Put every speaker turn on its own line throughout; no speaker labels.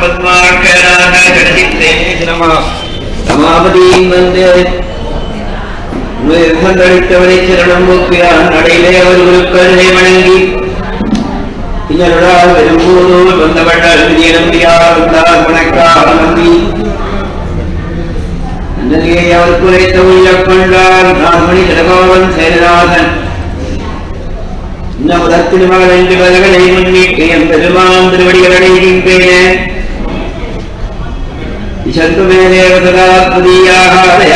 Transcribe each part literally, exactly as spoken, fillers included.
ரமாபதியின் வந்து உயர்ந்தளித்தவரை சரணம் போக்கிறான். நடையிலே அவர் குருக்களை வணங்கி பின்னருடால் பெரும்போதோர் வந்தவர்கள் நம்பியார் வந்தார் வணக்கார் நம்பி அந்தனையை அவர் குறைத்த உயிரக் கொண்டார். நான்மணி ஜடகோவன் சேரநாதன் இந்த முதத்தின் மகள் என்று பதகளை முன்னிட்டு என் பெருமான் திருவடிகள் அடைகின்றேன். சந்துமே தேவதா புதியாக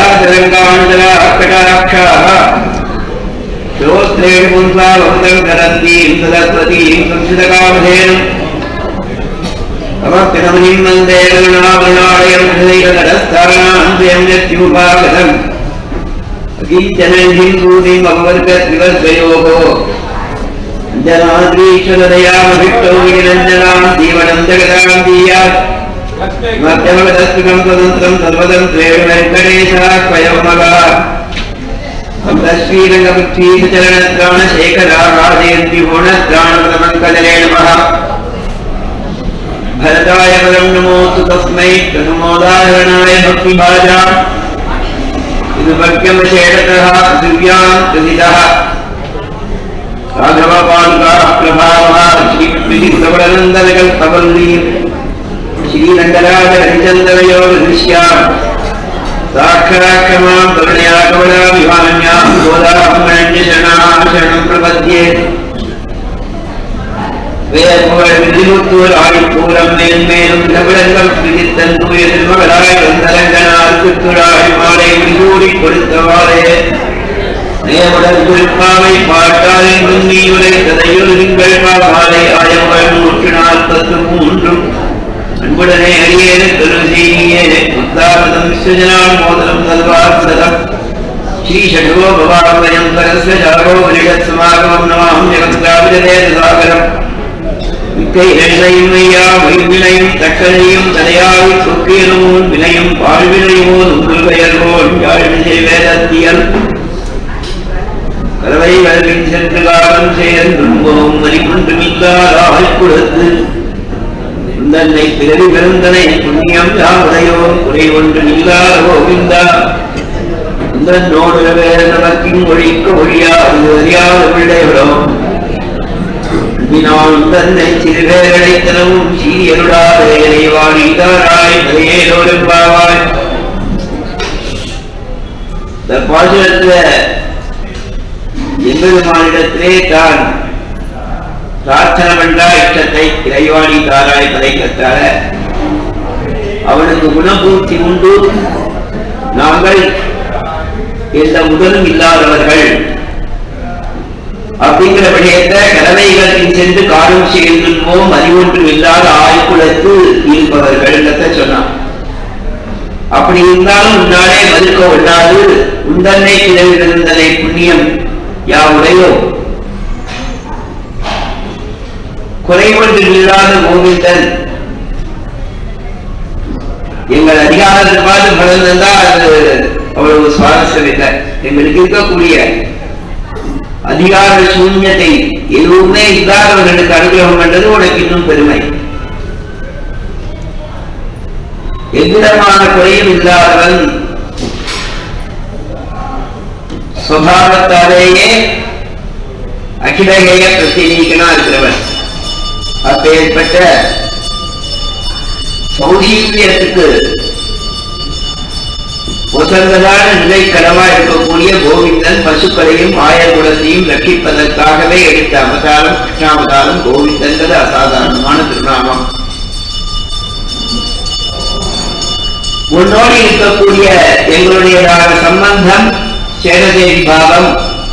கடாட்சாக ஸ்ரோத்ரேணு புன்சாவந்தம் கரந்தீம் சதஸ்வதீம் சம்சிதகாமதேனும் அவக்கிரமணிம் வந்தேவனாவனாலயம் ஹிருதயகரஸ்தானாந்தயம் யத்யுபாகதம் அகீச்சனஞ்சிம் சூதிம் அபவர்கத்விவஸ்வயோகோ அஞ்சனாத்ரீஸ்வரதயாமபிட்டோ விரஞ்சனாம் தீவனம் ஜகதாம் தீயாத் மத்தியமகதஸ்துகம் சுதந்திரம் சர்வதந்திரேண வெங்கடேசாத்வயமகா அந்தஸ்ரீரங்கபுத்தீசரணத்ராண சேகராராஜயந்தி பூணத்ராணமங்கலே நமः. भरताय परं नमोस्तु तस्मै प्रथमोदाहरणाय भक्तिभाजा इदुभक्त्यमशेषतः पृथिव्यां प्रथितः राघवपादुका प्रभावः श्रीप्रबलनन्दनकल्पवल्ली श्रीरङ्गराजहरिचन्द्रयोगदृश्यां साक्षात्क्षमां करुणया कमलाभिमान्यां गोदामण्यशरणाः शरणं प्रपद्ये. வேறுபுகழ் விதிமுத்தூர் ஆழிப்பூரம் மேன்மேலும் நவிடங்கள் பிடித்தன் தூயதில் மகளாய் வந்தரங்கனால் குத்துழாய் மாலை முடிசூடி கொடுத்தவாறே நேமுடன் குறிப்பாவை பாட்டால் என்றும் நீ உரைத்ததையொரு திங்கள் மாலை ஆயங்கள் நூற்று நாற்பத்து மூன்றும் அன்புடனே அடியேன தொழுசெய்தியே உத்தாரதம் விஸ்வஜனால் மோதனம் சல்வாசதம் ஸ்ரீ ஷடோ பவாபயம் கரஸ்ய ஜாகோ வலிடத் சமாகமம் நமாம் ஜகத்ராவிடதே சாகரம் மிக்கை எண்ணையும் ஐயா வைவினையும் தக்கனையும் தலையாவி சொக்கியனோன் வினையும் வாழ்வினையோன் உங்கள் பெயர்வோன் யாழ்விசை வேதத்தியல் கலவை வல்வின் சென்று காலம் சேர்ந்தும்போம் மறிக்குன்று மிக்காராய் கொடுத்து தன்னை பிறவி பெருந்தனை புண்ணியம் யாவுடையோ குறை ஒன்று இல்லாத கோவிந்தா நோடு வேறு நமக்கின் ஒழிக்க ஒழியா அறியாத பிள்ளைகளோ தன்னை சிறுவேரடைத்தனமும் சீரியருடாதேனை வாழிதாராய் தரையேலோரும்பாவாய். இந்த பாசுரத்துல எம்பெருமானிடத்திலே தான் பிரார்த்தனை பண்றா இஷ்டத்தை இறைவாணி தாராய் பதைக்கத்தார அவனுக்கு குணபூர்த்தி உண்டு. நாங்கள் எந்த முதலும் இல்லாதவர்கள் அப்படிங்கிற விடயத்தை கலவைகளில் சென்று காடும் சேர்ந்துவோம் அறிவொன்றும் இல்லாத ஆய்குலத்து இருப்பவர்கள் சொன்னான். அப்படி இருந்தாலும் உன்னாலே மறுக்க ஒண்ணாது உந்தன்னை கிளவிருந்தனை புண்ணியம் யாவுடையோ குறைவொன்று இல்லாத கோவிந்தன் எங்கள் அதிகாரத்தில் பார்த்து பலன் தந்தா அது அவ்வளவு சுவாரஸ்யம் இல்லை. எங்களுக்கு இருக்கக்கூடிய அதிகார சூன்யத்தை எதுவுமே இல்லாதவர்களுக்கு அனுகிரகம் பண்றது உனக்கு இன்னும் பெருமை. எவ்விதமான குறையும் இல்லாதவன் சுபாவத்தாலேயே அகிலகேய பிரத்தினீகனா இருக்கிறவன். அப்பேற்பட்ட சௌசீல்யத்துக்கு ஒசந்ததான நிலை கடவா இருக்கக்கூடிய கோவிந்தன் பசுக்களையும் ஆயர்குலத்தையும் ரட்சிப்பதற்காகவே எடுத்த அவதாரம் கிருஷ்ணாவதாரம் கோவிந்தன்றது அசாதாரணமான திருநாமம். உன்னோடு இருக்கக்கூடிய எங்களுடையதான சம்பந்தம் சேடதேவி பாவம்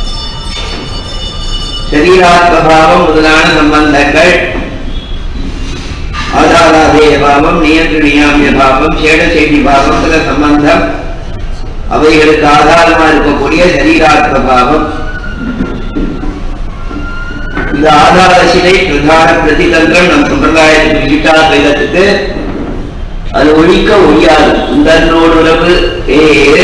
சரீராத்ம பாவம் முதலான சம்பந்தங்கள் ஆதாராதேய பாவம் நியந்திர நியாமிய பாவம் சேடசேடி பாவம் சில சம்பந்தம் அவைகளுக்கு ஆதாரமா இருக்கக்கூடிய சரீராத்ம பாவம். இந்த ஆதார சிலை பிரதான பிரதிதந்திரம் நம் சம்பிரதாயத்துக்கு விசிட்டாத்வைதத்துக்கு அது ஒழிக்க ஒழியாது. உந்தன்னோடு உறவு ஏ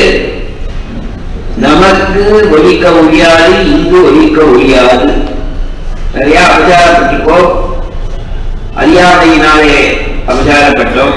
நமக்கு ஒழிக்க ஒழியாது, இங்கு ஒழிக்க ஒழியாது. நிறைய அவதாரப்பட்டிருக்கோ அறியாமையினாலே அபச்சாரப்பட்டோம்,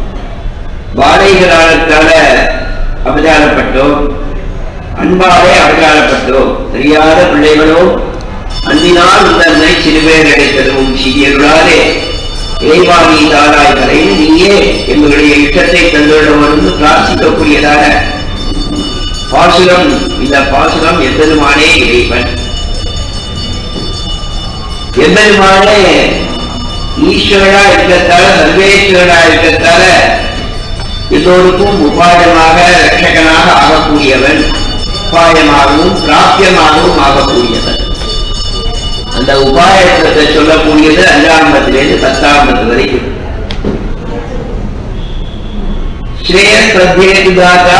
வாழைகளால அபச்சாரப்பட்டோம், அன்பாலே அபச்சாரப்பட்டோம். தெரியாத பிள்ளைகளோ அன்பினால் உந்தன்னை சிறுபேர் அடைத்ததும் சிறியர்களாலே இறைவாணி தாராய் கரைந்து நீயே எங்களுடைய இஷ்டத்தை தந்துள்ளவருந்து பிரார்த்திக்கக்கூடியதாக பாசுரம். இந்த பாசுரம் எம்பெருமானே இறைவன், எம்பெருமானே ஈஸ்வரா இருக்கத்தால, சர்வேஸ்வரா இருக்கத்தால எல்லோருக்கும் உபாயமாக ரட்சகனாக ஆகக்கூடியவன், உபாயமாகவும் பிராப்தியமாகவும் ஆகக்கூடியவன். அந்த உபாயத்தை சொல்லக்கூடியது அஞ்சாம் பத்திலிருந்து பத்தாம் பத்து வரைக்கும். ஸ்ரேயஸ்வத்யேதுதாதா,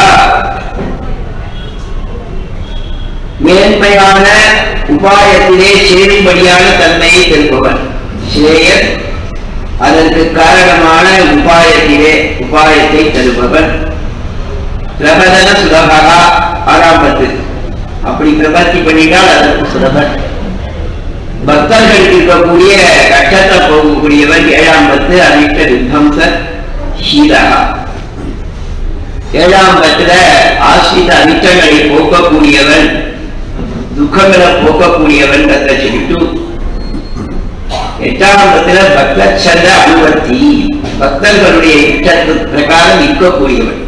மேன்மையான உபாயத்திலே சேரும்படியான தன்மையை தருபவன். ஸ்ரேயஸ் அதற்கு காரணமான உபாயத்திலே உபாயத்தை தருபவன். பிரபதன சுலபகா, ஆறாம் பத்து. அப்படி பிரபத்தி பண்ணிட்டால் அதற்கு சுலபன். பக்தர்களுக்கு இருக்கக்கூடிய கஷ்டத்தை போகக்கூடியவன். ஏழாம் பத்து அனைத்த வித்வம்ச சீதகா. ஏழாம் பத்துல ஆசிரித அனிஷ்டங்களை போக்கக்கூடியவன், துக்கங்களை போக்கக்கூடியவன் கத்த சொல்லிட்டு, எட்டாம் பத்துல பக்த சந்த அனுவர்த்தி, பக்தர்களுடைய இஷ்டத்து பிரகாரம் இருக்கக்கூடியவன்.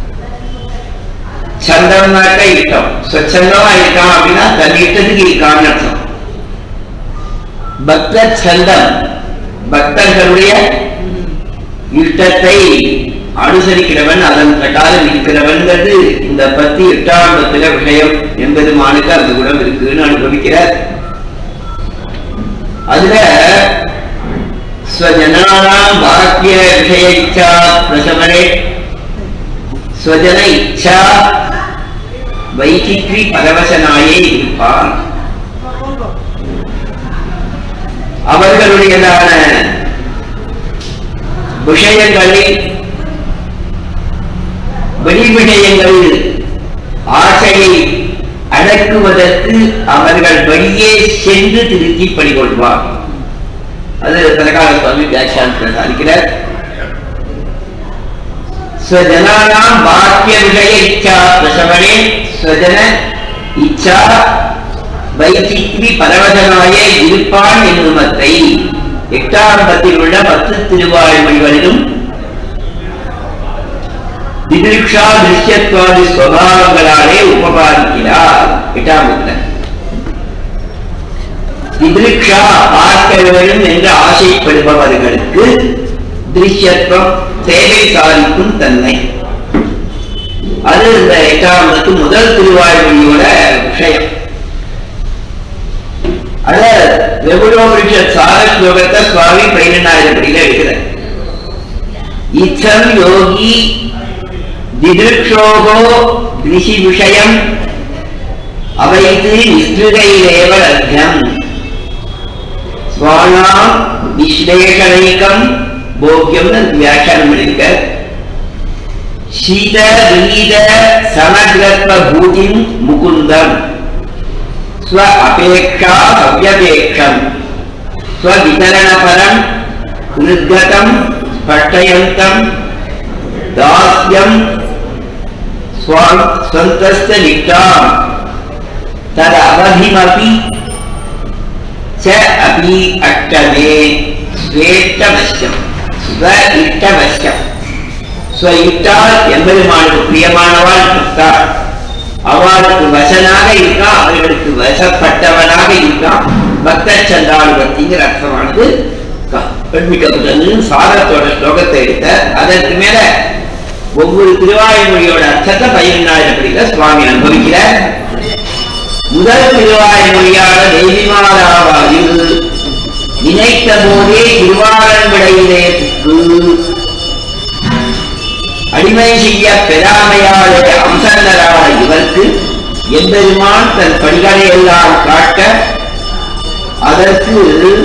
சந்தம்னாக்க இஷ்டம், சொச்சந்தமா இருக்கான் அப்படின்னா தன் இஷ்டத்துக்கு இருக்கான்னு அர்த்தம். பக்த சந்தம், பக்தர்களுடைய இஷ்டத்தை அனுசரிக்கிறவன், அதன் பிரகாரம் இருக்கிறவன்கிறது இந்த பத்தி எட்டாம் பத்துல விஷயம். எம்பெருமானுக்கு அந்த குணம் இருக்குன்னு அனுபவிக்கிறார். அதுல ஸ்வஜனானாம் பாக்கிய விஷய இச்சா பிரசமனே, ஸ்வஜன இச்சா வைச்சித்ரி பரவசனாயே இருப்பான். அவர்களுடையதான விஷயங்களை, வெளிவிடயங்கள் ஆசையை அடக்குவதற்கு அவர்கள் வழியே சென்று திருத்தி பணிகொள்வார். அது பிரகார சுவாமி வியாக்கியானத்தில் அளிக்கிறார். ஸ்வஜனானாம் பாக்கிய விஷய இச்சா பிரசவனே, ஸ்வஜன இச்சா வைச்சித்ரி பரவசனாயே இருப்பான் என்னுமத்தை எட்டாம் பத்தில் உள்ள பத்து திருவாய்மொழிகளிலும் திதிருக்ஷா திருஷ்யத்வாதி ஸ்வபாவங்களாலே உபபாதிக்கிறார். எட்டாம் பத்தில் திதிருக்ஷா பார்க்க வேண்டும் என்று ஆசைப்படுபவர்களுக்கு திருஷ்யத்துவம் தேவை சாதிக்கும் தன்மை. அது இந்த எட்டாம் பத்து முதல் திருவாய்மொழியோட விஷயம். அத வெகுடோபனிஷத் சார ஸ்லோகத்தை சுவாமி பதினெண்ணாயிரம் படியில எடுக்கிறார். இச்சம் யோகி திதிருக்ஷோகோ ரிஷி விஷயம் அவைத்து நிஸ்ருகைரேவ லப்யம் ஸ்வானாம் விஸ்லேஷணைக்கம் போக்கியம்னு வியாக்கியானம் இருக்க. சீத விநீத சமக்ரத்வ பூதிம் முகுந்தம் ஸ்வ அபேக்ஷா அவ்யபேக்ஷம் ஸ்வ விதரணபரம் நிர்கதம் ஸ்பஷ்டயந்தம் தாஸ்யம் ஸ்வந்தஸ்த நிஷ்டாம் தத் அவதிமபி ச அபி அஷ்டமே ஸ்வேஷ்டவஸ்யம் ஸ்வ இஷ்டவஸ்யம். ஸ்வ இஷ்டால் எம்பெருமானுக்கு பிரியமானவாள் பக்தாள், அவளுக்கு வசனாக இருக்கான், அவர்களுக்கு வசப்பட்டவனாக இருக்கான். பக்த சந்தாளுபத்திங்கிற அர்த்தமானது சாரத்தோட ஸ்லோகத்தை எடுத்த. அதற்கு மேல ஒவ்வொரு திருவாய்மொழியோட அர்த்தத்தை பதினெண்ணாயிரம் படிக்க சுவாமி அனுபவிக்கிறார். முதல் திருவாய்மொழியான தெய்விமாராவாயு நினைத்த போதே திருவாரன்விடையிலே அடிமை செய்ய பெறாமையாளே அம்சந்தரான இவருக்கு எம்பெருமான் தன் படிகளை எல்லாம் காட்ட அதற்கு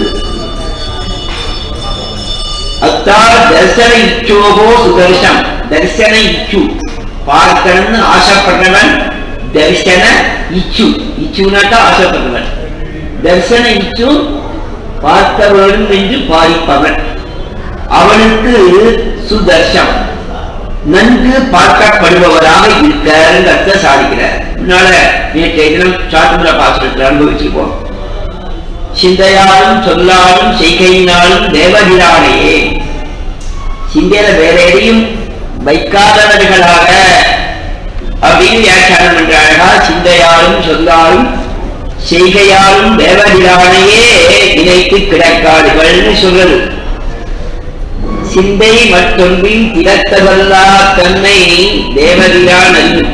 அத்தால் தர்சன இச்சோகோ சுதர்சம். தர்சன இச்சு பார்க்கணும்னு ஆசைப்படுறவன் தர்சன இச்சு. இச்சுனாக்கா ஆசைப்படுறவன். தர்சன இச்சு பார்க்க வேண்டும் என்று பாதிப்பவன். அவனுக்கு சுதர்ஷம் நன்கு பார்க்கப்படுபவராக இருக்க சாதிக்கிறார். முன்னால நேற்றைய தினம் சாத்துமுறை பாசுரத்தில் அனுபவிச்சிருப்போம். சிந்தையாலும் சொல்லாலும் செய்கையினாலும் தேவகிரானையே, சிந்தையில வேற எதையும் வைக்காதவர்களாக அப்படின்னு வியாக்கியானம் பண்றார்களா. சிந்தையாலும் சொல்லாலும் செய்கையாலும் தேவகிரானையே நினைத்து கிடக்காடுகள்னு சொல்றது. சிந்தை மற்றொன்றின் திறத்தவல்லா தன்னை தேவகிரான் அறியும்.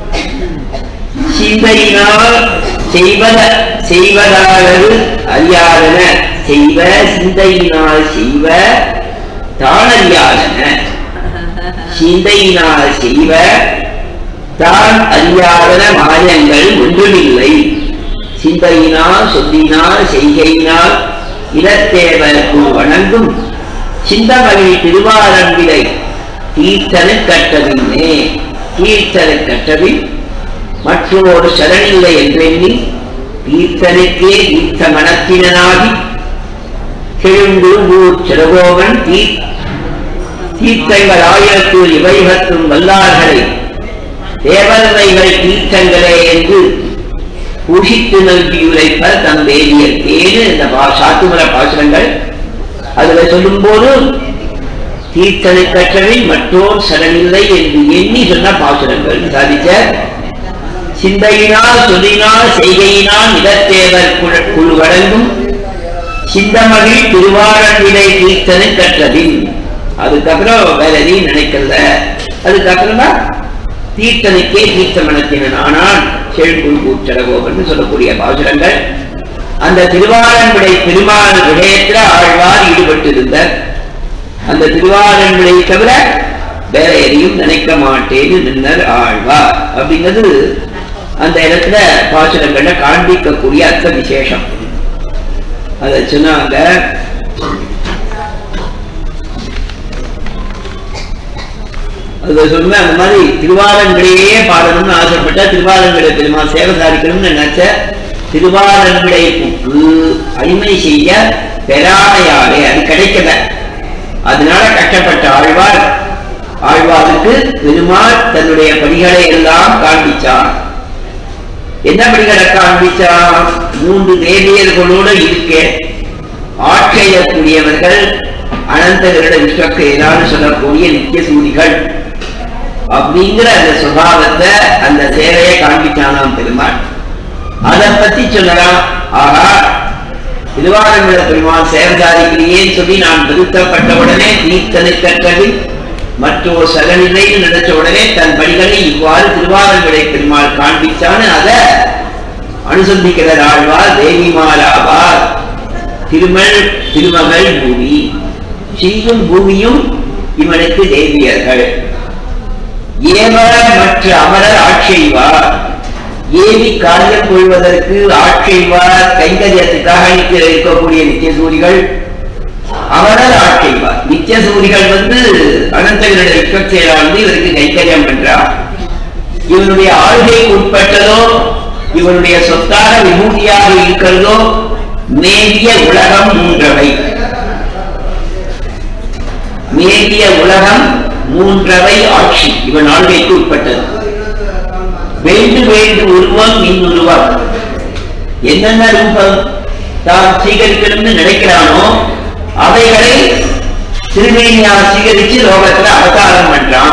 சிந்தையினால் செய்வத செய்வதாவது அறியாதன செய்வ, சிந்தையினால் செய்வ தான் அறியாதன. சிந்தையினால் செய்வ தான் அறியாதன மாயங்கள் ஒன்றுமில்லை. சிந்தையினால் சொல்லினால் செய்கையினால் இடத்தேவர்க்கு வணங்கும் சிந்தமகி திருவாரம்பிலை கீர்த்தனு கட்டவில்லை. கீர்த்தனு கட்டவில் மற்றொரு சரணில்லை என்றெண்ணி கீர்த்தனுக்கே கீர்த்த மனத்தினாகி கிழங்கு ஊர் சிறகோவன் தீ தீர்த்தங்கள் ஆயிரத்து இவைகத்தும் வல்லார்களை தேவதைகள் தீர்த்தங்களே என்று பூஷித்து நல்கியுரைப்ப தம் வேதியத்தேனு இந்த சாத்துமர பாசுரங்கள் அதுல சொல்லும் போது தீர்த்தனை கற்றவின் மற்றோர் சரணில்லை என்று எண்ணி சொன்ன பாசுரங்கள் சாதிச்ச. சிந்தையினால் சொல்லினால் செய்கையினால் இடத்தேவர் குழு வழங்கும் சிந்தமகிழ் திருவாரண்டிலை தீர்த்தனை கற்றதின். அதுக்கப்புறம் வேற எதையும் நினைக்கல. அதுக்கப்புறமா தீர்த்தனுக்கே தீர்த்த மனத்தினன் ஆனால் செழுக்குள் கூச்சடகோபன் சொல்லக்கூடிய பாசுரங்கள். அந்த திருவாரன்விடை பெருமாள் விடயத்தில் ஆழ்வார் ஈடுபட்டிருந்த அந்த திருவாரன்விடை தவிர வேற எதையும் நினைக்க மாட்டேன்னு நின்னர் ஆழ்வார் அப்படிங்கிறது அந்த இடத்துல பாசுரங்கள்ல காண்பிக்கக்கூடிய அர்த்த விசேஷம். அத சொன்னாங்க. அது சொன்ன அந்த மாதிரி திருவாரன்விடையே பாடணும்னு ஆசைப்பட்ட திருவாரன்விடை பெருமாள் சேவை சாதிக்கணும்னு நினைச்ச திருவாரன்விடை புக்கு அடிமை செய்ய பெறாமையாலே அது கிடைக்கல. அதனால கஷ்டப்பட்ட ஆழ்வார் ஆழ்வாருக்கு பெருமாள் தன்னுடைய படிகளை எல்லாம் காண்பிச்சார். என்ன படிகளை காண்பிச்சார்? மூன்று தேவியர்களோடு இருக்க ஆட்செய்யக்கூடியவர்கள் அனந்தகருட விஸ்வக்கு ஏதாவது சொல்லக்கூடிய நித்திய சூரிகள் அப்படிங்கிற அந்த சுபாவத்தை அந்த சேவையை காண்பிச்சானாம் பெருமாள். அதை பத்தி சொல்லலாம். ஆகா திருவாரன்விட பெருமாள் சேவை சாதிக்கிறேன்னு சொல்லி நான் திருத்தப்பட்ட உடனே தீர்த்தனை கற்றவில் மற்றொரு சகநிலைன்னு நினைச்ச உடனே தன் படிகளை இவ்வாறு திருவாரன்விடை பெருமாள் காண்பிச்சான்னு அதை அனுசந்திக்கிற ஆழ்வார் தேவிமாலாவார். திருமல் திருமகள் பூமி செய்யும் பூமியும் இவனுக்கு தேவியர்கள். ஏவர் மற்ற அமரர் ஆட்செய்வார். ஏவி காரியம் கொள்வதற்கு ஆட்செய்வார். கைங்கரியத்துக்காக இருக்கக்கூடிய நித்திய சூரிகள் அமரர் ஆட்செய்வார். நித்திய சூரிகள் வந்து அனந்தகருடைய விஸ்வசேனானது இவருக்கு கைங்கரியம் பண்றார். இவனுடைய ஆளுகைக்கு உட்பட்டதோ இவனுடைய சொத்தாக விமூதியாக இருக்கிறதோ மேவிய உலகம் மூன்றவை. மேவிய உலகம் மூன்றவை ஆட்சி இவன் ஆளுகைக்கு உட்பட்டது. வேண்டு வேண்டு உருவம் இன்னுருவம். என்னென்ன ரூபம் தான் சீகரிக்கணும்னு நினைக்கிறானோ அவைகளை திருமேனியாக சீகரிச்சு லோகத்துல அவதாரம் பண்றான்.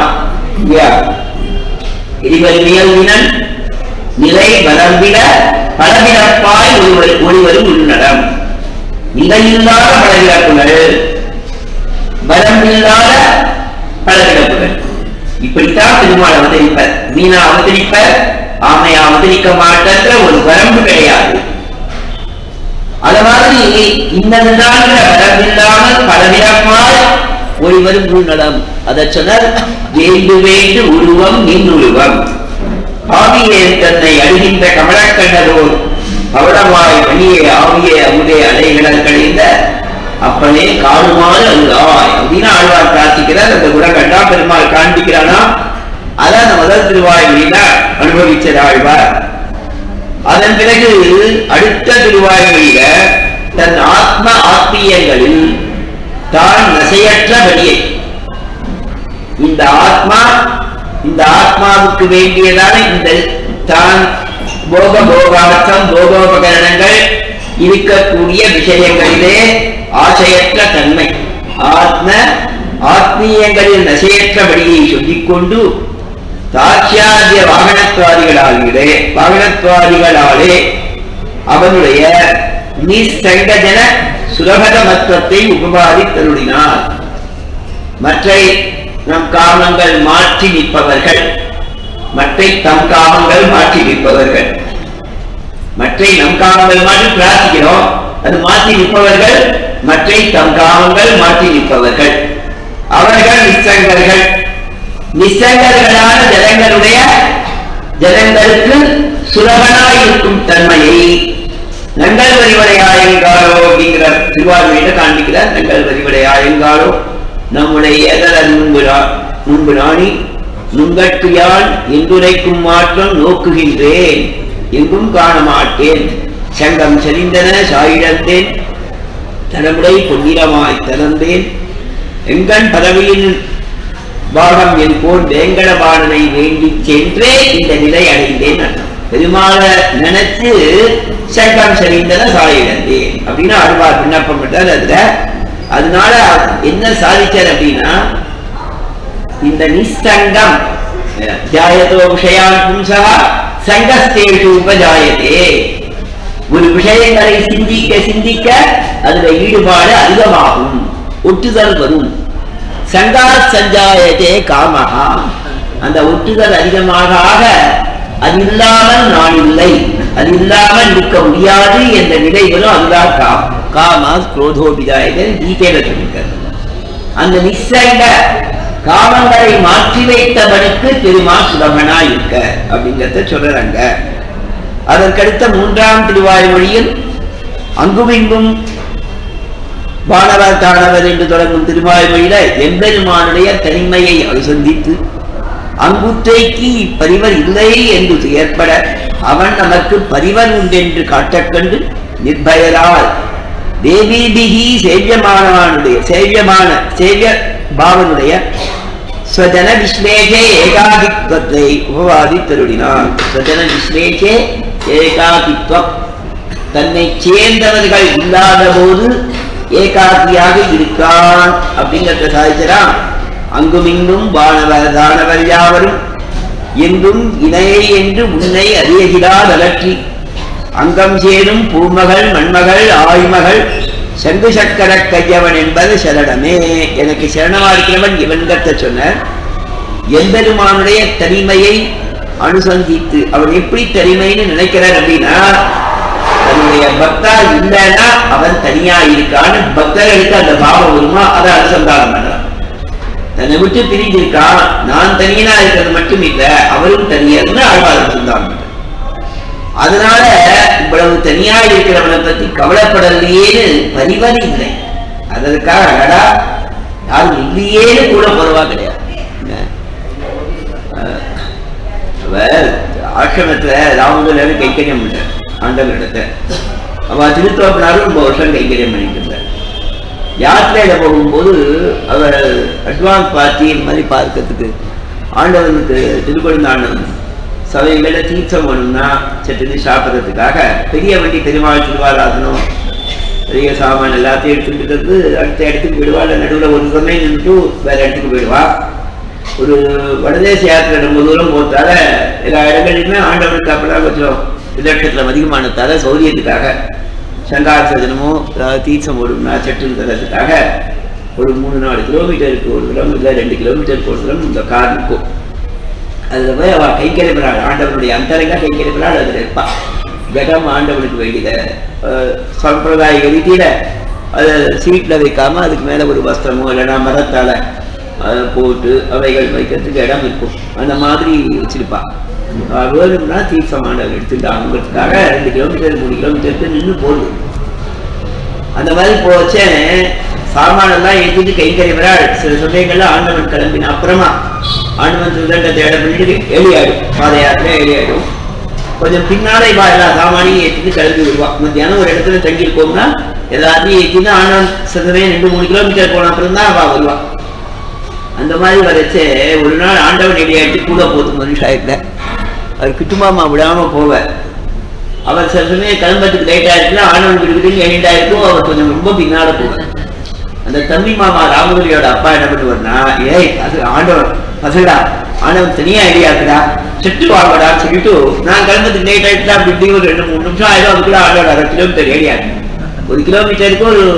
இவன் நிலை வரம்பிட பலவிடப்பாய் ஒளிவரும் உள்நடம். நிலையில்லாத பலவிடப்புகள், வரம்பில்லாத பலவிடப்புகள். இப்படித்தான் பெருமாள் அவதரிப்பர். மீனா அவதரிப்பர், ஆமையா அவதரிக்க மாட்டேன்ற ஒரு வரம்பு கிடையாது. அத மாதிரி இன்னதுதான் வரம்பில்லாமல் பலவிடப்பாய் ஒளிவரும் உள்நடம். அதை சொன்னார். வேண்டு வேண்டு உருவம் நின் உருவம். ஆவியே தன்னை அழுகின்ற கமலக்கண்ணரோர் பவளமாய் மணியே ஆவியே அமுதே அலைகிடல் கழிந்த அப்பனே காணுமாறு அருளாய் அப்படின்னு ஆழ்வார் பிரார்த்திக்கிறார். அந்த குணங்கண்டா பெருமாள் காண்பிக்கிறானா. அதான் அந்த முதல் திருவாய்மொழியில அனுபவிச்சது ஆழ்வார். அதன் பிறகு அடுத்த திருவாய்மொழியில தன் ஆத்ம ஆத்மீயங்களில் தான் நசையற்ற வழியை. இந்த ஆத்மா இந்த ஆத்மாவுக்கு வேண்டியதான இந்த தான் போக போகார்த்தம் போகோபகரணங்கள் இருக்கக்கூடிய விஷயங்களிலே ஆசையற்ற தன்மை, ஆத்ம ஆத்மீயங்களில் நசையற்ற வழியை சொல்லிக்கொண்டு தாட்சியாதிய வாகனத்வாதிகளாலே வாகனத்வாதிகளாலே அவனுடைய நிசங்கஜன சுலபத மத்துவத்தை உபபாதித்தருளினார். மற்ற நம் காமங்கள் மாற்றி நிற்பவர்கள், மற்ற தம் காமங்கள் மாற்றி நிற்பவர்கள், மற்ற நம் காமங்கள் மாற்றி பிரார்த்திக்கிறோம், அது மாற்றி நிற்பவர்கள், மற்ற தம் காமங்கள் மாற்றி நிற்பவர்கள். அவர்கள் நிசங்கர்கள். நிசங்கர்களான ஜனங்களுடைய ஜனங்களுக்கு சுலபனாயிருக்கும் தன்மையை நங்கள் வரிவடை ஆயங்காலோ அப்படிங்கிற திருவாரூரில காண்பிக்கிறார். நங்கள் வரிவடை ஆயங்காலோ நம்முடைய எதர் முன்பு முன்பு நாணி நுங்கட்டு யான் என்றுரைக்கும் மாற்றம் நோக்குகின்றேன், எங்கும் காண மாட்டேன். சங்கம் செறிந்தன சாயிழந்தேன், தனமுடை பொன்னிறமாய் தளர்ந்தேன். எங்கன் பதவியின் பாகம் என் போல் வேங்கடபாடனை வேண்டி சென்றே இந்த நிலை அடைந்தேன். பெருமாள நினைச்சு சங்கம் செறிந்தன சாயிழந்தேன் அப்படின்னு ஆழ்வார் விண்ணப்பம் பண்றார். அதுல அதனால என்ன சாதிச்சார் அப்படின்னா, இந்த நிசங்கம் ஜாயதோ விஷயான் பும்சா சங்கஸ்தேஷு உபஜாயதே. ஒரு விஷயங்களை சிந்திக்க சிந்திக்க அதுல ஈடுபாடு அதிகமாகும், ஒட்டுதல் வரும். சங்கா சஞ்சாயதே காமஹா, அந்த ஒட்டுதல் அதிகமாக ஆக அது இல்லாமல் நான் இல்லை, அது இல்லாமல் இருக்க முடியாது என்ற நிலை வரும். அதுதான் காம் காமா குரோதோபிதாயதன் கீதையில சொல்லியிருக்காரு. அந்த நிச்சய காமங்களை மாற்றி வைத்தவனுக்கு பெருமா சுலபனா இருக்க அப்படிங்கிறத சொல்றாங்க. அதற்கடுத்த மூன்றாம் திருவாய்மொழியில் அங்கும் இங்கும் வானவர் தானவர் என்று தொடங்கும் திருவாய்மொழியில எம்பெருமானுடைய தனிமையை அனுசந்தித்து அங்குத்தைக்கு பரிவர் இல்லை என்று ஏற்பட அவன் நமக்கு பரிவன் உண்டென்று காட்டக்கண்டு நிர்பயரால் தேவீபிகி சேவியமானவனுடைய சேவியமான சேவிய பாவனுடைய ஸ்வஜன விஸ்லேஷே ஏகாதித்வத்தை உபவாதித்தருளினார். ஸ்வஜன விஸ்லேஷே ஏகாதித்வம், தன்னை சேர்ந்தவர்கள் இல்லாத போது ஏகாதியாக இருக்கான் அப்படிங்கிறத சாதிச்சான். அங்கும் இங்கும் வானவர் தானவர் யாவரும் எங்கும் இணையை என்று உன்னை அறியகிறார் அலற்றி அங்கம் சேரும் பூமகள் மண்மகள் ஆய்மகள் சங்கு சக்கர கையவன் என்பது சரணமே. எனக்கு சரணமா இருக்கிறவன் இவன்கிட்ட சொன்ன எம்பெருமானுடைய தனிமையை அனுசந்தித்து அவன் எப்படி தனிமைன்னு நினைக்கிறார் அப்படின்னா, தன்னுடைய பக்தா இல்லைன்னா அவன் தனியா இருக்கான்னு பக்தர்களுக்கு அந்த பாவம் வருமா, அதை அனுசந்தானம் பண்றான். தன்னை விட்டு பிரிஞ்சிருக்கான், நான் தனியா இருக்கிறது மட்டும் இல்லை அவரும் தனியாருன்னு ஆழ்வார் அனுசந்தானம் பண்றான். அதனால இவ்வளவு தனியா இருக்கிறவனை பத்தி கவலைப்படலையேன்னு பரிவன் இல்லை. அதற்காக அடடா யாரும் இல்லையேன்னு கூட பரவா கிடையாது. அவர் ஆசிரமத்துல ராமதுல கைங்கரியம் பண்றார் ஆண்டவர் இடத்த. அவ திருத்தோப்பினாரும் ரொம்ப வருஷம் கைங்கரியம் பண்ணிட்டு இருந்தார். யாத்திரையில போகும்போது அவர் அட்வான்ஸ் பார்ட்டி இந்த மாதிரி பார்க்கறதுக்கு ஆண்டவனுக்கு திருக்கொழுந்தாண்டவன் சபையில தீர்த்தம் வேணும்னா சட்டு சாப்பிட்றதுக்காக பெரிய வண்டி பெருமாள் திருவாராதனம் பெரிய சாமான் எல்லாத்தையும் எடுத்துக்கிட்டு அடுத்த இடத்துக்கு போயிடுவா. இல்லை நடுவில் ஒரு சமயம் நின்றுட்டு வேற இடத்துக்கு போயிடுவா. ஒரு வடதேச யாத்திரை ரொம்ப தூரம் போட்டால எல்லா இடங்களிலுமே ஆண்டவனுக்கு அப்பெல்லாம் கொஞ்சம் விதட்டத்தில் அதிகமானதால சௌரியத்துக்காக சங்காசனமோ தீர்த்தம் ஓடும்னா சட்டுன்னு தரத்துக்காக ஒரு மூணு நாலு கிலோமீட்டருக்கு ஒரு கிலோமீட்டர் ரெண்டு கிலோமீட்டருக்கு ஒரு கிலோமீட்டர் இந்த கார் இருக்கும். அதில் போய் அவள் கைக்கறிப்படாள், ஆண்டவனுடைய அந்தரங்க கைக்கறிப்படாள். அதில் இருப்பாள். கடம் ஆண்டவனுக்கு வேண்டியத சம்பிரதாய ரீதியில் அதை சீட்டில் வைக்காமல் அதுக்கு மேலே ஒரு வஸ்திரமோ இல்லைன்னா மரத்தால் அதை போட்டு அவைகள் வைக்கிறதுக்கு இடம் இருக்கும். அந்த மாதிரி வச்சிருப்பாள். வேணும்னா தீர்த்தம் ஆண்டவர் எடுத்துட்டாங்கிறதுக்காக ரெண்டு கிலோமீட்டர் மூணு கிலோமீட்டருக்கு நின்று போகுது. அந்த மாதிரி போச்சேன் சாமானெல்லாம் ஏற்றிட்டு கைக்கறிப்படாள். சில சமயங்கள்ல ஆண்டவன் கிளம்பின அப்புறமா ஆண்டவன் திருதண்டத்தை இடம் பண்ணிட்டு எலியாடும், பாத யாத்திரை எலியாடும். கொஞ்சம் பின்னாலே வா எல்லா சாமானியும் ஏற்றிட்டு கிளம்பி விடுவான். மத்தியானம் ஒரு இடத்துல தங்கியிருக்கோம்னா எல்லாத்தையும் ஏற்றினா ஆண்டவன் சில ரெண்டு மூணு கிலோமீட்டர் போன அப்புறம் தான் அவ வருவான். அந்த மாதிரி வரைச்சே ஒரு நாள் ஆண்டவன் இடையாட்டு கூட போகுது மனுஷாயிட்ட. அவர் கிட்டுமாமா விடாம போவார். அவர் சில சமயம் கிளம்பத்துக்கு லேட்டா இருக்குன்னா ஆண்டவன் கிட்ட எண்ணிட்டா இருக்கும். அவர் கொஞ்சம் ரொம்ப பின்னால போவார். அந்த தம்பி மாமா ராமகுரியோட அப்பா என்ன பண்ணுவார்னா, ஏய் அது ஆண்டவன் பசங்கடா, ஆண்டவன் தனியா ஐடியா இருக்குடா, செட்டு வாங்கடா சொல்லிட்டு நான் கிளம்பத்துக்கு லேட் ஆயிடுச்சுன்னா அப்படி இப்படி ஒரு ரெண்டு மூணு நிமிஷம் ஆயிடும். அதுக்குள்ள ஆண்டவன் அரை கிலோமீட்டர் ஏரியா ஒரு கிலோமீட்டருக்கு ஒரு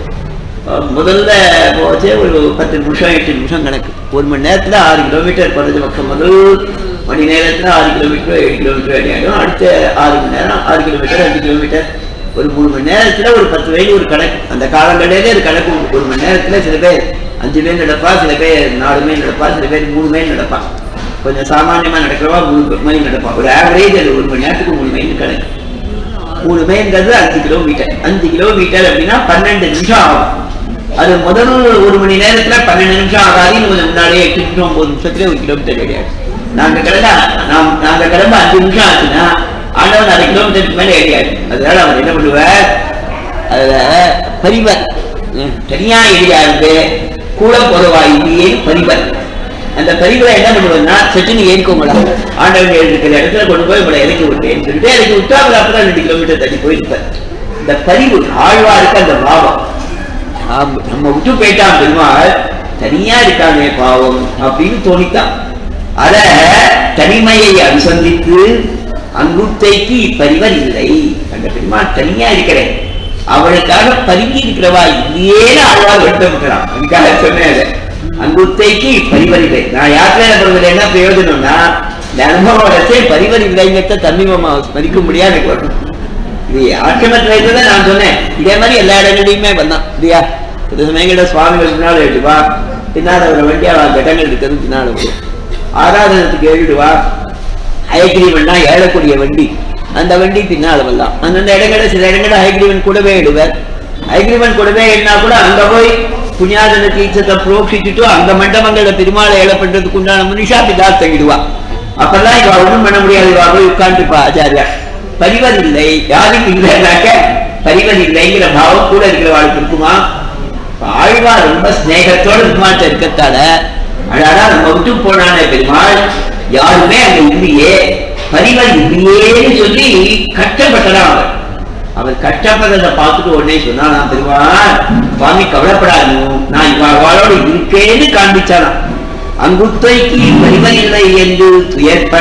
முதல்ல போச்சு ஒரு பத்து நிமிஷம் எட்டு நிமிஷம் கணக்கு. ஒரு மணி நேரத்துல ஆறு கிலோமீட்டர் குறைஞ்ச பக்கம் முதல் மணி நேரத்துல ஆறு கிலோமீட்டர் ஏழு கிலோமீட்டர் அடியாடும். அடுத்த ஆறு மணி நேரம் ஆறு கிலோமீட்டர் அஞ்சு கிலோமீட்டர் ஒரு மூணு மணி நேரத்துல ஒரு பத்து வயது ஒரு கணக்கு. அந்த காலங்களிலே ஒரு கணக்கு. ஒரு மணி நேரத்துல சில பேர் அஞ்சு மைல் நடப்பா, சில பேர் நாலு மைல் நடப்பா, சில பேர் மூணு மைல் நடப்பா. கொஞ்சம் சாமானியமா நடக்கிறவா மூணு மைல் நடப்பா. ஒரு ஆவரேஜ் அது ஒரு மணி நேரத்துக்கு மூணு மைல் கணக்கு. மூணு மைல்ங்கிறது அஞ்சு கிலோமீட்டர். அஞ்சு கிலோமீட்டர் அப்படின்னா பன்னெண்டு நிமிஷம் ஆகும். அது முதல் ஒரு மணி நேரத்துல பன்னெண்டு நிமிஷம் ஆகாது. கொஞ்சம் முன்னாடியே எட்டு நிமிஷம் ஒன்பது நிமிஷத்துல ஒரு கிலோமீட்டர் கிடையாது. நாங்க கிளம்ப நாம் நாங்க கிளம்ப அஞ்சு நிமிஷம் ஆச்சுன்னா ஆண்டவன் அரை கிலோமீட்டருக்கு மேல ஏரியாது. அதனால அவர் என்ன பண்ணுவார், அதுல பரிவர் தனியா ஏரியாது கூட போறவா இல்லையே பரிவர். அந்த பரிவரை என்ன பண்ணுவதுன்னா செட்டுன்னு ஏறிக்கோங்களா, ஆண்டவன் இருக்கிற இடத்துல கொண்டு போய் உங்களை இறக்கி விட்டேன்னு சொல்லிட்டு இறக்கி விட்டா அவர் அப்பதான் ரெண்டு கிலோமீட்டர் தள்ளி போயிருப்பார். இந்த பரிவு ஆழ்வாருக்கு அந்த பாவம். நம்ம விட்டு போயிட்டான் பெருமாள், தனியா இருக்கானே பாவம் அப்படின்னு தோணித்தான். அத தனிமையை அனுசந்தித்து அங்குத்தைக்கு இப்பரிவர் இல்லை, அந்த பெருமாள் தனியா இருக்கிறேன் அவளுக்காக பருகி இருக்கிறவா இல்லையேன்னு ஆழ்வார் வெட்டப்பட்டான். அதுக்காக சொன்னேன் அங்குத்தைக்கு பரிவர் இல்லை. நான் யாத்திரை பண்றது என்ன பிரயோஜனம்னா இந்த அனுபவத்தை பரிவர் இல்லைங்கிறத தன்னிமமா மதிக்க முடியாது எனக்கு வரணும். இது ஆட்சிமத்தில் வைத்ததான் நான் சொன்னேன். இதே மாதிரி எல்லா இடங்களையுமே வந்தான் இல்லையா. இது சமயங்கள சுவாமிகள் பின்னால் எழுதுவா, பின்னால் அவரை வண்டியா கட்டங்கள் இருக்கிறது பின்னால் வரும். ஆராதனத்துக்கு எழுதுவா, ஹயகிரீவன்னா ஏழக்கூடிய வண்டி, அந்த வண்டி பின்னால் வரலாம். அந்தந்த இடங்களை சில இடங்களை ஹயகிரீவன் கூடவே எழுவர். ஹயகிரீவன் கூடவே எழுனா கூட அங்க போய் புண்ணியாதன தீர்த்தத்தை புரோட்சிச்சுட்டு அந்த மண்டபங்கள பெருமாளை ஏழை பண்றதுக்கு உண்டான மனுஷா பிதா தங்கிடுவா. அப்பெல்லாம் இவ ஒன்றும் பண்ண முடியாது. இவா போய் உட்காந்துப்பா ஆச்சாரியா. பரிவர் இல்லை, யாருக்கு இல்லைன்னாக்க பரிவர் இல்லைங்கிற பாவம் கூட இருக்கிற வாழ்க்கை இருக்குமா. ஆழ்வார் ரொம்ப ஸ்நேகத்தோட பெருமாள்கிட்ட இருக்கத்தால அழகா நம்ம விட்டு போனானே பெருமாள், யாருமே அங்க இல்லையே பரிவர் இல்லையேன்னு சொல்லி கஷ்டப்பட்டதான் அவர். அவர் கஷ்டப்படுறதை பார்த்துட்டு உடனே சொன்னா, நான் பெருமாள் சுவாமி கவலைப்படாது, நான் இவாளோட இருக்கேன்னு காண்பிச்சாலாம். அங்குத்தைக்கு பரிவர் இல்லை என்று துயர்பட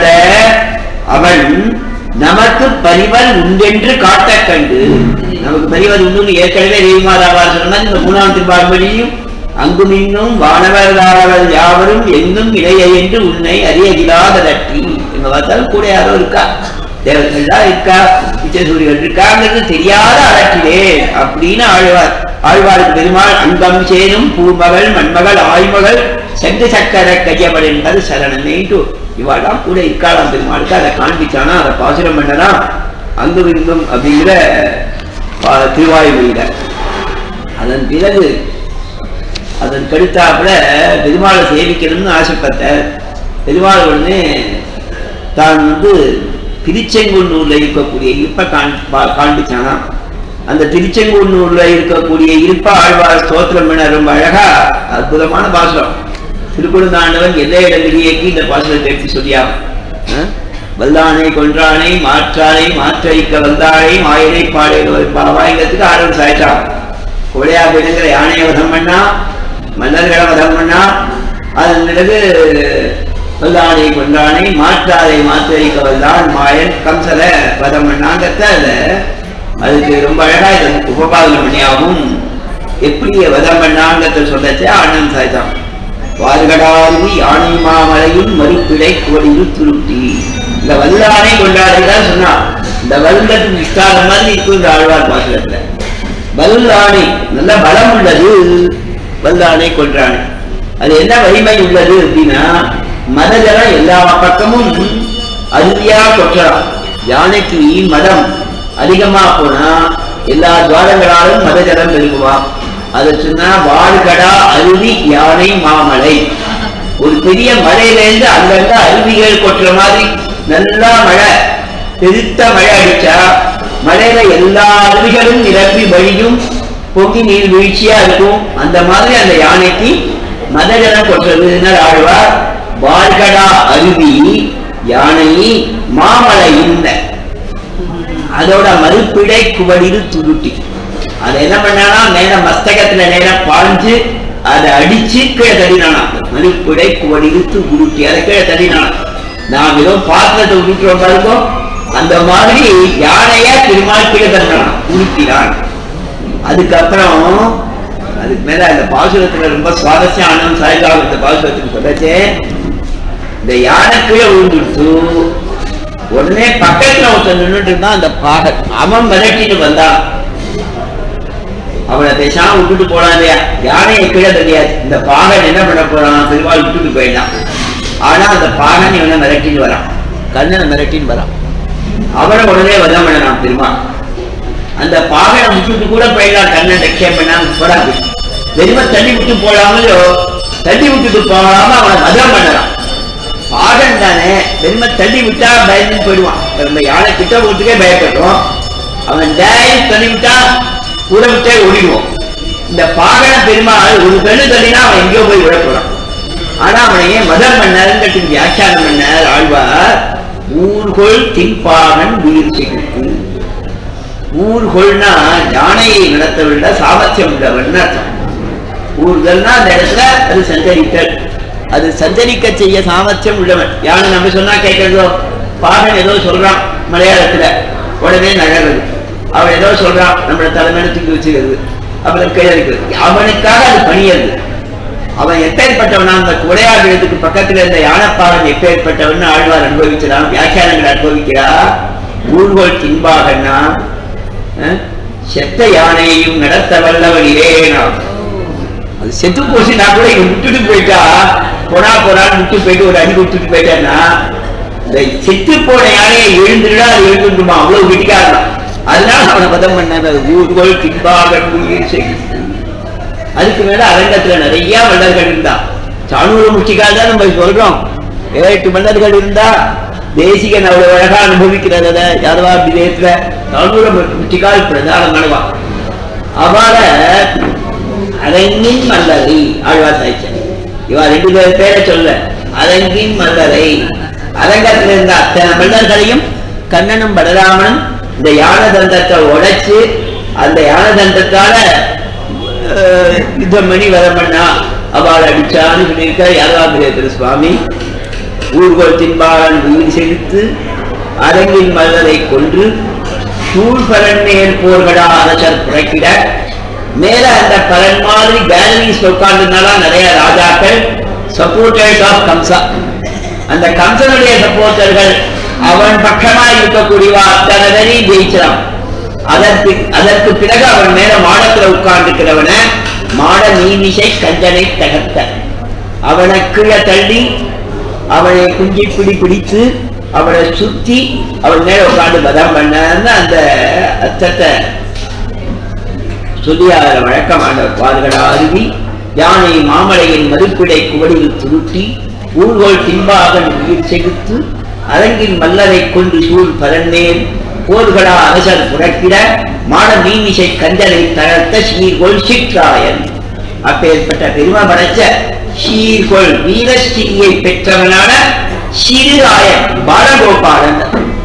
அவன் நமக்கு பரிவர் உண்டென்று காட்ட கண்டு, நமக்கு பரிவர் உண்டு ஏற்கனவே ரேவிமாதாவார் சொன்னா இந்த மூணாம் திருப்பார்படியும் அங்கும் இன்னும் வானவர்கள் யாவரும் எங்கும் இளைய என்று உன்னை அறியகிலாத தட்டி எங்க பார்த்தாலும் கூட யாரோ இருக்கா, தேவர்கள்லாம் இருக்கா, பிச்சசூரிகள் இருக்காங்கிறது தெரியாத அலட்டிலே அப்படின்னு ஆழ்வார். ஆழ்வாருக்கு பெருமாள் அங்கம் சேரும் பூமகள் மண்மகள் ஆய்மகள் சென்று சக்கர கையவள் என்பது சரணமேட்டு இவாள்தான் கூட இருக்காளாம் பெருமாளுக்கு. அதை காண்பிச்சானா, அதை பாசுரம் பண்ணனா அங்கும் இங்கும் அப்படிங்கிற திருவாயுமொழியில. அதன் பிறகு அதன் கடுத்தாப்புல பெருமாளை சேவிக்கணும்னு ஆசைப்பட்ட பெருமாள் உடனே தான் வந்து திருச்செங்குன்னூர்ல இருக்கக்கூடிய இருப்பை காண்பிச்சானா. அந்த திருச்செங்குன்னூர்ல இருக்கக்கூடிய இருப்ப ஆழ்வார் ஸ்தோத்திரம் பண்ண ரொம்ப அழகா அற்புதமான பாசுரம். திருக்குறுந்தாண்டவன் எல்லா இடங்களிலேக்கு இந்த பாசுரத்தை எடுத்து சொல்லியா, வல்லானை கொன்றானை மாற்றானை மாற்றழிக்க வந்தானை மாயனை பாடை பாவாய்கிறதுக்கு ஆரம்பம் சாய்ச்சான். கோழையா போயிடுங்கிற யானையை வதம் பண்ணா, மன்னர்களை வதம் பண்ணா, அதன் பிறகு வல்லானை கொன்றானை மாற்றாதை மாற்றழிக்க வந்தான் மாயன் கம்சல வதம் பண்ணாங்கிறத அதுக்கு ரொம்ப அழகா இதற்கு உபபாதனம் பண்ணியாகும். எப்படி வதம் பண்ணாங்கிறத சொல்லச்சே ஆனந்த் சாய்தான். வார்கடாதி யானை மாமலையும் மறுப்பிடை கோடியில் துருட்டி, இந்த வல்லானை கொண்டாடுதான் சொன்னா. இந்த வல்லத்துக்கு விஸ்தார மாதிரி இருக்கும் இந்த ஆழ்வார் பாசுரத்துல. வல்லானை நல்ல பலம் உள்ளது, வல்லானை கொன்றானை. அது என்ன வலிமை உள்ளது அப்படின்னா, மதஜலம் எல்லா பக்கமும் அருவியா கொற்றலாம். யானைக்கு மதம் அதிகமா போனா எல்லா துவாரங்களாலும் மதஜலம் பெருகுவான். அதை சொன்னா வார்கடா அருவி யானை மாமலை. ஒரு பெரிய மழையிலேருந்து அங்கங்க அருவிகள் கொட்டுற மாதிரி நல்லா மழை பெருத்த மழை அடிச்சா மழையில எல்லா அருவிகளும் நிரம்பி வழியும் பொங்கி நீர் வீழ்ச்சியா இருக்கும். அந்த மாதிரி அந்த யானைக்கு மதஜலம் கொட்டுறது ஆழ்வார். வாழ்கடா அருவி யானை மாமலை இந்த அதோட மறுப்பிடை குவடில் துருட்டி அதை என்ன பண்ணானா மேல மஸ்தகத்துல நேரம் பாஞ்சு அதை அடிச்சு கீழே தடினானா. மறுப்பிடை குவடிலுத்து உருட்டி அதை கீழே தடினானா. நாம் ஏதோ பாத்திரத்தை உருட்டுறோம் பாருக்கோம், அந்த மாதிரி யானைய திருமால் கீழே தடினானா, உருட்டினான். அதுக்கப்புறம் அதுக்கு மேல அந்த பாசுரத்துல ரொம்ப சுவாரஸ்யம் ஆனந்தம் சாய்காலம் இந்த பாசுரத்துக்கு சொல்லச்சே, இந்த யானை கீழே விழுந்துட்டு உடனே பக்கத்துல ஒருத்தர் நின்றுட்டு இருந்தான். அந்த பாகன் அவன் மிரட்டிட்டு வந்தான். அவனை பேசாம விட்டுட்டு போறான் இல்லையா, யானையை கீழே தெரியாது. இந்த பாகன் என்ன பண்ண போறான், பெருமாள் விட்டுட்டு போயிட்டான். ஆனா அந்த பாகன் இவனை மிரட்டின்னு வரான், கண்ணனை மிரட்டின்னு வரான். அவனை உடனே வதம் பண்ணலாம் பெருமாள். அந்த பாகனை விட்டுட்டு கூட போயிடலாம், கண்ணன் ரட்சம் பண்ணாம போறாங்க. வெறும தள்ளி விட்டு போடாமலோ தள்ளி விட்டுட்டு போகாம அவனை வதம் பண்ணலாம். பாகன் தானே, வெறும தள்ளி விட்டா பயந்து போயிடுவான். நம்ம யானை கிட்ட போட்டுக்கே பயப்படுறோம். அவன் டைரக்ட் தள்ளி விட்டா கூட விட்டே ஓடிடுவோம். இந்த பாகன பெருமாள் ஒரு கண்ணு தள்ளினா அவன் எங்கேயோ போய் விட போறான். ஆனா அவனை ஏன் மதம் பண்ணாருன்னு வியாக்கியானம் பண்ணார் ஆழ்வார். ஊர்கொள் தின்பாகன் உயிர் செய்து. ஊர்கொள்னா யானையை நடத்தவில்லை, சாமர்த்தியம் உள்ளவன் அர்த்தம். ஊர்கள்னா அந்த இடத்துல அது சஞ்சரித்தல், அது சஞ்சரிக்க செய்ய சாமர்த்தியம் உள்ளவன். யானை நம்ம சொன்னா கேட்கறதோ, பாகன் ஏதோ சொல்றான் மலையாளத்துல உடனே நகர்றது, அவன் ஏதோ சொல்றான் நம்மளை தலைமையில தூக்கி வச்சுக்கிறது, அப்புறம் கீழே இருக்கிறது. அவனுக்காக அது பணியது. அவன் எப்பேற்பட்டவனா, அந்த உடையாடுறதுக்கு பக்கத்துல இருந்த யானைப்பாகன் எப்பேற்பட்டவன் ஆழ்வார் அனுபவிக்கிறான், வியாக்கியானங்கள் அனுபவிக்கிறா. ஊர்கோள் தின்பாகன்னா செத்த யானையையும் நடத்த வல்லவனிலே. அது செத்து போச்சு, நான் கூட இவன் விட்டுட்டு போயிட்டா போனா போறான்னு விட்டு போயிட்டு ஒரு அடி விட்டுட்டு போயிட்டேன்னா, இந்த செத்து போன யானையை எழுந்துடா அது எழுந்துட்டுமா, அவ்வளவு கெட்டிக்காரன். அதனால அவனை பதம் பண்ண ஊர்கோள் தின்பாகன் உயிர் செய்து. அதுக்கு மேல அரங்கத்துல நிறைய மன்னர்கள் இருந்தா. சாணூர முச்சிக்கால் தான் நம்ம சொல்றோம், ஏழு எட்டு மன்னர்கள் இருந்தா. தேசிகன் அவ்வளவு அழகா அனுபவிக்கிறத யாதவா விதயத்துல சாணூர முச்சிக்கால் பிரதானமானவா. அவளை அரங்கின் மல்லரை ஆழ்வார் சாய்ச்சன். இவா ரெண்டு பேர் பேரை சொல்ல, அரங்கின் மல்லரை. அரங்கத்துல இருந்த அத்தனை மன்னர்களையும் கண்ணனும் பலராமனும் இந்த யான தந்தத்தை உடைச்சு அந்த யான தந்தத்தால யுத்தம் பண்ணி வரமண்ணா அவள் அடிச்சான்னு சொல்லியிருக்க யாதவாபிரேந்திர சுவாமி. ஊர்கோள் தின்பாகன் உயிர் செலுத்து அரங்கின் மல்லரை கொன்று சூழ் பலன் மேல் போர்களா அரசர் புறக்கிட. மேல அந்த பலன் மாதிரி கேலரிஸ் உட்கார்ந்ததுனால நிறைய ராஜாக்கள் சப்போர்ட்டர்ஸ் ஆஃப் கம்சா. அந்த கம்சனுடைய சப்போர்ட்டர்கள் அவன் பக்கமா இருக்கக்கூடியவா அத்தனை பேரையும் ஜெயிச்சான். அதற்கு அதற்கு பிறகு அவன் மேல மாடத்துல உட்கார்ந்துக்கிறவன மாட நீமிசை கஞ்சனை தகர்த்த. அவனை கீழே தள்ளி அவனை குஞ்சி பிடி பிடித்து அவனை சுத்தி அவன் மேல உட்கார்ந்து பதம் பண்ண அந்த அர்த்தத்தை சொல்லி அவரை வழக்கமான பாதுகடா அருவி யானை மாமலையின் மறுப்பிடை குவடியில் துருட்டி ஊர்கோள் தின்பாகன் உயிர் செகுத்து அரங்கின் மல்லரை கொண்டு சூழ் பரன்மேல் போர்களா அரசர் புறக்கிட மாட மீமிசை கஞ்சனை தளர்த்த சீர்கொள் சிற்றாயன். அப்பேற்பட்ட பெருமை படைச்ச சீர்கொள் வீரஸ்ரீயை பெற்றவனான சிறுராயன் பாலகோபாலன்.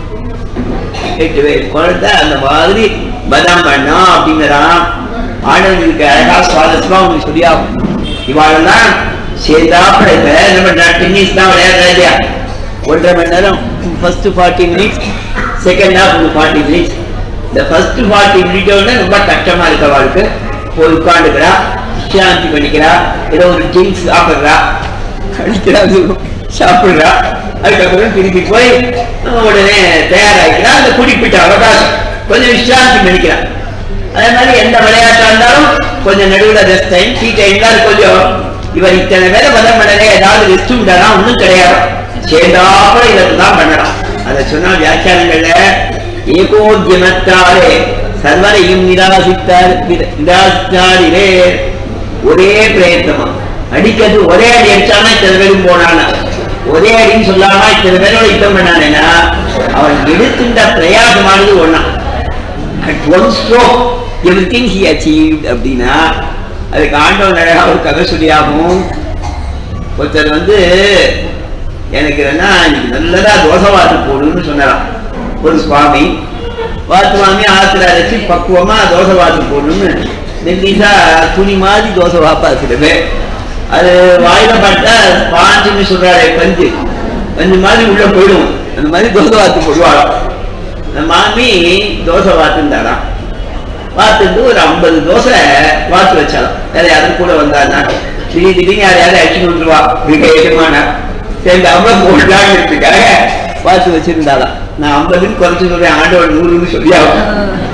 எட்டு பேர் குழந்தை அந்த மாதிரி பதம் பண்ணா அப்படிங்கிறான். ஆனந்தனுக்கு அழகா சுவாரஸ்யமா உங்களுக்கு சொல்லியாகும். இவாளெல்லாம் சேர்ந்தாப்பட இப்ப நம்ம டென்னிஸ் தான் விளையாடுறா இல்லையா, ஒன்றரை மணி நேரம் first forty minutes, second half forty minutes. இந்த ஃபர்ஸ்ட் ஃபார்ட்டி மினிட்டோட ரொம்ப கஷ்டமா இருக்க வாழ்க்கை. போய் உட்காந்துக்கிறா, விசிராந்தி பண்ணிக்கிறா, ஏதோ ஒரு ட்ரிங்க்ஸ் சாப்பிட்றா, கழிக்கிறா, சாப்பிட்றா. அதுக்கப்புறம் திருப்பி போய் உடனே தயாராகிக்கிறா. அந்த குறிப்பிட்ட அவகாசம் கொஞ்சம் விசிராந்தி பண்ணிக்கிறா. அதே மாதிரி எந்த விளையாட்டா இருந்தாலும் கொஞ்சம் நடுவில் ரெஸ்ட் டைம், டீ டைம் தான் கொஞ்சம். இவர் இத்தனை பேரை பதம் பண்ணலே ஏதாவது ரெஸ்ட் விட்டானா ஒன்றும் கிடையாது, சேர்ந்தாப்புல இதற்கு தான் பண்ணலாம். அதை சொன்ன வியாக்கியானங்கள்ல ஏகோத்யமத்தாரே சர்வரையும் நிராசித்தார் நிராசித்தாரிலே. ஒரே பிரயத்தமா அடிக்கிறது, ஒரே அடி அடிச்சானா இத்தனை பேரும் போனானா, ஒரே அடின்னு சொல்லாம இத்தனை பேரோட யுத்தம் பண்ணானேன்னா அவன் எடுத்துட்ட பிரயாசமானது ஒண்ணா. At one stroke everything he achieved அப்படின்னா அதுக்கு ஆண்டவன் அழகா ஒரு கதை சொல்லியாகும். ஒருத்தர் வந்து எனக்கு என்ன இன்னைக்கு நல்லதா தோசை வாத்து போடுன்னு சொன்னாராம் ஒரு சுவாமி. வாத்து வாங்கி ஆத்துல அரைச்சி பக்குவமா தோசை வாத்து போடணும்னு நெல்லிசா துணி மாதிரி தோசை வாப்பாக்குறது. அது வாயில பார்த்தா பாஞ்சுன்னு சொல்றாரு, பஞ்சு பஞ்சு மாதிரி உள்ள போயிடும். அந்த மாதிரி தோசை வாத்து போடுவாளாம். அந்த மாமி தோசை வாத்துந்தாராம். வாத்துட்டு ஒரு ஐம்பது தோசை வாத்து வச்சாலும் வேற யாரும் கூட வந்தாருன்னா திடீர் திடீர்னு யார் யாரும் அடிச்சு விட்டுருவா ஏற்றமான சேர்ந்து அவ்வளவு போடலான்னு இருக்குக்காக வாத்து வச்சிருந்தாலாம். நான் ஐம்பதுன்னு குறைச்சு சொல்றேன், ஆண்டவன் நூறுன்னு சொல்லியாகும்.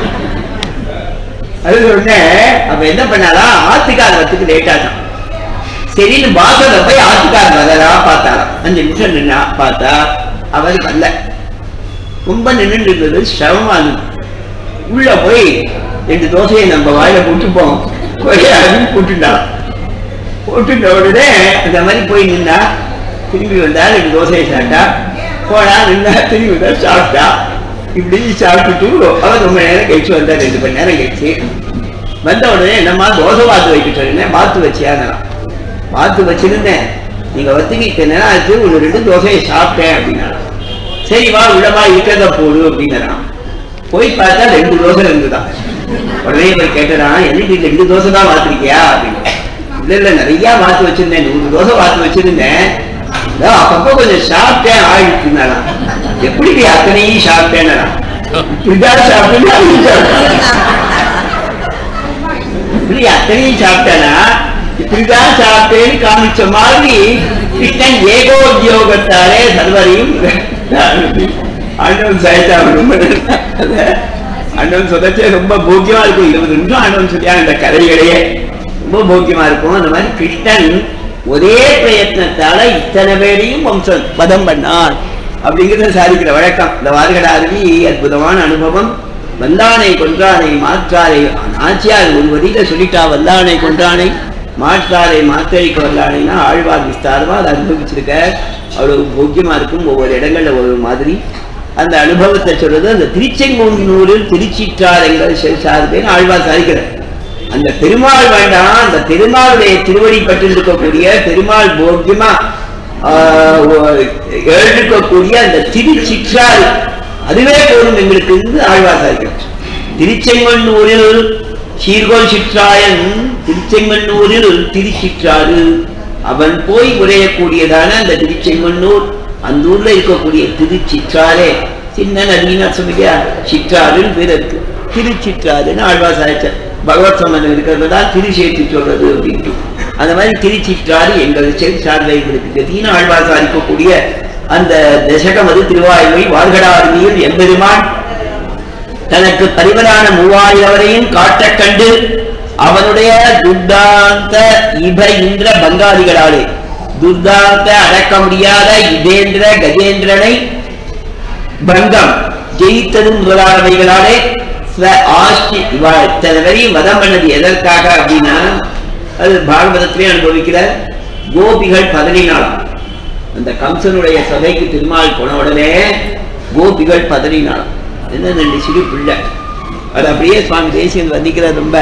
அது சொன்னேன். அப்ப என்ன பண்ணாலாம், ஆத்துக்கார வரத்துக்கு லேட் ஆகும். சரின்னு பாசல போய் ஆத்துக்கார வரா பார்த்தாராம். அஞ்சு நிமிஷம் நின்னா பார்த்தா அவர் வரல. ரொம்ப நின்று இருந்தது, சிரமமானது. உள்ள போய் ரெண்டு தோசையை நம்ம வாயில போட்டுப்போம் அப்படின்னு போட்டுட்டான். போட்டுட்ட உடனே அந்த மாதிரி போய் நின்னா திரும்பி வந்தா ரெண்டு தோசையை சாப்பிட்டா, போனா நின்னா திரும்பி வந்தா சாப்பிட்டா. இப்படி சாப்பிட்டுட்டு அவன் ரொம்ப நேரம் கழிச்சு வந்தா, ரெண்டு மணி நேரம் கழிச்சு வந்த உடனே என்னம்மா தோசை வாத்து வைக்கிட்டு இருந்தேன். வாத்து வச்சியாங்கலாம். வாத்து வச்சிருந்தேன், நீங்க வத்துக்கு இத்தனை நேரம் ஆச்சு, ஒரு ரெண்டு தோசையை சாப்பிட்டேன் அப்படின்னா. சரி வா உள்ளவா இருக்கிறத போடு அப்படிங்கிறான். போய் பார்த்தா ரெண்டு தோசை இருந்துதான். உடனே போய் கேட்டுறான், எனக்கு ரெண்டு தோசை தான் வாத்துருக்கியா அப்படின்னு. இல்ல இல்ல நிறைய வாத்து வச்சிருந்தேன், நூறு தோசை வாத்து வச்சிருந்தேன், அப்பப்போ கொஞ்சம் சாப்பிட்டேன் ஆயிடுச்சுனாலாம். எப்படி அத்தனையும் சாப்பிட்டேன்னா இப்படிதான் சாப்பிட்டேன், இப்படி அத்தனையும் சாப்பிட்டேன்னா இப்படிதான் சாப்பிட்டேன்னு காமிச்ச மாதிரி கிருஷ்ணன் ஏகோத்தியோகத்தாலே சர்வரையும் ஆண்டவன் சாய்த்தா. ரொம்ப ஆண்டவன் சொதச்சே ரொம்ப போக்கியமா இருக்கும். இருபது நிமிஷம் ஆண்டவன் சொல்லியா இந்த கதைகளையே ரொம்ப போக்கியமா இருக்கும். அந்த மாதிரி கிருஷ்ணன் ஒரே பிரயத்னத்தால இத்தனை பேரையும் வம்சம் வதம் பண்ணான் அப்படிங்கிறத சாதிக்கிற வழக்கம். இந்த வார்கடா அருவி அற்புதமான அனுபவம். வல்லானை கொன்றானை மாற்றாரை நாச்சியார் ஒரு வரியில சொல்லிட்டா, வல்லானை கொன்றானை மாற்றாரை மாற்றழிக்க வல்லானைன்னா ஆழ்வார் விஸ்தாரமா அதை அனுபவிச்சிருக்க. அவ்வளவு போக்கியமா இருக்கும். ஒவ்வொரு இடங்கள்ல ஒரு மாதிரி அந்த அனுபவத்தை சொல்றது. அந்த திருச்செங்கோன்றினூரில் திருச்சிற்றாரங்கள் சார்பேன்னு ஆழ்வார் சாதிக்கிறார். அந்த பெருமாள் வேண்டாம், அந்த பெருமாளுடைய திருவடி பற்றிருக்கக்கூடிய பெருமாள் போக்கியமா எழுதிருக்கக்கூடிய அந்த திருச்சிற்றாறு அதுவே போதும் எங்களுக்கு இருந்து ஆழ்வார் சாதிக்கிறார். திருச்செங்கோன்றினூரில் சீர்கோள் சிற்றாயன், திருச்செங்கோன்றினூரில் திருச்சிற்றாறு அவன் போய் உரையக்கூடியதான அந்த திருச்செங்கோன்னூர், அந்த ஊர்ல இருக்கக்கூடிய திருச்சிற்றாரே சின்ன நதினா சொல்லியா, சிற்றாறுன்னு பேர் இருக்கு. திருச்சிற்றாறுன்னு ஆழ்வார் சாதிச்சார். பகவத் சம்பந்தம் இருக்கிறது தான் திரு சேர்த்து சொல்றது அப்படின்ட்டு. அந்த மாதிரி திருச்சிற்றாறு எங்கள் சேர்த்து சார்ந்த எங்களுக்கு கதின்னு ஆழ்வார் சாதிக்கக்கூடிய அந்த தசகம் அது திருவாயுமை. வார்கடா அருவியில் எம்பெருமான் தனக்கு பரிவரான மூவாயிரவரையும் காட்ட கண்டு அவனுடைய துர்தாந்த இப இந்திர பங்காதிகளாலே துர்தாந்த அடக்க முடியாத இதேந்திர கஜேந்திரனை பங்கம் ஜெயித்ததும் முதலானவைகளாலே ஆஷ்டி இத்தனை வரையும் வதம் பண்ணது எதற்காக அப்படின்னா, அது பாகவதத்திலே அனுபவிக்கிறார். கோபிகள் பதறினாளாம். அந்த கம்சனுடைய சபைக்கு திருமால் போன உடனே கோபிகள் பதறினாளாம். என்ன ரெண்டு சிறு பிள்ளை, அது அப்படியே சுவாமி தேசியன் வந்திக்கிறார். ரொம்ப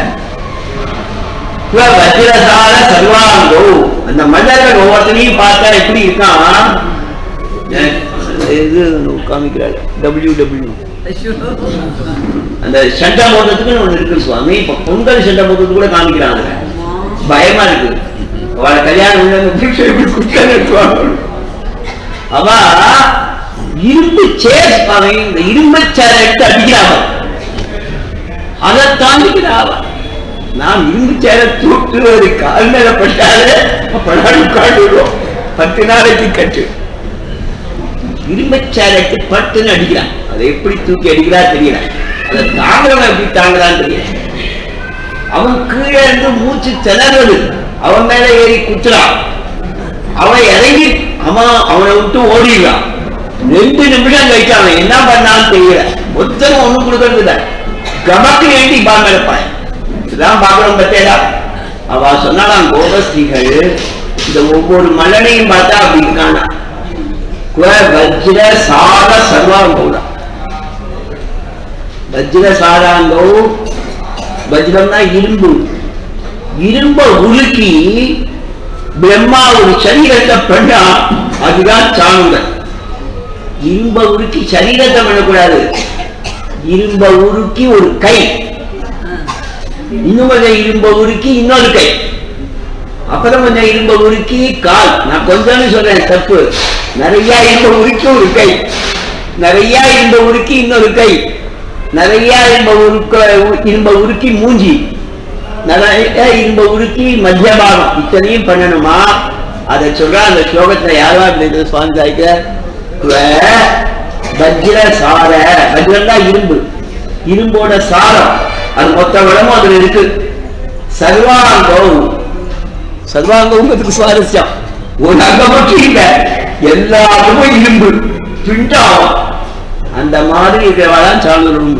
வஜ்ரசால சர்வாங்கோ, அந்த மன்னர்கள் ஒவ்வொருத்தனையும் பார்த்தா எப்படி இருக்கான். இது காமிக்கிறாரு டபிள்யூ டபிள்யூ அந்த சண்டை போடுறதுக்குன்னு ஒண்ணு இருக்கு சுவாமி. இப்ப பொங்கல் சண்டை போடுறதுக்கு கூட காமிக்கிறாங்க. பயமா இருக்கு. அவளை கல்யாணம் அவ இரும்பு சேர், இந்த இரும்பு சேரை எடுத்து அடிக்கிறாவ, அதை தாண்டிக்கிறாவ. நாம் இரும்பு சேரை தூக்கு ஒரு கால் மேல பட்டாலே காட்டுவோம். பத்து நாளைக்கு கட்டு இரும்பு சேரைக்கு பட்டுன்னு அடிக்கிறான். அதை எப்படி தூக்கி அடிக்கிறா தெரியல. அதை தாங்குறவன் எப்படி தாங்குறான்னு தெரியல. அவன் கீழே இருந்து மூச்சு திணறது, அவன் மேல ஏறி குத்துறான். அவன் இறங்கி அவன் அவனை விட்டு ஓடிடுறான். ரெண்டு நிமிஷம் கழிச்சு அவன் என்ன பண்ணான்னு தெரியல. ஒத்தனை ஒண்ணு கொடுக்கறது இல்லை. கமக்கு வேண்டி பா மேலப்பாய் இதுதான் பாக்குறோம். பத்தேடா அவ சொன்னாலாம் கோபஸ்ரீகள் இந்த ஒவ்வொரு மல்லனையும் பார்த்தா அப்படி இருக்கானா. வஜ்ர சார சர்வாங்கோ, வஜ்ர சாராங்கோ வஜ்ரம்னா இரும்பு. இரும்ப உருக்கி பிரம்மா ஒரு சரீரத்தை பண்ணா அதுதான் சாணுடன். இரும்ப உருக்கி சரீரத்தை பண்ணக்கூடாது. இரும்ப உருக்கி ஒரு கை, இன்னும் கொஞ்சம் இரும்ப உருக்கி இன்னொரு கை, அப்புறம் கொஞ்சம் இரும்ப உருக்கி கால். நான் கொஞ்சம் சொல்றேன், தப்பு. நிறைய இரும்ப உருக்கி ஒரு கை, நிறைய இரும்ப உருக்கி இன்னொரு கை, நிறைய இரும்ப உருக்க இரும்ப உருக்கி மூஞ்சி, நிறைய இரும்ப உருக்கி மத்திய பாகம். இத்தனையும் பண்ணணுமா? அதை சொல்ற அந்த ஸ்லோகத்துல யாரா இருந்தது சுவாமி சாய்க்க வஜ்ர சார. வஜ்ரம் தான் இரும்பு, இரும்போட சாரம். அது மொத்த வளமும் அதுல இருக்கு. சர்வாங்கம், சர்வாங்கம்ங்கிறதுக்கு சுவாரஸ்யம். ஒரு அங்கம் மட்டும் இல்ல, எல்லாருமே இரும்பு பிண்டாகும். அந்த மாதிரி இருக்கிறவாதான் சார்ந்தோம்.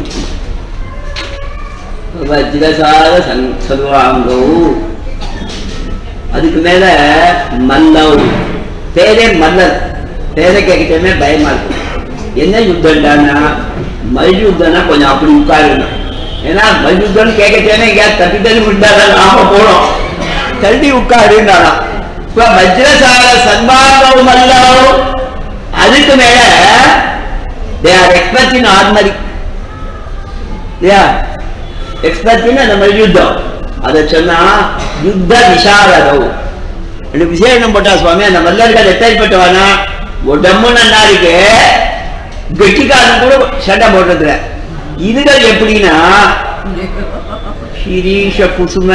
வஜ்ரசார சர்வாங்கோ. அதுக்கு மேல மல்லவ். பேரே மல்லர். பேரை கேட்கிட்டே பயமா இருக்கும். என்ன யுத்தம்டானா மல்யுத்தம்னா கொஞ்சம் அப்படி உட்காருணும். ஏன்னா மல்யுத்தம் கேட்கட்டேன்னா எங்கேயாவது தட்டி தள்ளி விட்டாதான் நாம போனோம். தள்ளி உட்காருன்னா இப்ப வஜ்ரசார சர்வாங்கோ மல்லவ். அதுக்கு மேல they are expert in armory. Yeah, expert in அந்த மல்யுத்தம். அதை சொன்னா யுத்த விசாரதோ. ரெண்டு விசேஷம் போட்டா சுவாமி. அந்த மல்லர்கள் எத்தனைப்பட்டவானா உடம்பு நல்லா இருக்கு, கெட்டிக்காரன் கூட சட்டை போடுறதுல. இதுகள் எப்படின்னா ஷிரீஷ குசும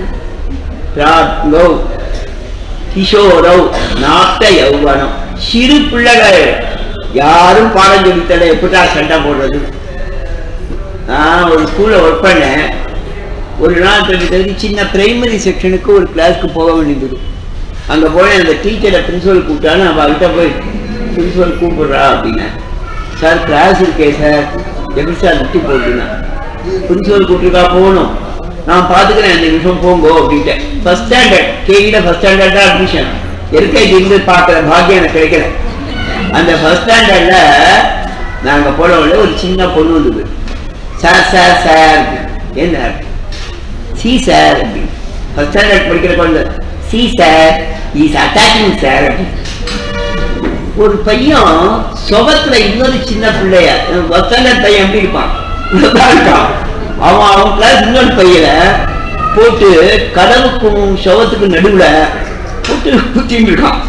கிஷோரோ நாட்ட யௌவனம். சிறு பிள்ளைகள் யாரும் பாடம் சொல்லித்தர எப்படா சண்டை போடுறது. நான் ஒரு ஸ்கூல்ல ஒர்க் பண்ணேன். ஒரு நாள் தள்ளி சின்ன பிரைமரி செக்ஷனுக்கு ஒரு கிளாஸ்க்கு போக வேண்டியது. அங்க போய் அந்த டீச்சரை பிரின்சிபல் கூப்பிட்டான்னு அவகிட்ட போய் பிரின்சிபல் கூப்பிடுறா அப்படின்னா, சார் கிளாஸ் இருக்கே சார், எப்படி சார் விட்டு போட்டுனா. பிரின்சிபல் கூப்பிட்டுருக்கா, போகணும், நான் பார்த்துக்கிறேன், அந்த நிமிஷம் போங்கோ அப்படின்ட்டேன். ஃபர்ஸ்ட் ஸ்டாண்டர்ட் கேஜியில் ஃபர்ஸ்ட் ஸ்டாண்டர்ட் தான் அட்மிஷன். எல்கேஜி இருந்து பார்க்குற பாக்கியம் எனக்கு கிடைக்கல. அந்த ஃபர்ஸ்ட் ஸ்டாண்டர்ட்ல நாங்கள் போனவங்கள ஒரு சின்ன பொண்ணு வந்தது. சார் சார் சார் என்ன சி சார் அப்படின்னு. ஃபர்ஸ்ட் ஸ்டாண்டர்ட் படிக்கிற குழந்தை she sir is attacking sir அப்படின்னு. ஒரு பையன் சொபத்துல இன்னொரு சின்ன பிள்ளைய ஃபர்ஸ்ட் ஸ்டாண்டர்ட் பையன் எப்படி இருப்பான் இருக்கான். அவன் அவன் கிளாஸ் இன்னொரு பையனை போட்டு கதவுக்கும் சவத்துக்கும் நடுவுல போட்டு குத்திட்டு இருக்கான்.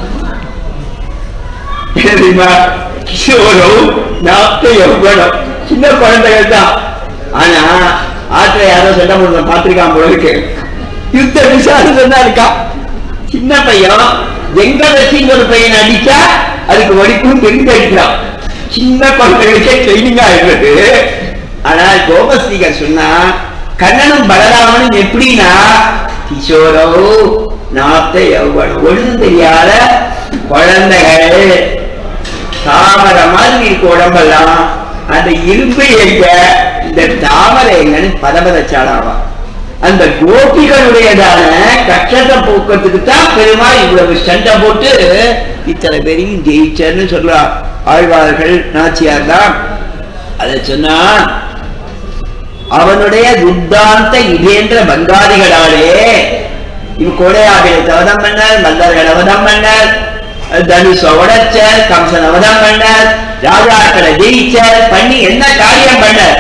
சின்ன குழந்தைகள் தான். ஆனா ஆற்ற யாரோ சட்டம் போடுற பாத்திருக்கான் போல இருக்கு. யுத்த விசாரணை தான் இருக்கான். சின்ன பையன் எங்க வச்சு இன்னொரு பையனை அடிச்சா அதுக்கு வடிக்கும் தெரிந்து அடிக்கிறான். சின்ன குழந்தைகளுக்கே ட்ரைனிங் ஆயிடுறது. ஆனா கோபஸ்ரீகர் சொன்னா கண்ணனும் பலராமனும் எப்படின்னா கிஷோரோ நாத்த யௌவனம். ஒழுங்கு தெரியாத குழந்தைகள். தாமரை மாதிரி இருக்க உடம்பெல்லாம் அந்த இரும்பு எங்க, இந்த தாமரை எங்கன்னு பதபதச்சாடாவா. அந்த கோபிகளுடையதான கஷ்டத்தை போக்குறதுக்கு தான் பெருமாள் இவ்வளவு சண்டை போட்டு இத்தனை பேரையும் ஜெயிச்சர்னு சொல்றா. ஆழ்வார்கள் நாச்சியார் தான் அதை சொன்னா. அவனுடைய துத்தாந்த இதேன்ற பங்காதிகளாலே இவ கோடையாவில அவதம் பண்ணார், மல்லர்கள் அவதம் பண்ணார், தனுஷ உடைச்சர், கம்சன் அவதம் பண்ணார், ராஜாக்களை ஜெயிச்சர் பண்ணி என்ன காரியம் பண்ணார்?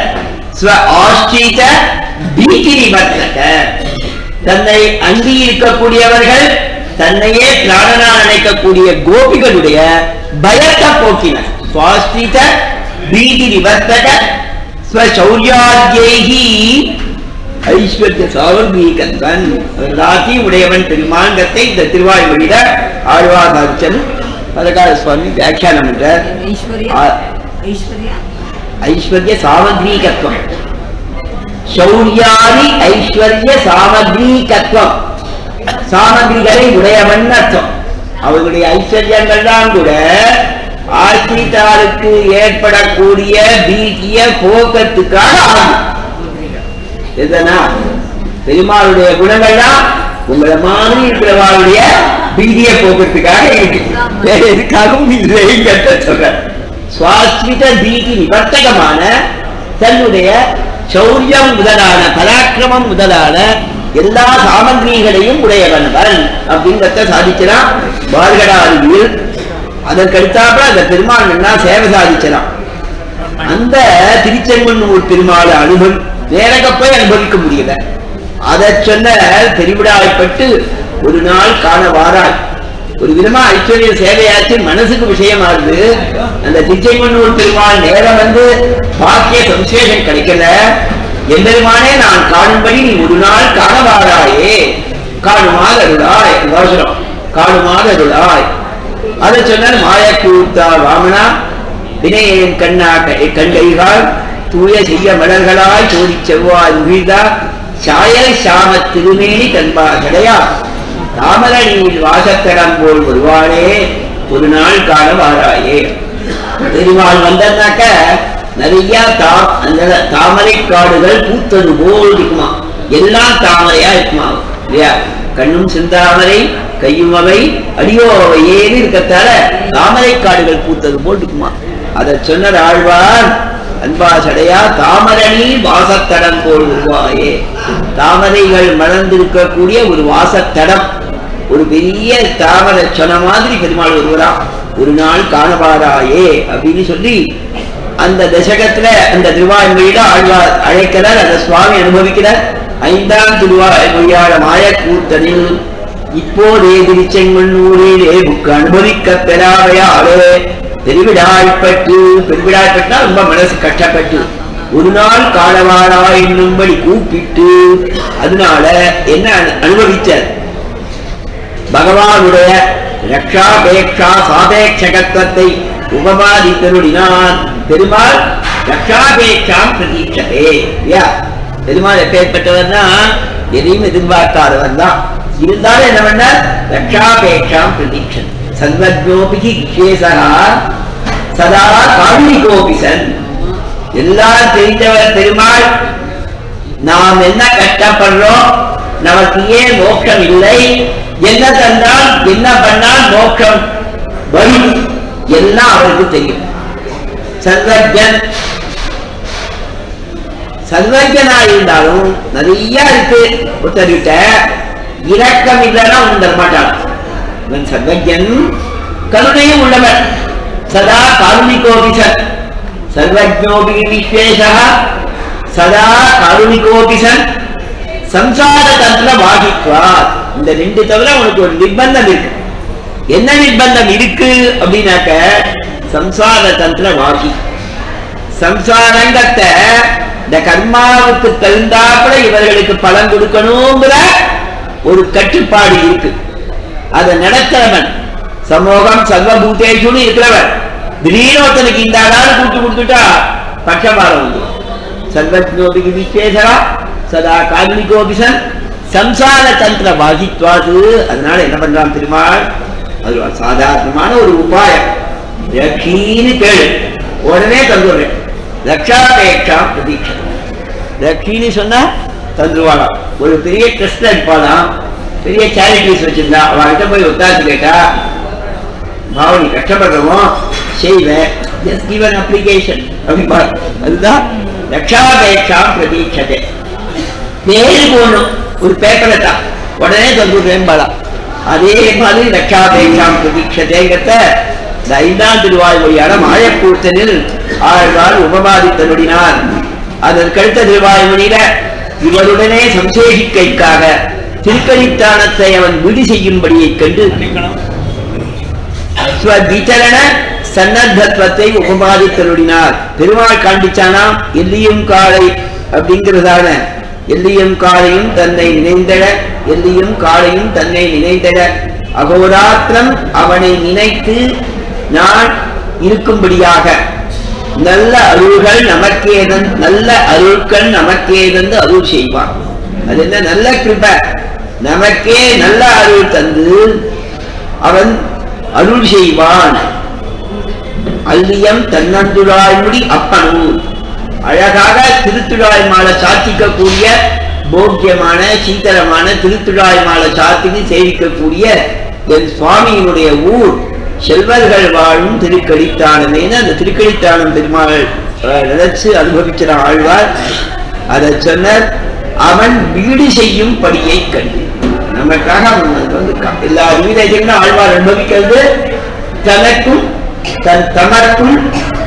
தன்னை அங்கி இருக்கக்கூடியவர்கள், தன்னையே பிராணனா நினைக்கக்கூடிய கோபிகளுடைய பயத்தை போக்கினார். ஐஸ்வர்ய சாவர்கீகத்வன் ராத்தி உடையவன் பெருமாங்கத்தை இந்த திருவாய்மொழியில ஆழ்வார்ச்சன் பதகார சுவாமி வியாக்கியானம் என்றார். ஐஸ்வர்ய சாமக்ரீகத்துவம், சௌர்யாதி ஐஸ்வர்ய சாமக்ரீகத்துவம். சாமகிரிகளை உடையவன் அர்த்தம். அவர்களுடைய ஐஸ்வர்யங்கள் தான் கூட ஆசிரித்தாருக்கு ஏற்படக்கூடிய பீதிய போக்கத்துக்காக ஆகும். எதனா பெருமாளுடைய குணங்கள்லாம் உங்களை மாதிரி இருக்கிறவாளுடைய பீதிய போக்கத்துக்காக இருக்கு. வேற எதுக்காகவும் இல்லைங்கிறத சொல்ற. சுவாஸ்மித பீதி நிவர்த்தகமான தன்னுடைய சௌரியம் முதலான பராக்கிரமம் முதலான எல்லா சாமகிரிகளையும் உடையவன்கள் அப்படிங்கிறத சாதிக்கிறான் பார்கடாதியில். அதற்கடுத்தாப்புல அந்த பெருமாள் என்ன சேவை சாதிக்கிறான். அந்த திருச்செங்கண்ணூர் பெருமாளை அனுபவி நேரக போய் அனுபவிக்க முடியல. அதை சொன்ன பெருவிழாவைப்பட்டு ஒரு நாள் காண வாராய். ஒரு விதமா ஐஸ்வர்ய சேவையாச்சு மனசுக்கு விஷயமாகுது. அந்த திருச்செங்கண்ணூர் பெருமாள் நேரம் வந்து பாக்கிய சம்சேஷம் கிடைக்கல. எம்பெருமானே நான் காணும்படி நீ ஒரு நாள் காண வாராயே, காணுமாறு அருளாய் அவசரம் காணுமாறு அருளாய். அதை சொன்னால் மாய கூத்தா வாமனா வினயன் கண்ணா கண்கைகால் தூய செய்ய மலர்களாய் சோதி செவ்வாய் உகிழ்தா சாயல் சாம திருமேனி கண்பா கடையா தாமரணியில் வாசத்தடம் போல் வருவானே ஒரு நாள் காண வாராயே. பெருமாள் வந்தனாக்க நிறைய தா அந்த தாமரை காடுகள் பூத்தது போல் இருக்குமா, எல்லாம் தாமரையா இருக்குமா இல்லையா. கண்ணும் செந்தாமரை கையும் அவை அடியோ அவை ஏறி இருக்கத்தால தாமரை காடுகள் பூத்தது போல் இருக்குமா. அதை சொன்ன ஆழ்வார் அன்பா சடையா தாமரணி வாசத்தடம் போல் வருவாயே. தாமரைகள் மலர்ந்திருக்கக்கூடிய ஒரு வாசத்தடம், ஒரு பெரிய தாமரை சொன்ன மாதிரி பெருமாள் வருவராம். ஒரு நாள் காணவாராயே அப்படின்னு சொல்லி அந்த தசகத்துல அந்த திருவாய்மொழியில ஆழ்வார் அழைக்கிறார். அந்த சுவாமி அனுபவிக்கிறார். ஐந்தாம் திருவாய்மொழியாள மாய கூத்தனில் இப்போதே திருச்செங்கண்ணூரிலே புக்கு அனுபவிக்க பெறாவையாளே பெருவிடாய்ப்பட்டு. பெருவிடாய்ப்பட்டா ரொம்ப மனசு கஷ்டப்பட்டு ஒரு நாள் காணவாரா என்னும்படி கூப்பிட்டு அதனால என்ன அனுபவிச்சார். பகவானுடைய ரக்ஷாபேக்ஷா சாபேட்சகத்துவத்தை உபமாதித்தருளினான். பெருமாள் ரக்ஷாபேட்சாம் பிரதீட்சதே. பெருமாள் எப்பேற்பட்டவர்னா எதையும் எதிர்பார்க்காதவன் தான். இருந்தாலும் என்ன பண்ண ரக்ஷாபேட்சாம் பிரதீட்சன் சர்வஜோபிகி விசேஷா சதா காருணிகோபிசன். எல்லாம் தெரிந்தவர் பெருமாள். நாம் என்ன கஷ்டப்படுறோம், நமக்கு ஏன் மோட்சம் இல்லை, என்ன தந்தால் என்ன பண்ணால் மோட்சம் வரும் எல்லாம் அவருக்கு தெரியும். சர்வஜன் சர்வஜனா இருந்தாலும் நிறைய இருக்கு. ஒருத்தர்கிட்ட இரக்கம் இல்லைன்னா ஒன்று தரமாட்டான். இவன் சர்வஜன் கருணையும் உள்ளவன். சதா காருணிகோபிசன் சர்வஜோபி விஸ்வேஷா சதா காருணிகோபிசன் சம்சார தந்திர வாகித்வா. இந்த ரெண்டு தவிர உனக்கு ஒரு நிர்பந்தம் இருக்கு. என்ன நிர்பந்தம் இருக்கு அப்படின்னாக்க சம்சார தந்திர வாகி. சம்சாரங்கத்தை இந்த கர்மாவுக்கு தகுந்தாப்புல இவர்களுக்கு பலன் கொடுக்கணுங்கிற ஒரு கட்டுப்பாடு இருக்கு. அதை நடத்துறவன் சமூகம் சர்வபூதேஷுன்னு இருக்கிறவன். திடீர்னு ஒருத்தனுக்கு இந்த ஆளாறு கூட்டு கொடுத்துட்டா பட்சபாரம் வந்து சர்வஜோபிக்கு விசேஷா சதா காருணிகோபிசன் சம்சார தந்திர பாகித்வாது. அதனால என்ன பண்றான் பெருமாள், அது சாதாரணமான ஒரு உபாயம். ரக்ஷீன்னு கேளு உடனே தந்துடுறேன். ரக்ஷாபேட்சா பிரதீட்சை. ரக்ஷின்னு சொன்னா தந்துருவாளா. ஒரு பெரிய ட்ரஸ்ட் இருப்பாளாம், பெரிய சேரிட்டிஸ் வச்சிருந்தா அவர்கிட்ட போய் ஒத்தாச்சு கேட்டா பாவனி கஷ்டப்படுறோம் செய்வேன் ஜஸ்ட் கிவ் அன் அப்ளிகேஷன் அப்படிப்பா. அதுதான் ரக்ஷாபேட்சா பிரதீட்சை. பேரு போடணும் ஒரு பேப்பரை தான் உடனே தந்துடுறேன் பாலா. அதே மாதிரி ரக்ஷாபேட்சாம் பிரதீட்சைங்கிறத இந்த ஐந்தாம் திருவாய்மொழியான மாயக்கூத்தனில் ஆழ்வார் உபமாதித்தனுடினார். அதற்கடுத்த திருவாய்மொழியில இவருடனே சம்சேஷிக்கைக்காக திருக்கணித்தானத்தை அவன் விடு செய்யும்படியை கண்டு ஸ்வவிச்சரண சன்னத்தத்துவத்தை உபமாதித்தனுடினார். பெருமாள் காண்பிச்சானாம் எல்லியும் காளை அப்படிங்கிறதான எல்லியும் காளையும் தன்னை நினைந்தட எல்லியும் காளையும் தன்னை நினைந்தட அகோராத்திரம் அவனை நினைத்து நான் இருக்கும்படியாக நல்ல அருள்கள் நமக்கேதன் நல்ல அருள்கள் நமக்கேதந்து அருள் செய்வான். அது என்ன நல்ல கிருபை, நமக்கே நல்ல அருள் தந்து அவன் அருள் செய்வான். அல்லியம் தன்னந்துழாய்முடி அப்பனூர். அழகாக திருத்துழாய் மாலை சாத்திக்கக்கூடிய போக்கியமான சீதளமான திருத்துழாய் மாலை சாத்திக்கு சேவிக்கக்கூடிய என் சுவாமியினுடைய ஊர் செல்வர்கள் வாழும் திருக்கடித்தானமேன்னு அந்த திருக்கடித்தானம் பெருமாள் நினைச்சு அனுபவிக்கிற ஆழ்வார். அதை சொன்னார். அவன் வீடு செய்யும் படியை கண்டு நமக்காக அவன் வந்து எல்லா வீரர்களும் ஆழ்வார் அனுபவிக்கிறது. தனக்கும் தன் தமக்கும்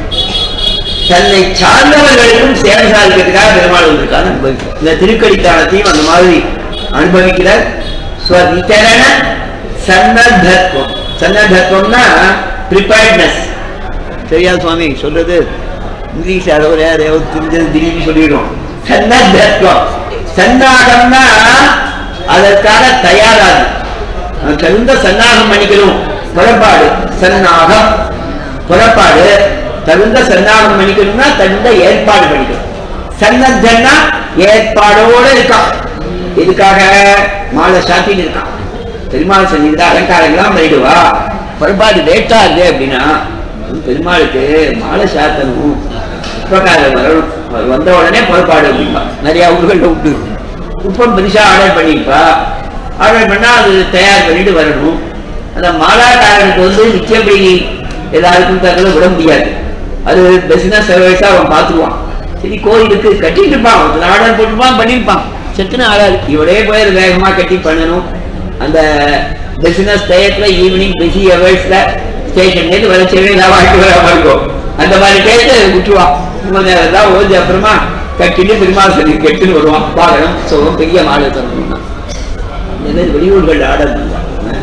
தன்னை சார்ந்தவர்களுக்கும் சேவை சாதிக்கிறதுக்காக பெருமாள் வந்திருக்கான்னு அனுபவிக்கும். இந்த திருக்கடித்தானத்தையும் அந்த மாதிரி அனுபவிக்கிறார். ஸ்வவிதரண சன்னத்தத்துவம். சன்னத்தத்துவம்னா ப்ரிப்பேர்ட்னஸ். சரியா சுவாமி சொல்றது இங்கிலீஷ் அதை ஒரு தெரிஞ்சது திடீர்னு சொல்லிடுவோம். சன்னத்தத்துவம் சன்னாகம்னா அதற்காக தயாராது. தகுந்த சன்னாகம் பண்ணிக்கணும். புறப்பாடு சன்னாகம் புறப்பாடு தகுந்த சன்னாகம் பண்ணிக்கணும்னா தகுந்த ஏற்பாடு பண்ணிக்கணும். சன்னத்தன்னா ஏற்பாடோட இருக்கான். இதுக்காக மாலை சாத்தின்னு இருக்கான். பெருமாள் சன்னிதியில அலங்காரங்களாம் பண்ணிடுவா. புறப்பாடு லேட்டா இருக்கு அப்படின்னா பெருமாளுக்கு மாலை சாத்தணும், உப்பக்காரம் வரணும். வந்த உடனே புறப்பாடு அப்படின்பா. நிறைய ஊர்கள்ல விட்டு உப்பம் பெருசா ஆர்டர் பண்ணிருப்பா. ஆர்டர் பண்ணா அது தயார் பண்ணிட்டு வரணும். அந்த மாலாக்காரனுக்கு வந்து நிச்சயப்படி எல்லாருக்கும் தகவலை விட முடியாது. அது பிசினஸ் சர்வீஸா அவன் பார்த்துருவான். சரி கோயிலுக்கு கட்டிட்டு இருப்பான், ஆர்டர் போட்டுப்பான், பண்ணிருப்பான். செத்துன்னு ஆளாது இவளே போய் வேகமா கட்டி பண்ணணும். அந்த பிசினஸ் டயத்துல ஈவினிங் பிஸி ஹவர்ஸ்ல ஸ்டேஷன்லேருந்து வர செடி வாங்கிட்டு வராம இருக்கும். அந்த மாதிரி கேட்டு விட்டுருவான். நேரம் தான் ஓஞ்சி அப்புறமா கட்டிட்டு பெருமாள் சரி கெட்டுன்னு வருவான். வாகனம் சோகம் பெரிய மாலை தரணும்னா வெளியூர்கள் ஆர்டர் பண்ணுவான்.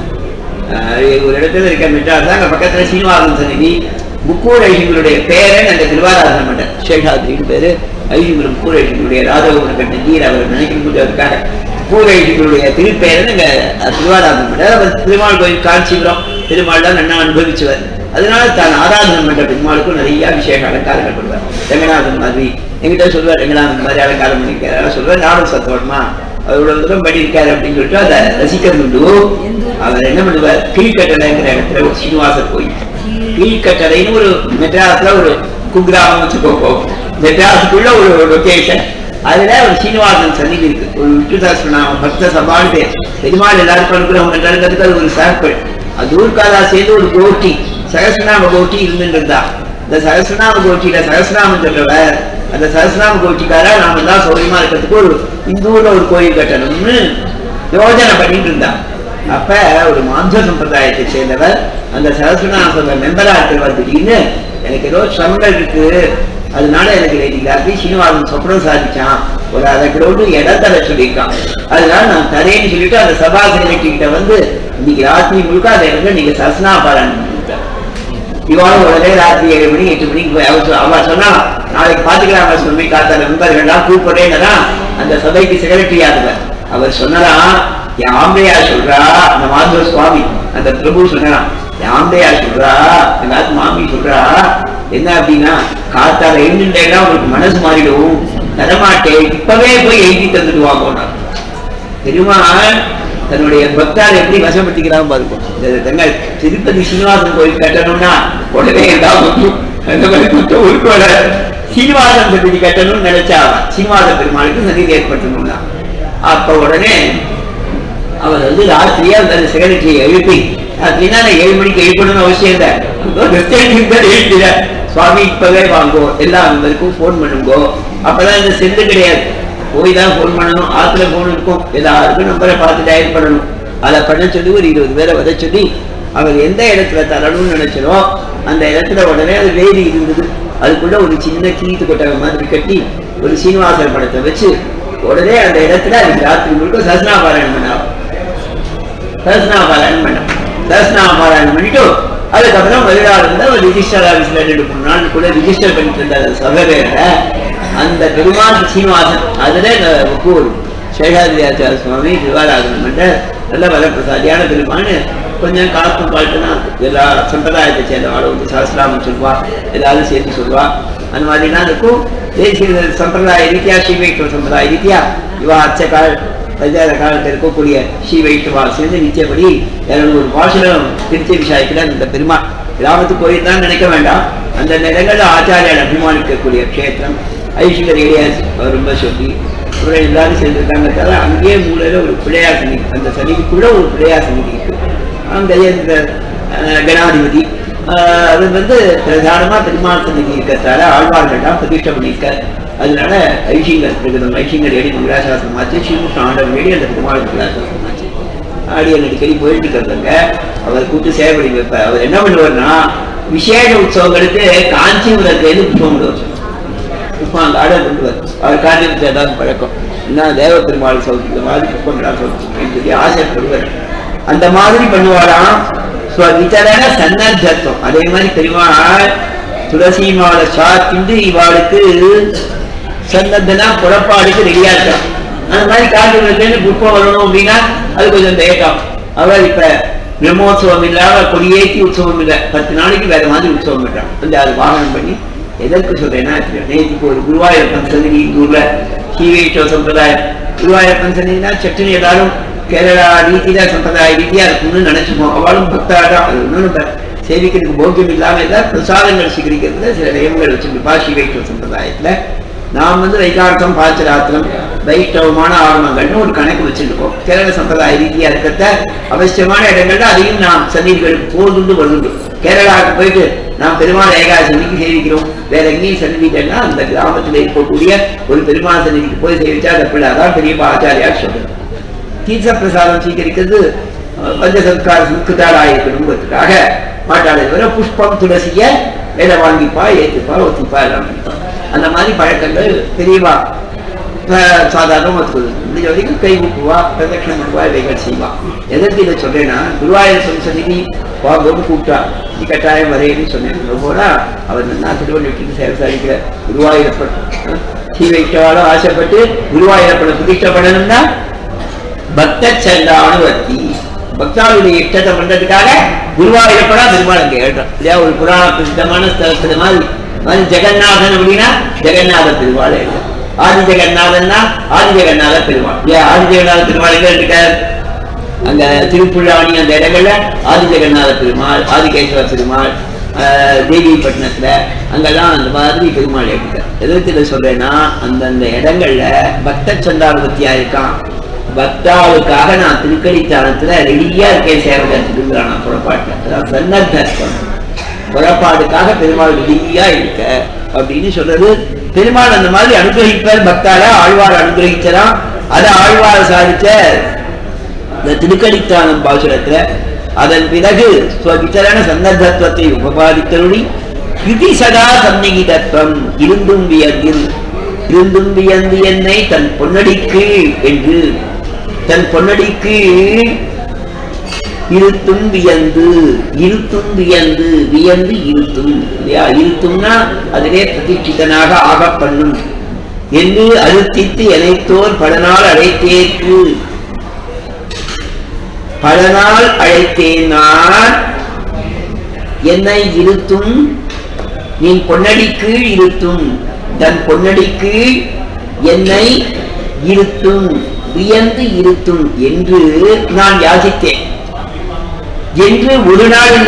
ஒரு இடத்துல இருக்க மெட்ராஸ் தான் அங்கே பக்கத்துல சீனிவாசன் சன்னிதி முக்கூர் ஐசிங்களுடைய பேரன் அந்த திருவாராதன மண்டல் சேஷாத்ரின்னு பேரு. ஐசிங்குரு முக்கூர் ஐசிங்களுடைய ராதகோபுரம் கட்ட நீர் அவர் நினைக்கிறதுக்காக முக்கூர் ஐசிங்களுடைய திருப்பேரன் இங்க திருவாராதன மண்டல். அவர் திருமால் கோயில் காஞ்சிபுரம் திருமால் தான் நன்னா அனுபவிச்சுவர். அதனால தான் ஆராதனம் பண்ற பெருமாளுக்கும் நிறைய விசேஷ அலங்காரங்கள் பண்ணுவார். ரங்கநாதன் மாதிரி எங்கிட்ட சொல்லுவார், ரங்கநாதன் மாதிரி அலங்காரம் பண்ணிருக்காரு சொல்லுவார். நானும் சத்தோட்டமா அவரோட தூரம் பண்ணியிருக்காரு அப்படின்னு சொல்லிட்டு அதை ரசிக்கிறது உண்டு. அவர் என்ன பண்ணுவார், கீழ்கட்டளைங்கிற இடத்துல ஒரு சீனிவாசர் கோயில், கீழ்கட்டளைன்னு ஒரு மெட்ராஸ்ல ஒரு குக்கிராமம் வச்சுக்கோ, மெட்ராஸுக்குள்ள ஒரு லொகேஷன். அதுல ஒரு சீனிவாசன் சன்னிதி இருக்கு. ஒரு விஷ்ணு சஹஸ்ரநாமம் பக்த சபான்னு பேர். பெருமாள் எல்லாருக்கும் அனுப்புறவங்க எல்லாருக்கிறதுக்கு அது ஒரு சாம்பிள். அது ஊர்காலா சேர்ந்து ஒரு கோட்டி சகசிரநாம கோட்டி இருந்துட்டு இருந்தா. இந்த சகசிரநாம கோட்டியில சகசிரநாமம் சொல்றவர் அந்த சகசிரநாம கோட்டிக்கார நாம எல்லாம் சௌரியமா இருக்கிறதுக்கு ஒரு இந்த ஊர்ல ஒரு கோயில் கட்டணும்னு யோஜனை பண்ணிட்டு இருந்தா. அப்ப ஒரு மாந்த சம்பிரதாயத்தை சேர்ந்தவர் அந்த சகசிரநாம மெம்பரா இருக்கிறவர் திடீர்னு எனக்கு ஏதோ சிரமங்கள் இருக்கு, அதனால எனக்கு இன்னைக்கு சீனிவாசன் சொப்பனம் சாதிச்சான், ஒரு அதை கிலோட்டு இடத்தர சொல்லியிருக்கான், அதனால நான் தரேன்னு சொல்லிட்டு அந்த சபா செக்ரட்டரி கிட்ட வந்து இன்னைக்கு ராத்திரி முழுக்க அதை இடத்துல நீங்க சஸ்னா பாராயணம் பண்ணிவிட்டார். இவாளும் உடனே ராத்திரி ஏழு மணி எட்டு மணிக்கு போய் அவர் அவ சொன்னா நாளைக்கு பாத்துக்கலாம் சொல்லி காத்தால மெம்பர்கள்லாம் கூப்பிடுறேன்னா அந்த சபைக்கு செக்ரட்டரி ஆகுவர். அவர் சொன்னாராம், யாம்பையா சொல்றா அந்த மாதவ சுவாமி அந்த பிரபு சொன்னாராம், யாம்பையா சொல்றா எங்க மாமி சொல்றா என்ன அப்படின்னா காத்தால எழுந்துட்டேன்னா உங்களுக்கு மனசு மாறிடும், தரமாட்டேன் இப்பவே போய் எழுதி தந்துட்டு வாங்க. பெருமாள் தன்னுடைய பக்தாரை எப்படி வசப்படுத்திக்கிறாங்க பாருங்க. திருப்பதி சீனிவாசன் கோயில் கட்டணும்னா உடனே ஏதாவது அந்த மாதிரி குற்றம் உருக்கோட சீனிவாசன் சன்னதி கட்டணும்னு நினைச்சா சீனிவாசன் பெருமாளுக்கு சன்னதி ஏற்பட்டணும்னா அப்ப உடனே அவர் வந்து ராத்திரியா அந்த செக்ரட்டரியை எழுப்பி ராத்திரினா ஏழு மணிக்கு எழுப்பணும்னு அவசியம் இல்லை, எழுப்பிட சுவாமி இப்பவே வாங்கோ எல்லா மெம்பருக்கும் போன் பண்ணுங்கோ. அப்பதான் இந்த சென்று கிடையாது, போய் தான் போன் பண்ணணும். ஆத்துல போன் இருக்கும், எல்லாருக்கும் நம்பரை பார்த்து டயல் பண்ணணும். அதை பண்ண சொல்லி ஒரு இருபது பேரை வர சொல்லி அவர் எந்த இடத்துல தரணும்னு நினைச்சனோ அந்த இடத்துல உடனே அது வேலி இருந்தது. அதுக்குள்ள ஒரு சின்ன கீத்து கொட்டகை மாதிரி கட்டி ஒரு சீனிவாசன் படத்தை வச்சு உடனே அந்த இடத்துல அது ராத்திரி முழுக்க சஸ்னா பாராயணம் பண்ண சஸ்னா பாராயணம் பண்ண சஸ்னா பாராயணம் பண்ணிட்டு அதுக்கப்புறம் மதுராவில் இருந்தா ஒரு ரிஜிஸ்டர் ஆஃபீஸ்ல ரெண்டு மூணு நாள் கூட ரிஜிஸ்டர் பண்ணிட்டு இருந்த சபை வேற அந்த பெருமாள் சீனிவாசன். அதுல ஒரு சேஷாதிரியாச்சார சுவாமி திருவாராதனம் பண்ற நல்ல வரப்பிரசாதியான பெருமாள். கொஞ்சம் காலத்தும் பாட்டுனா எல்லா சம்பிரதாயத்தை சேர்ந்தவாள் வந்து சஹஸ்ரநாமம் சொல்வா, எல்லாரும் சேர்த்து சொல்வா. அந்த மாதிரிலாம் இருக்கும். தேசிய சம்பிரதாய ரீதியா ஸ்ரீ வைஷ்ணவ சம்பிரதாய ரீதியா இவா அச்ச கால பஞ்சாயத்த காலத்தில் இருக்கக்கூடிய ஸ்ரீ வைஷ்ணவா சேர்ந்து நிச்சயப்படி இரநூறு பாஷனம் திருச்சி விஷயத்துல அந்த பெருமாள் கிராமத்துக்கு போயிருந்தான் நினைக்க வேண்டாம். அந்த இடங்கள்ல ஆச்சாரியால் அபிமானிக்கக்கூடிய க்ஷேத்திரம் ஐஸ்வர் ஏரியாஸ் அவர் ரொம்ப சொல்லி இவரை எல்லாரும் சேர்ந்துருக்காங்க. தவிர அங்கேயே மூலையில ஒரு பிள்ளையார் சன்னிதி, அந்த சன்னிதிக்குள்ள ஒரு பிள்ளையார் சன்னிதி இருக்கு. அந்த கணாதிபதி அது வந்து பிரதானமா பெருமாள் சன்னிதி இருக்கிறதால ஆழ்வார்கள்லாம் பிரதிஷ்டை பண்ணியிருக்கார். அதனால ஐஷிங்கர் இருக்கிற ஐஷிங்கர் ஏடி மங்களாசாசனம் ஆச்சு, ஸ்ரீகிருஷ்ண ஆண்டவன் ஏடி அந்த குமார மங்களாசாசனம் ஆச்சு. ஆடியன் அடிக்கடி போயிட்டு இருக்கிறவங்க அவர் கூட்டு சேவடி வைப்பார். அவர் என்ன பண்ணுவார்னா விசேஷ உற்சவங்களுக்கு காஞ்சிபுரத்துலேருந்து புஷ்பம் கொண்டு புஷ்பம் அங்கே ஆர்டர் பண்ணுவார். அவர் காஞ்சிபுரத்தை ஏதாவது பழக்கம் என்ன தேவ பெருமாள் சௌத்துக்கு மாதிரி புஷ்பங்களா சௌத்துக்கு சொல்லி ஆசைப்படுவார். அந்த மாதிரி பண்ணுவாராம். வித்தரன சன்னர்த்தம். அதே மாதிரி பெருமாள் துளசி மாலை சாத்திண்டு இவாளுக்கு சன்னத்தனா புறப்பாடுக்கு ரெடியா இருக்கான். அந்த மாதிரி காஞ்சிபுரத்துலேருந்து புஷ்பம் வரணும் அப்படின்னா அது கொஞ்சம் தேக்கம். அவர் இப்ப பிரம்மோத்சவம் இல்லாம கொடியேற்றி உற்சவம் இல்லை, பத்து நாளைக்கு வேற மாதிரி உற்சவம் பண்றான். கொஞ்சம் அது வாகனம் பண்ணி எதற்கு சொல்றேன்னா நேற்றுக்கு ஒரு குருவாயூரப்பன் சன்னதி ஊர்ல ஸ்ரீவைஷ்ணவ சம்பிரதாயம். குருவாயூரப்பன் சன்னதினா சட்டுன்னு எல்லாரும் கேரளா ரீதியில சம்பிரதாய ரீதியா இருக்கும்னு நினைச்சுப்போம். அவளும் பக்தாதான். அது ஒன்றும் நம்ம சேவிக்கிறதுக்கு போக்கியம் இல்லாம ஏதாவது பிரசாதங்கள் சீகரிக்கிறதுல சில நியமங்கள் வச்சிருப்பா ஸ்ரீவைஷ்ணவ சம்பிரதாயத்துல. நாம் வந்து வைகார்த்தம் பாச்சராத்திரம் வைஷ்ணவமான ஆகமங்கள்னு ஒரு கணக்கு வச்சிருக்கோம். கேரள சம்பிரதாய ரீதியா இருக்கிறத அவசியமான இடங்கள்ல அதையும் நாம் சன்னிதிகளுக்கு போதுண்டு வருது. கேரளாவுக்கு போயிட்டு நாம் பெருமாள் ஏகாதசி சன்னிதிக்கு சேவிக்கிறோம். வேற எங்கேயும் சன்னிதிகள்னா அந்த கிராமத்தில் இருக்கக்கூடிய ஒரு பெருமாள் சன்னிதிக்கு போய் சேவிச்சா தப்பில்லை. அதான் பெரியப்பா ஆச்சாரியார் சொல்றது. தீர்த்த பிரசாதம் சீகரிக்கிறது பஞ்சசம்ஸ்கார சுத்தாளா இருக்கணுங்கிறதுக்காக மாட்டாளை தவிர புஷ்பம் துளசிய வேலை வாங்கிப்பா ஏற்றுப்பா ஒத்துப்பா எல்லாம் பண்ணிப்பா. அந்த மாதிரி பழக்கங்கள் பெரியவா சாதாரண ஒத்துக்குது. முடிஞ்ச வரைக்கும் கை ஊக்குவா, பிரதட்சணம் பண்ணுவா, இவைகள் செய்வா. எதற்கு இதை சொல்றேன்னா குருவாயூரப்பன் சன்னிதி வாங்கன்னு கூப்பிட்டா நீ கட்டாயம் வரையன்னு சொன்னேன். போனா அவர் நான் திருவள்ளி விட்டு சேவை சாதிக்கிற குருவாயூரப்பன் ஸ்ரீ வைஷ்ணவாலும் ஆசைப்பட்டு குருவாயூரப்பனை பிரதிஷ்டை பண்ணணும்னா பக்த சந்தானுவர்த்தி பக்தாவுடைய இஷ்டத்தை பண்றதுக்காக குருவாயூரப்பனா பெருமாள் அங்கே எழுதுறோம் இல்லையா. ஒரு புராண பிரசித்தமான ஸ்தலத்துல மாதிரி மாதிரி ஜெகநாதன் அப்படின்னா ஜெகநாத பெருமாள் எழுதும். ஆதி ஜெகநாதன்னா ஆதி ஜெகநாத பெருமாள் இல்லையா. ஆதி ஜெகநாத பெருமாள் எங்க இருக்கார்? அங்க திருப்புல்லாணி அந்த இடங்கள்ல ஆதி ஜெகநாத பெருமாள், ஆதிகேஸ்வர பெருமாள், தேவிப்பட்டினத்துல அங்கெல்லாம் அந்த மாதிரி பெருமாள் எழுதிட்டார். எதிர்த்து சொல்றேன்னா அந்தந்த இடங்கள்ல பக்த சந்தாபத்தியா இருக்கான். பக்தாவுக்காக நான் திருக்கடித்தானத்துல ரெடியா இருக்கேன் சேவகத்துக்குங்கிறான். நான் புறப்பாட்டுல அதாவது சன்னத்தம் புறப்பாடுக்காக பெருமாள் ரெடியா இருக்க அப்படின்னு சொல்றது. பெருமாள் அந்த மாதிரி அனுகிரகிப்பார் பக்தால. ஆழ்வார் அனுகிரகிச்சதான் அதை ஆழ்வார் சாதிச்ச இந்த திருக்கடித்தானம் பாசுரத்துல. அதன் பிறகு வித்தரண சந்தர்ப்பத்தை உபபாதித்தருளி விதி சதா சந்நிகிதத்துவம் இருந்தும் வியந்தில் இருந்தும் வியந்து என்னை தன் பொன்னடிக்கு என்று தன் பொன்னடிக்கு இருத்தும் வியந்து இருத்தும் வியந்து வியந்து இருத்தும் இல்லையா. இருத்தும்னா அதிலே பிரதிஷ்டிதனாக ஆக பண்ணும் என்று அழுத்தித்து எனைத்தோர் பல நாள் அழைத்தேற்கு பல நாள் அழைத்தேன் நான் என்னை இருத்தும் நீ பொன்னடிக்கு இருத்தும் தன் பொன்னடிக்கு என்னை இருத்தும் வியந்து இருத்தும் என்று நான் யாசித்தேன் என்று ஒரு நாள் இல்ல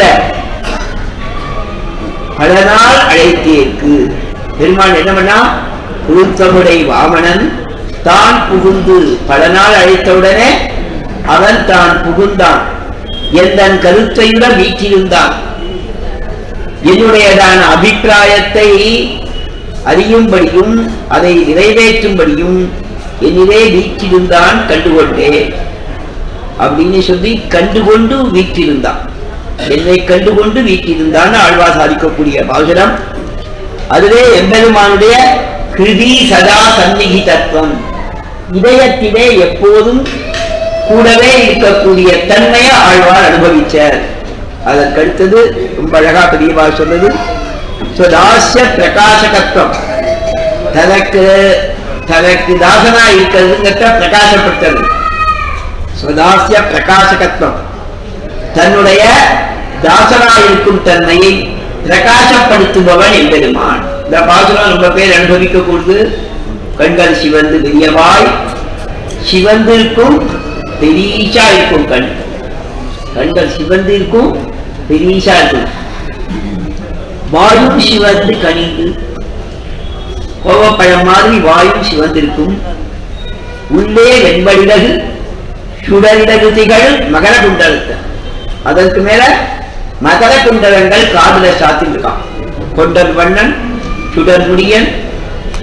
பல நாள் அழைத்தேற்கு. பெருமாள் என்ன பண்ணா புழுத்தமுடை வாமனன் தான் புகுந்து பல நாள் அழைத்தவுடனே அவன் தான் புகுந்தான். என் கருத்தையுட வீட்டிருந்தான். என்னுடையதான அபிப்பிராயத்தை அறியும்படியும் அதை நிறைவேற்றும்படியும் என்னிலே வீற்றிருந்தான் கண்டுகொண்டே அப்படின்னு சொல்லி கண்டுகொண்டு வீற்றிருந்தான். என்னை கண்டுகொண்டு வீற்றிருந்தான் ஆழ்வா சாதிக்கக்கூடிய பாசுரம். அதுவே எம்பெருமானுடைய கிருதி சதா சந்நிகிதத்துவம் இதயத்திலே எப்போதும் கூடவே இருக்கக்கூடிய தன்மையை ஆழ்வார் அனுபவிச்சார். அதற்கடுத்தது ரொம்ப அழகா பெரியவா சொன்னது தாசிய பிரகாசகத்துவம். தனக்கு தனக்கு தாசனா இருக்கிறதுங்கிறத பிரகாசப்படுத்துறது. சுதாசிய பிரகாசகத்துவம் தன்னுடைய தாசனா இருக்கும் தன்மையை பிரகாசப்படுத்துபவன் எம்பெருமான். இந்த பாசுரம் ரொம்ப பேர் அனுபவிக்க கூடுது. கண்கள் சிவந்து பெரியவாய் சிவந்திருக்கும் பெரியசா இருக்கும். கண் கண்கள் சிவந்து இருக்கும் பெரியசா இருக்கும். வாயும் சிவந்து கனிந்து கோவப்பழம் மாதிரி வாயும் சிவந்திருக்கும். உள்ளே வெண்படிலகு சுடரிலகு திகழ் மகர குண்டலத்தை அதற்கு மேல மகர குண்டலங்கள் காதுல சாத்திருக்கான். கொண்டல் வண்ணன் சுடர் முடியன்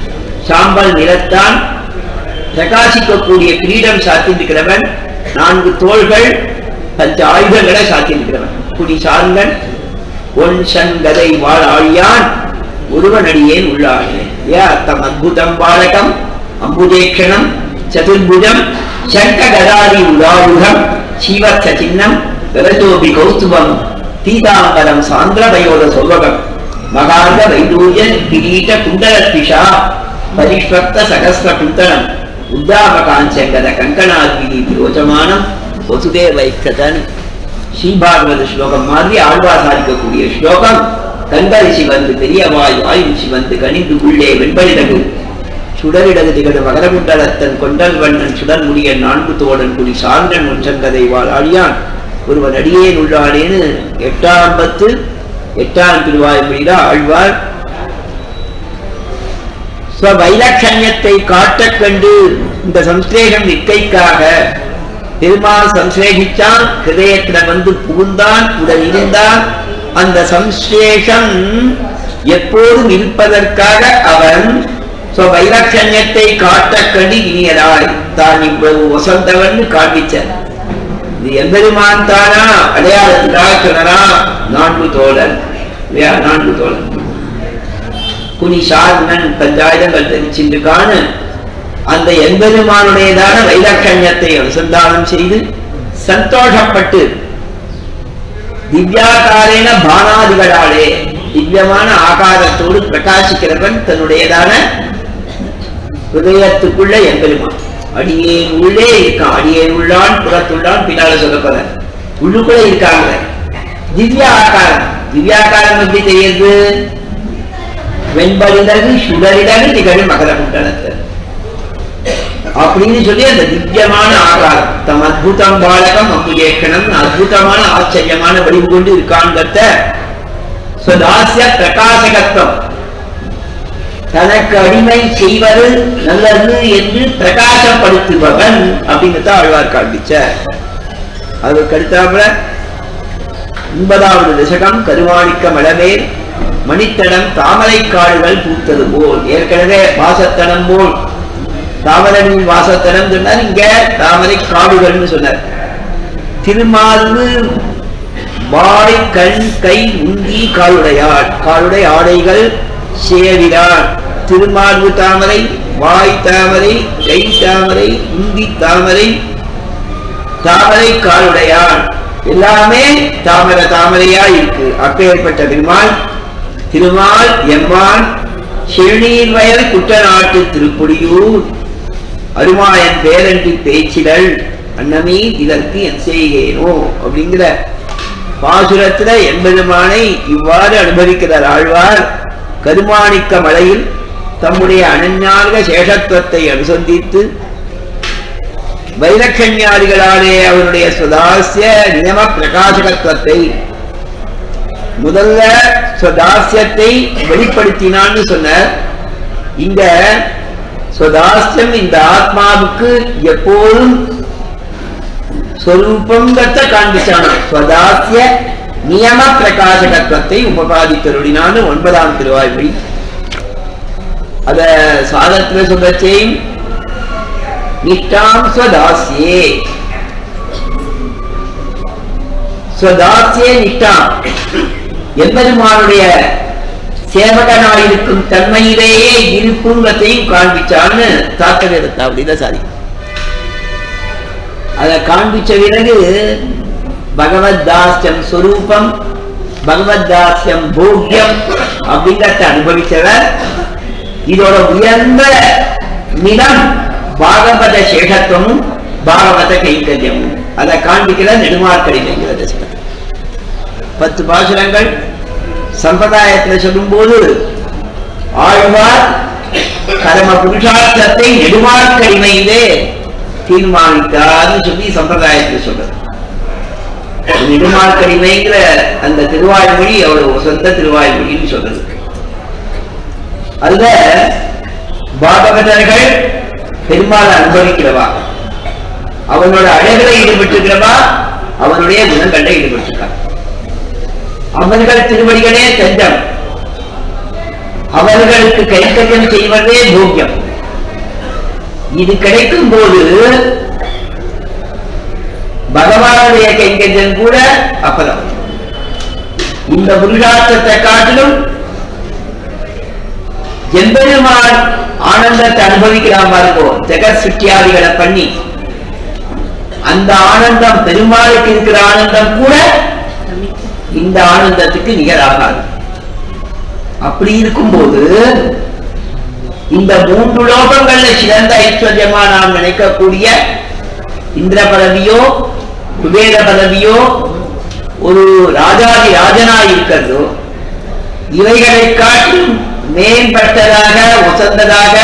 சாம்பல் நிறத்தான் பிரகாசிக்கக்கூடிய கிரீடம் சாத்தியிருக்கிறவன், நான்கு தோள்கள் பஞ்ச ஆயுதங்களை சாத்தியிருக்கிறவன், குடி சார்ந்தன் ஒன் சங்கதை வாழ் ஆழியான் ஒருவனடியேன் உள்ளானே. ஏ அத்தம் அத்புதம் பாலகம் அம்புஜேக்ஷணம் சதுர்புஜம் சங்க கதாதி உதாயுகம் சீவச்ச சின்னம் விரஜோபி கௌஸ்துபம் தீதாம்பரம் சாந்திரபயோத சோபகம் மகார்க வைடூரிய கிரீட குண்டலத்விஷா பரிஷ்வக்த சகஸ்ர குந்தனம் உத்தாமகாஞ்சங்கத கங்கணாத்விதி திரோச்சமானம் வசுதேவைக்கதன். ஸ்ரீபாகவத ஸ்லோகம் மாதிரி ஆழ்வார் சாதிக்கக்கூடிய ஸ்லோகம். கண்கரிசி வந்து பெரியவாய் வாயுசி வந்து கணிந்து உள்ளே வெண்பலிடகு சுடரிடகு திகழ் மகரகுண்டலத்தன் கொண்டல் வண்ணன் சுடர் முடிய நான்கு தோழன் குடி சார்ந்தன் ஒன்றங்கதை வாழ் ஆழியான் ஒருவன் அடியேன் உள்ளானேன்னு எட்டாம் பத்து எட்டாம் திருவாய்மொழியில ஆழ்வார் வைலட்சண்யத்தை காட்ட கண்டு இந்த சம்ஸ்லேஷம் நிற்கைக்காக பெருமாள் சம்ஸ்லேஷிச்சான், ஹிருதயத்துல வந்து புகுந்தான், உடன் இருந்தான். அந்த சம்ஸ்லேஷம் எப்போதும் இருப்பதற்காக அவன் வைலட்சண்யத்தை காட்ட கண்டு இனியராய் தான் இவ்வளவு வசந்தவன் காண்பிச்சார். இது எம்பெருமான் தானா அடையாளத்துக்காக சொன்னா நான்கு தோழன் நான்கு தோழன் குனி சார்ந்தன் பஞ்சாயுதங்கள் தெரிச்சிருக்கான அந்த எம்பெருமானுடையதான வைலட்சண்யத்தை அனுசந்தானம் செய்து சந்தோஷப்பட்டு திவ்யாகாரேன பானாதிகளாலே திவ்யமான ஆகாரத்தோடு பிரகாசிக்கிறவன் தன்னுடையதான ஹிருதயத்துக்குள்ள எம்பெருமான் அடியேன் உள்ளே இருக்கான். அடியேன் உள்ளான் புறத்துள்ளான் பின்னால சொல்லப்பட உள்ளுக்குள்ள இருக்காங்க. திவ்ய ஆகாரம், திவ்யாகாரம் எப்படி தெரியுது? வெண்பலிடகு சுடரிடகு திகழும் மகர குண்டலத்தை அப்படின்னு சொல்லி அந்த திவ்யமான ஆகாரம் தம் அத்புதம் பாலகம் அம்புஜேஷணம் அற்புதமான ஆச்சரியமான வடிவு கொண்டு இருக்கான்கிறத சுதாசிய பிரகாசகத்துவம் தனக்கு அடிமை செய்வது நல்லது என்று பிரகாசப்படுத்துபவன் அப்படிங்கிறத ஆழ்வார் காண்பிச்சார். அதுக்கு அடுத்தாப்புல ஒன்பதாவது தசகம் கருவாணிக்க மலமேல் மணித்தடம் தாமரை காடுகள் பூத்தது போல். ஏற்கனவே வாசத்தனம் போல் தாமரனின் வாசத்தனம் சொன்னார், இங்க தாமரை காடுகள்னு சொன்னார். திருமார்பு வாய் கண் கை உந்தி காலுடையாள், காலுடைய ஆடைகள் சேவிரான். திருமார்பு தாமரை, வாய் தாமரை, கை தாமரை, உந்தி தாமரை, தாமரை காலுடையான், எல்லாமே தாமர தாமரையா இருக்கு. அப்பேற்பட்ட பெருமாள் திருமால் எம்மான் செழுநீர் வயல் குட்டநாட்டு திருப்பொடியூர் அருமாயன் பேரண்டி பேச்சிடல் அன்னமே இதற்கு என் செய்கேனோ அப்படிங்கிற பாசுரத்துல எம்பெருமானை இவ்வாறு அனுபவிக்கிறார் ஆழ்வார். கருமாணிக்க மலையில் தம்முடைய அனஞாக சேஷத்துவத்தை அனுசந்தித்து வைலட்சண்யாதிகளாலே அவருடைய சுதாசிய நியம பிரகாசகத்துவத்தை முதல்ல சுதாசியத்தை வெளிப்படுத்தினான்னு சொன்னார். இந்த சுதாசியம் இந்த ஆத்மாவுக்கு எப்போதும் சொரூபங்கத்தை காண்பிச்சான சுதாசிய நியம பிரகாசகத்துவத்தை உபபாதித்தருளினான்னு ஒன்பதாம் திருவாய்மொழி. அத சாதத்துல சொல்லச்சேயும் நிஷ்டாம் ஸ்வதாஸ்யே ஸ்வதாஸ்யே நிஷ்டாம் எம்பெருமானுடைய சேவகனாயிருக்கும் தன்மையிலேயே இருப்புங்கத்தையும் காண்பிச்சான்னு தாக்கல் எடுத்தா அப்படிதான் சாதி. அதை காண்பிச்ச பிறகு பகவத் தாஸ்யம் ஸ்வரூபம் பகவத் தாஸ்யம் போக்யம் அப்படிங்கிறத அனுபவிச்சவர். இதோட உயர்ந்த நிலம் பாகவத சேஷத்துவமும் பாகவத கைங்கரியமும் அதை காண்பிக்கிற நெடுமார்க்கடிமைங்கிறது. பத்து பாசுரங்கள் சம்பிரதாயத்தில் சொல்லும் போது ஆழ்வார் கர்ம புருஷார்த்தத்தை நெடுமார்க்கடிமையிலே தீர்மானித்தார்னு சொல்லி சம்பிரதாயத்தில் சொல்றது. நெடுமார்க்கடிமைங்கிற அந்த திருவாய்மொழி அவரோட சொந்த திருவாய்மொழின்னு சொல்றது. அதுல பாகவதர்கள் பெருமாள் அனுபவிக்கிறவா, அவனோட அழகுல ஈடுபட்டிருக்கிறவா, அவனுடைய குணங்கள்ல ஈடுபட்டிருக்கா. அவர்கள் திருவடிகளே தஞ்சம், அவர்களுக்கு கைங்கரியம் செய்வதே போக்கியம். இது கிடைக்கும் போது பகவானுடைய கைங்கரியம் கூட அப்பதான் இந்த புருஷார்த்தத்தை காட்டிலும் எம்பெருமான் ஆனந்தத்தை அனுபவிக்கிறான் பாருங்கோ. ஜெகத் சிருஷ்டியாதிகளை பண்ணி அந்த ஆனந்தம், பெருமாளுக்கு இருக்கிற ஆனந்தம் கூட இந்த ஆனந்தத்துக்கு நிகராகாது. அப்படி இருக்கும்போது இந்த மூன்று லோகங்கள்ல சிறந்த ஐஸ்வர்யமா நாம் நினைக்கக்கூடிய இந்திர பதவியோ குபேர பதவியோ ஒரு ராஜாதி ராஜனாய் இருக்கிறதோ, இவைகளை காட்டிலும் மேம்பட்டதாக உசந்ததாக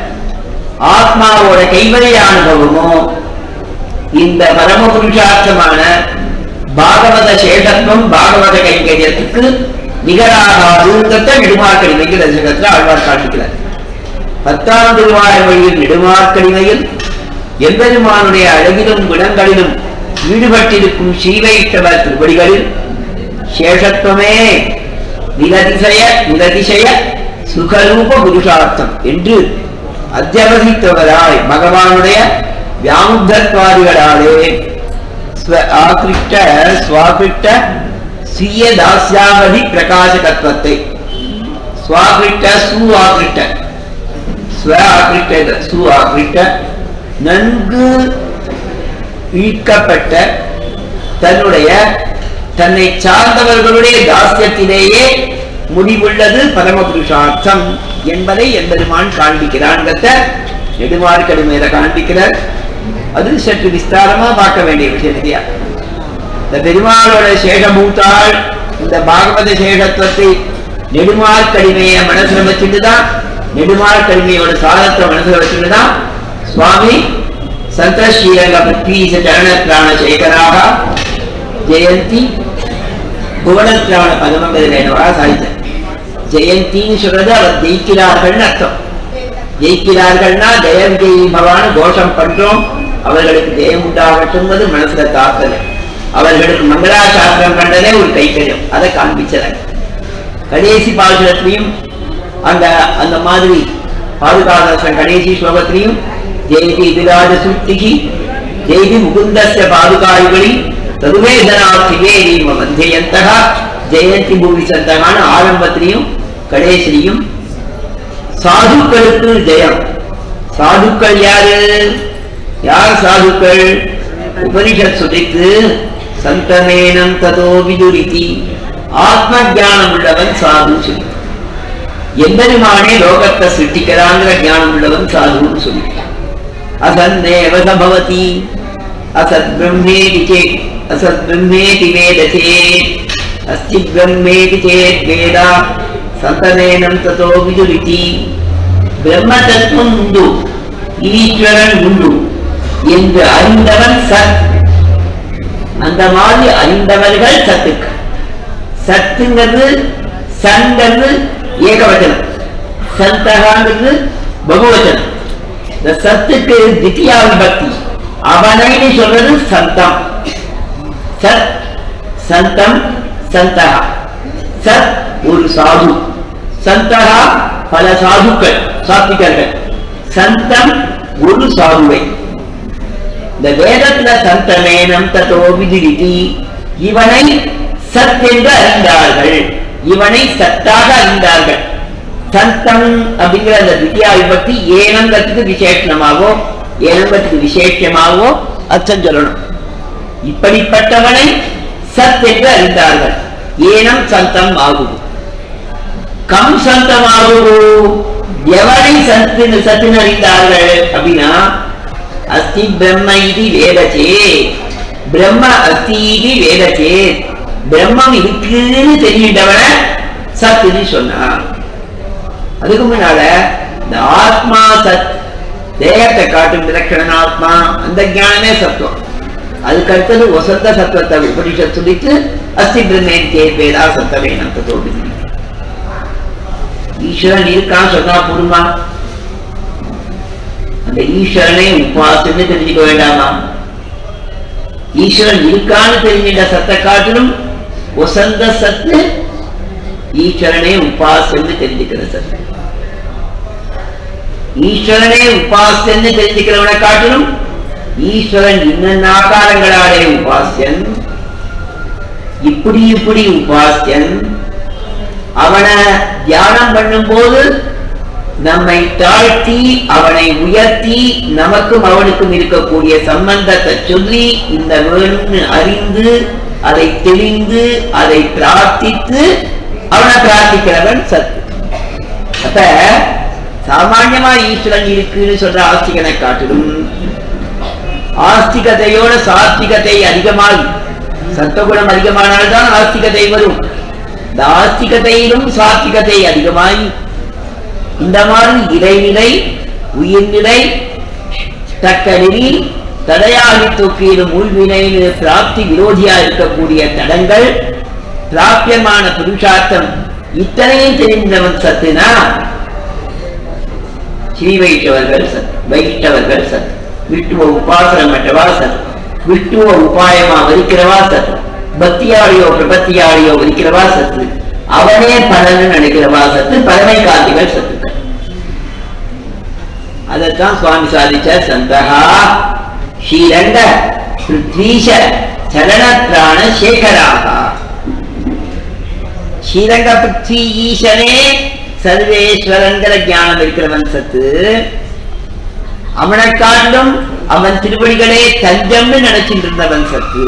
ஆத்மாவோட கைவரிய அனுபவமோ இந்த பரம புருஷார்த்தமான பாகவத சேஷத்துவம், பாகவத கைங்கரியத்துக்கு நிகராகாதுங்கத்தை நெடுமார்க்கடிமைக்கு தசகத்தில் ஆழ்வார் காண்பிக்கிறார். பத்தாம் திருவாரூரில் நெடுமார்க்கடிமையில் எம்பெருமானுடைய அழகிலும் குணங்களிலும் ஈடுபட்டிருக்கும் ஸ்ரீவைஷ்ணவ திருவடிகளில் சேஷத்துவமே நிலதிசய நிலதிசய சுகரூப புருஷார்த்தம் என்று அத்தியவசித்தவராய் பகவானுடைய வியாமுத்தத்வாதிகளாலே ஆகிருஷ்ட ஸ்வாகிருஷ்ட ஸ்வீய தாஸ்யாவதி பிரகாசகத்துவத்தை ஸ்வாகிருஷ்ட சு ஆகிருஷ்ட ஸ்வ ஆகிருஷ்ட சு ஆகிருஷ்ட நன்கு ஈர்க்கப்பட்ட தன்னுடைய தன்னை சார்ந்தவர்களுடைய தாஸ்யத்திலேயே முடிவுள்ளது பரமபுருஷார்த்தம் என்பதை எம்பெருமான் காண்பிக்கிறான். நெடுமார்க்கடிமையில காண்பிக்கிறார். அது சற்று விஸ்தாரமா பார்க்க வேண்டிய விஷயம் இல்லையா? இந்த பெருமாளோட சேஷபூத்தாள் இந்த பாகவத சேஷத்துவத்தை நெடுமார்க்கடிமைய மனசுல வச்சுட்டுதான், நெடுமார்க்கடிமையோட சாரத்தை மனசுல வச்சுட்டுதான் சுவாமி சந்த ஸ்ரீரங்க பத்வீச சரணத்ராண சேகராக ஜெயந்தி புவனத்ராண பதமங்கதிரேனவா சாதித்த ஜெயந்தின்னு சொல்றது அவர் ஜெயிக்கிறார்கள் அர்த்தம். ஜெயிக்கிறார்கள்னா ஜெயம் ஜெய் பவான் கோஷம் பண்றோம், அவர்களுக்கு ஜெயம் உண்டாகட்டும்வது மனசுல தாக்கல. அவர்களுக்கு மங்களாசாஸ்திரம் கண்டதே ஒரு கைக்கரியம், அதை காண்பிச்சத கடைசி பாசுரத்திலையும் அந்த அந்த மாதிரி பாதுகாதாசன் கடைசி ஸ்லோகத்திலையும் ஜெயதி விராஜ சுட்டிகி ஜெயதி முகுந்தஸ்ய பாதுகாயுகளி ததுவேதனார்த்திவே நீம வந்தேயந்தகா ஜெயந்தி பூமி சந்தகான ஆரம்பத்திலையும் கடைசிலையும் சாதுக்களுக்கு ஜெயம். சாதுக்கள் யாரு? யார் சாதுக்கள்? உபனிஷத் சொல்லித்து சந்தமேனம் ததோ விதுரிதி ஆத்ம ஞானம் உள்ளவன் சாது சொல்லி, எம்பெருமானே லோகத்தை சிருஷ்டிக்கிறாங்கிற ஞானம் உள்ளவன் சாதுன்னு சொல்லி, அசன்னேவ சபவதி அசத் பிரம்மேதி சேத் அசத் பிரம்மேதி வேத சேத் அஸ்தி பிரம்மேதி சேத் வேதா சந்தமேனம் ததோ விதுரிதி. பிரம்ம தத்துவம் உண்டு, ஈஸ்வரன் உண்டு என்று அறிந்தவன் சத். அந்த மாதிரி அறிந்தவர்கள் சத்துக்கு. சத்துங்கிறது சங்கிறது ஏகவச்சனம், சந்தகாங்கிறது பகுவச்சனம். இந்த சத்துக்கு தித்தியா விபக்தி, அவனைன்னு சொல்றது சந்தம். சத் சந்தம் சந்தகா. சத் ஒரு சாது, சந்தகா பல சாதுக்கள் சாத்விகர்கள், சந்தம் ஒரு சாதுவை. இந்த வேதத்துல சந்தமேனம் ததோ விதுரிதி இவனை சத் என்று அறிந்தார்கள், இவனை சத்தாக அறிந்தார்கள். சந்தம் அப்படிங்கிற அந்த தித்தியா விபக்தி ஏனங்கத்துக்கு விசேஷமாகவோ ஏனங்கத்துக்கு விசேஷமாகவோ அர்த்தம் சொல்லணும். இப்படிப்பட்டவனை சத் என்று அறிந்தார்கள். ஏனம் சந்தம் ஆகுது. கம் சந்தம் ஆகுது. எவனை சத்து சத்தின் அறிந்தார்கள் அப்படின்னா அஸ்தி பிரம்ம இது வேதச்சே, பிரம்ம அஸ்தி இது வேதச்சே, பிரம்மம் இருக்குன்னு தெரிகின்றவன சத்துன்னு சொன்னான். அதுக்கு முன்னால இந்த ஆத்மா சத், தேகத்தை காட்டும் விலட்சண ஆத்மா, அந்த ஞானமே சத்துவம். அதுக்கு அடுத்தது வசந்த சத்துவத்தை உபனிஷத் சொல்லிட்டு அஸ்தி பிரம்மேன் கே வேதா சத்தமே நம்ம தோடு. ஈஸ்வரன் இருக்கான்னு சொன்னா போடுமா? அந்த ஈஸ்வரனை உபாசன்னு தெரிஞ்சுக்க வேண்டாமா? ஈஸ்வரன் இருக்கான்னு தெரிஞ்சின்ற சத்தை காட்டிலும் வசந்த சத்து ஈஸ்வரனே உபாசன்னு தெரிஞ்சுக்கிற சத்து. ஈஸ்வரனே உபாசன்னு தெரிஞ்சுக்கிறவனை காட்டிலும் ஈஸ்வரன் இன்ன ஆகாரங்களாலே உபாசியன், இப்படி இப்படி உபாசியன். அவனை தியானம் பண்ணும் போது நம்மை தாழ்த்தி அவனை உயர்த்தி நமக்கும் அவனுக்கும் இருக்கக்கூடிய சம்பந்தத்தை சொல்லி இந்த வேணும்னு அறிந்து அதை தெளிந்து அதை பிரார்த்தித்து அவனை பிரார்த்திக்கிறவன் சத்து. அப்ப சாமான்யமா ஈஸ்வரன் இருக்குன்னு சொல்ற ஆஸ்திகனை காட்டிலும் ஆஸ்திகத்தையோட சாத்விகத்தை அதிகமாகி, சத்துவகுணம் அதிகமானால்தான் ஆஸ்திகத்தை வரும். இந்த ஆஸ்திகத்தையிலும் சாத்விகத்தை அதிகமாகி இந்த மாதிரி இறைநிலை உயிர்நிலை தக்க நெறி தடையாகி தூக்கிடும் உள்வினைன்னு பிராப்தி விரோதியா இருக்கக்கூடிய தடங்கள் பிராபியமான புருஷார்த்தம் இத்தனையும் தெரிந்தவன் சத்துனா ஸ்ரீ வைஷ்ணவர்கள் சத், வைஷ்ணவர்கள் சத், விஷ்ணுவ உபாசனமற்றவா சத், விஷ்ணுவ உபாயமா வரிக்கிறவா சத், பக்தியாடியோ பிரபத்தியாடியோ வரிக்கிறவா சத்து, அவனே பலன்னு நினைக்கிறவா சத்து, பரமை காந்திகள் சத்துக்கள். அதைத்தான் சுவாமி சாதிச்ச சந்தகா ஸ்ரீரங்க பிருத்வீஷ சரணத்ராண சேகராக. ஸ்ரீரங்க பிருத்வி ஈசனே சர்வேஸ்வரங்கிற ஞானம் இருக்கிறவன் சத்து. அவனை காட்டிலும் அவன் திருவடிகளே தஞ்சம்னு நினைச்சிட்டு இருந்தவன் சத்து.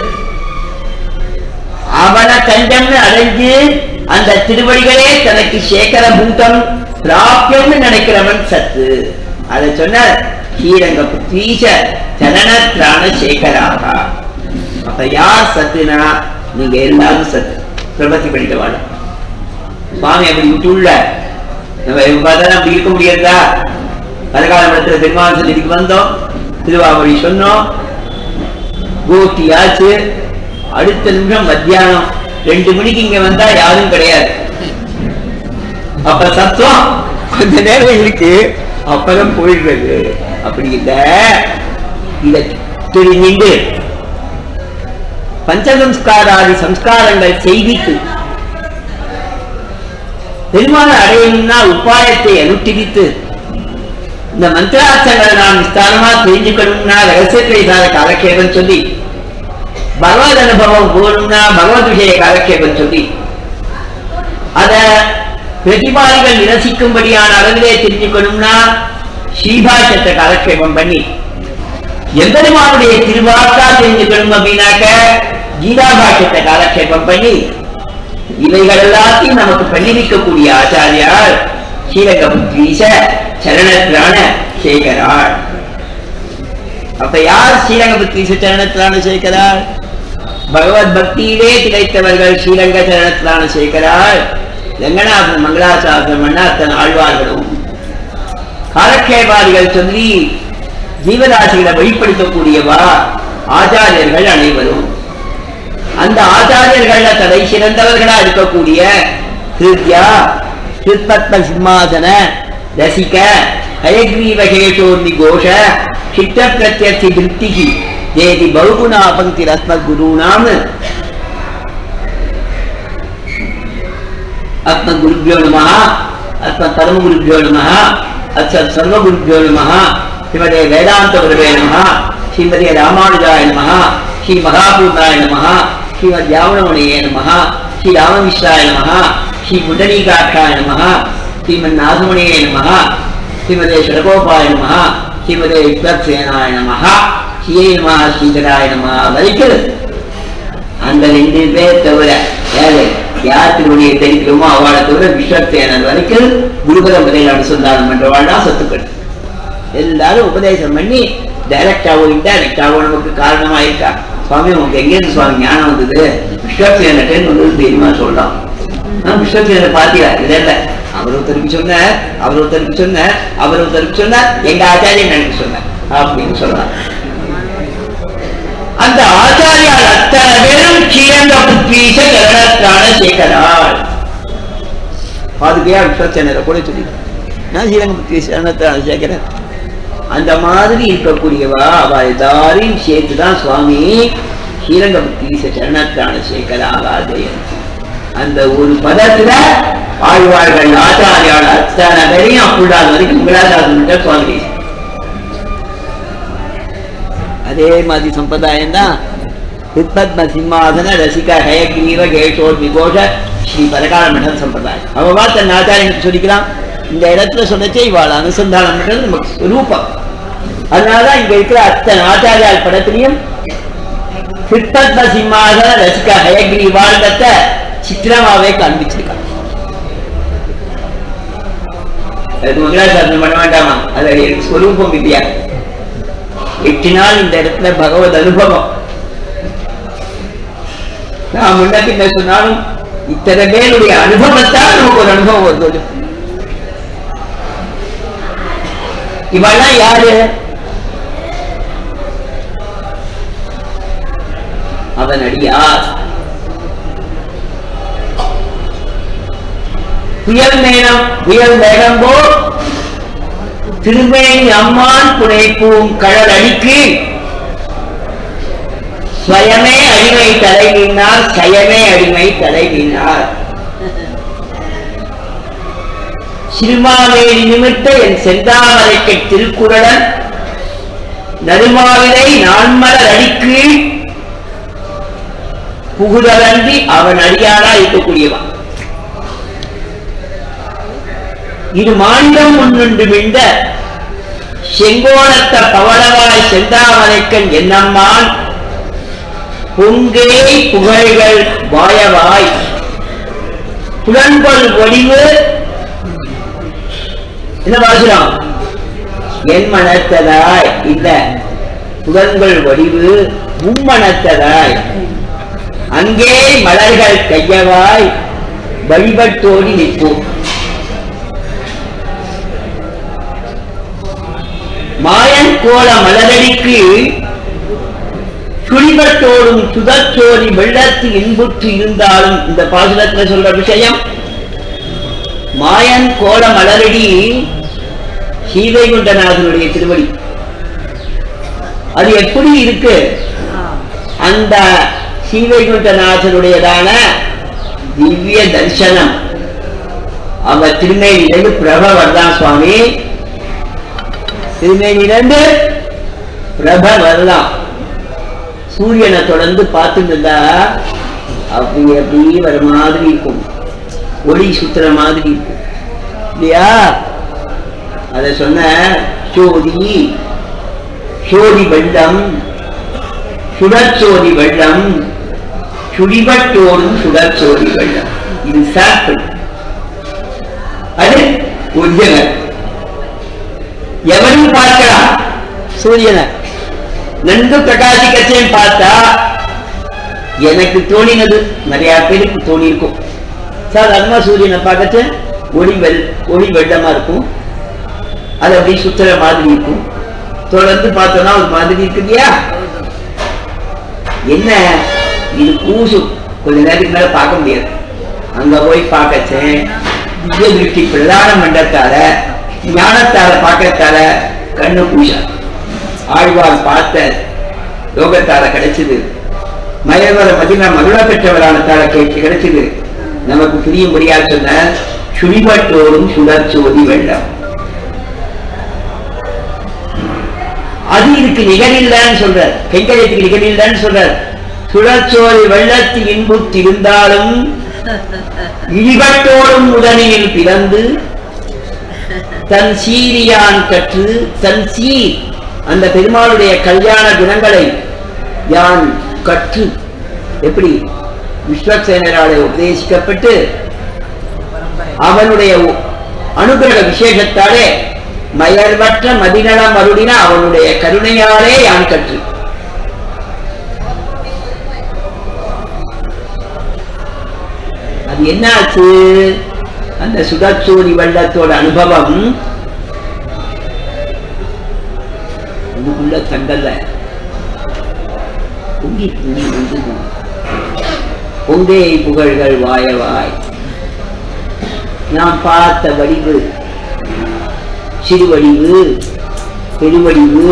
அவனை தஞ்சம்னு அடைஞ்சு அந்த திருவடிகளே தனக்கு சேகர பூதம் பிராபியம்னு நினைக்கிறவன் சத்து. அதை சொன்ன ஸ்ரீரங்க புத்வீஷ சரணத்ராண சேகராக. அப்ப யார் சத்துனா நீங்க எல்லாரும் சத்து. பிரபத்தி படிக்க வாழும் சுவாமி அப்படி விட்டுள்ள நம்ம பார்த்தா அப்படி இருக்க முடியாதா? பரகாலமடத்துல பெருமாள் சன்னிதிக்கு வந்தோம், திருவாவளி சொன்னோம், கோஷ்டி ஆச்சு. அடுத்த நிமிஷம் மத்தியானம் ரெண்டு மணிக்கு இங்க வந்தா யாரும் கிடையாது. அப்ப சத்தம் கொஞ்ச நேரம் இருக்கு, அப்புறம் போயிடுறது. அப்படி இல்ல, இத தெரிஞ்சு பஞ்சசம்ஸ்காராதி சம்ஸ்காரங்கள் செய்வித்து பெருமான அடையணும்னா உபாயத்தை அனுஷ்டித்து இந்த மந்திரார்த்தங்களை நாம் விஸ்தாரமா தெரிஞ்சுக்கணும்னா ரகசியத்தை சார காலக்கேபம் சொல்லி, பகவத் அனுபவம் போகணும்னா பகவத் விஷய காலக்கேபம் சொல்லி அத பிரதிபாதிகள் நிரசிக்கும்படியான அளவிலே தெரிஞ்சுக்கணும்னா ஸ்ரீபாஷத்தை காலக்கேபம் பண்ணி, எம்பெருமானுடைய திருவாக்கா தெரிஞ்சுக்கணும் அப்படின்னாக்க கீதா பாஷ்யத்தை காலக்கேபம் பண்ணி, இவைகள் எல்லாத்தையும் நமக்கு பண்ணிவிக்கக்கூடிய ஆச்சாரியார் ஸ்ரீரங்க புத்வீஷ சரணத்ராண சேகரார். அப்ப யார் ஸ்ரீரங்க புத்வீஷ சரணத்ராண சேகரார்? பகவத் பக்தியிலே கிடைத்தவர்கள் ஸ்ரீரங்க சரணத்ராண சேகரார். ரங்கநாதன் மங்களாசாசனம் பண்ண அத்தனை ஆழ்வார்களும் காலக்கேபாதிகள் சொல்லி ஜீவராசிகளை வெளிப்படுத்தக்கூடியவா ஆச்சாரியர்கள் அனைவரும். அந்த ஆச்சாரியர்கள தலை சிறந்தவர்களா இருக்கக்கூடிய ஹிருத்யா ஹிருத்பத்ம சிம்மாசன ரசிக ஹயக்ரீவகேஷோர்னி கோஷ சித்த பிரத்யர்த்தி திருப்திகி ஜேதி பகுகுணா பங்கி ரஸ்மத் குருநாம் அஸ்மத் குருப்யோ நமஹ அஸ்மத் பரம குருப்யோ நமஹ அஸ்மத் சர்வ குருப்யோ நமஹ ஸ்ரீமதே வேதாந்த குருவே நமஹ ஸ்ரீமதே ராமானுஜாய நமஹ ஸ்ரீ மகாபூர்ணாய நமஹ ஸ்ரீமத் யாவனமணியே நமஹ ஸ்ரீ ராமமிஸ்ராய நமஹ ஸ்ரீ புண்டரீகாட்சாய நமஹ ஸ்ரீமன் நாதமணியே நமஹ ஸ்ரீமதே ஷடகோபாய நமஹ ஸ்ரீமதே விக்ரத்சேனாய நமஹ ஸ்ரீ நமஹ ஸ்ரீதராய நமஹ வரைக்கும் அந்த ரெண்டு பேர் தவிர யாரு யார் திருவடியை தெரிவிக்கிறோமோ அவளை தவிர விஸ்வக்சேனர் வரைக்கும் குருபர முறையில் அனுசந்தானம் பண்றவாள் தான் சத்துக்கள். எல்லாரும் உபதேசம் பண்ணி டைரக்டாவோ இன்டைரக்டாவோ நமக்கு காரணமா இருக்கா. சுவாமி உங்களுக்கு எங்கேருந்து சுவாமி ஞானம் வந்தது? விஸ்வக்சேனர்ன்னு வந்து தெரியுமா சொல்லலாம். நான் விஸ்வக்சேனர் பாத்தியா இல்ல இல்ல அவர் ஒருத்தருக்கு சொன்ன அவர் ஒருத்தருக்கு சொன்ன அவர் ஒருத்தருக்கு சொன்ன எங்க ஆச்சாரியன் எனக்கு சொன்ன அப்படின்னு சொல்லலாம். அந்த ஆச்சாரியால் அத்தனை பேரும் ஸ்ரீரங்க புத்வீஷ சரணத்ராண சேகரார். பாதுகையா விஸ்வக்சேனரை கூட சொல்லி நான் ஸ்ரீரங்க புத்வீஷ சரணத்ராண சேகரர். அந்த மாதிரி இருக்கக்கூடியவா அவ எல்லாரையும் சேர்த்துதான் சுவாமி ஸ்ரீரங்க புத்வீஷ சரணத்ராண சேகராக ஜெயம். அந்த ஒரு பதத்துல ஆழ்வார்கள் ஆச்சாரியால் அத்தனை பேரையும் அப்புள்ளாத வரைக்கும் உங்களால் சுவாமி. அதே மாதிரி சம்பிரதாயம் தான் வித்பத்ம சிம்மாசன ரசிக ஹயக்ரீவ கேஷோர் விகோஷ ஸ்ரீ பரகால மடம் சம்பிரதாயம். அவ தன் ஆச்சாரியனுக்கு சொல்லிக்கலாம். இந்த இடத்துல சொன்னச்சே இவாள் அனுசந்தானம் பண்றது நமக்கு ரூபம். அதனாலதான் இங்க இருக்கிற அத்தனை ஆச்சாரியால் படத்திலையும் வித்பத்ம சிம்மாசன ரசிக ஹயக்ரீவாண்டத்தை சித்திரமாவே காண்பிச்சிருக்காங்க. அதுக்கு மங்களாசாசனம் பண்ண வேண்டாமா? அது ஸ்வரூபம் இல்லையா? எட்டு நாள் இந்த இடத்துல பகவத் அனுபவம். நான் முன்ன பின்ன சொன்னாலும் இத்தனை பேருடைய அனுபவத்தால் நமக்கு ஒரு அனுபவம் வருது. இவெல்லாம் யாரு? அவன் அடியார். புயல் மேகம் புயல் மேகம் போல் திருமேனி அம்மான் புனைப்பூம் கடல் அடிக்கு ஸ்வயமே அடிமை தலைவினார் சயமே அடிமை தலைவினார். சிறுமாவேலி நிமித்த என் செந்தாமரைக்கு திருக்குறளன் நறுமாவிலை நான்மலர் அடிக்கு புகுதலன்றி அவன் அடியாரா இருக்கக்கூடியவன். இது மாநிலம் முன்னின்று விண்ட செங்கோணத்த பவளவாய் செந்தாமரைக்கன் என்னம்மான் பொங்கே புகழ்கள் வாயவாய் புலன்பொல் வடிவு என்ன வாசலாம் என் மனத்ததாய் இல்ல புலன்கள் வடிவு மும்மனத்ததாய் அங்கே மலர்கள் கையவாய் வழிபட்டோடி நிற்போம். மாயன் கோல மலரடிக்கு சுழிபட்டோடும் சுதச்சோடி வெள்ளத்து இன்புற்று இருந்தாலும் இந்த பாசுரத்துல சொல்ற விஷயம் மாயன் கோல மலரடி ஸ்ரீவைகுண்டநாதனுடைய திருவடி. அது எப்படி இருக்கு? அந்த ஸ்ரீவைகுண்டநாதனுடையதான திவ்ய தரிசனம் அவர் திருமேனிலிருந்து பிரப வரலாம் சுவாமி. திருமேனிலிருந்து பிரப வரலாம். சூரியனை தொடர்ந்து பார்த்துட்டு இருந்தா அப்படி அப்படி வர மாதிரி இருக்கும், ஒளி சுத்துற மாதிரி இருக்கும் இல்லையா? அத சொன்ன சோதி சோதி வெள்ளம் சுடற்சோதி வெள்ளம் சுடிபட்டோடும் சுடற்சோதி வெள்ளம். இது சாப்பிள். அது ஒரிஜினல். எவரும் பார்க்கலாம் சூரியனை நன்கு பிரகாசிக்கச்சேன்னு பார்த்தா எனக்கு தோணினது நிறைய பேருக்கு தோணி இருக்கும். சாதாரணமா சூரியனை பார்க்கச்ச ஒளி வெள் ஒளி வெள்ளமா இருக்கும், அது அப்படி சுத்துற மாதிரி இருக்கும். தொடர்ந்து பார்த்தோம்னா ஒரு மாதிரி இருக்கு இல்லையா? என்ன இது கூசும், கொஞ்ச நேரத்துக்கு மேல பார்க்க முடியாது. அங்க போய் பார்க்கச்சேன் திவ்ய திருஷ்டி பிரதான மண்டலத்தால ஞானத்தால பார்க்கத்தால கண்ணு பூசா ஆழ்வார் பார்த்த யோகத்தால கிடைச்சது. மயவர மதினா மருள பெற்றவரானத்தால கேட்டு கிடைச்சது. நமக்கு புரியும்படியா சொன்ன சுழிபட்டோடும் சுடற்சோதி வெள்ளம். அது இதுக்கு நிகரில்லைன்னு சொல்றார். கைங்கரியத்துக்கு நிகரில்லைன்னு சொல்றார். சுழற்சோதி வெள்ளத்து இன்புற்று இருந்தாலும் இழிபட்டோடும் உடனில் பிறந்து தன் சீரியான் கற்று தன் சீர் அந்த பெருமாளுடைய கல்யாண குணங்களை யான் கற்று எப்படி விஸ்வக்சேனராலே உபதேசிக்கப்பட்டு அவனுடைய அனுகிரக விசேஷத்தாலே மயர்வற்ற மதிநலம் அருளின அவனுடைய கருணையாலே யான் கற்று. அது என்னாச்சு? அந்த சுடற்சோதி வெள்ளத்தோட அனுபவம் இதுக்குள்ள தங்கல்ல பொங்கி பொங்கி வந்து பொங்கை புகழ்கள் வாயவாய். நாம் பார்த்த வடிவு சிறுவடிவு பெருவடிவு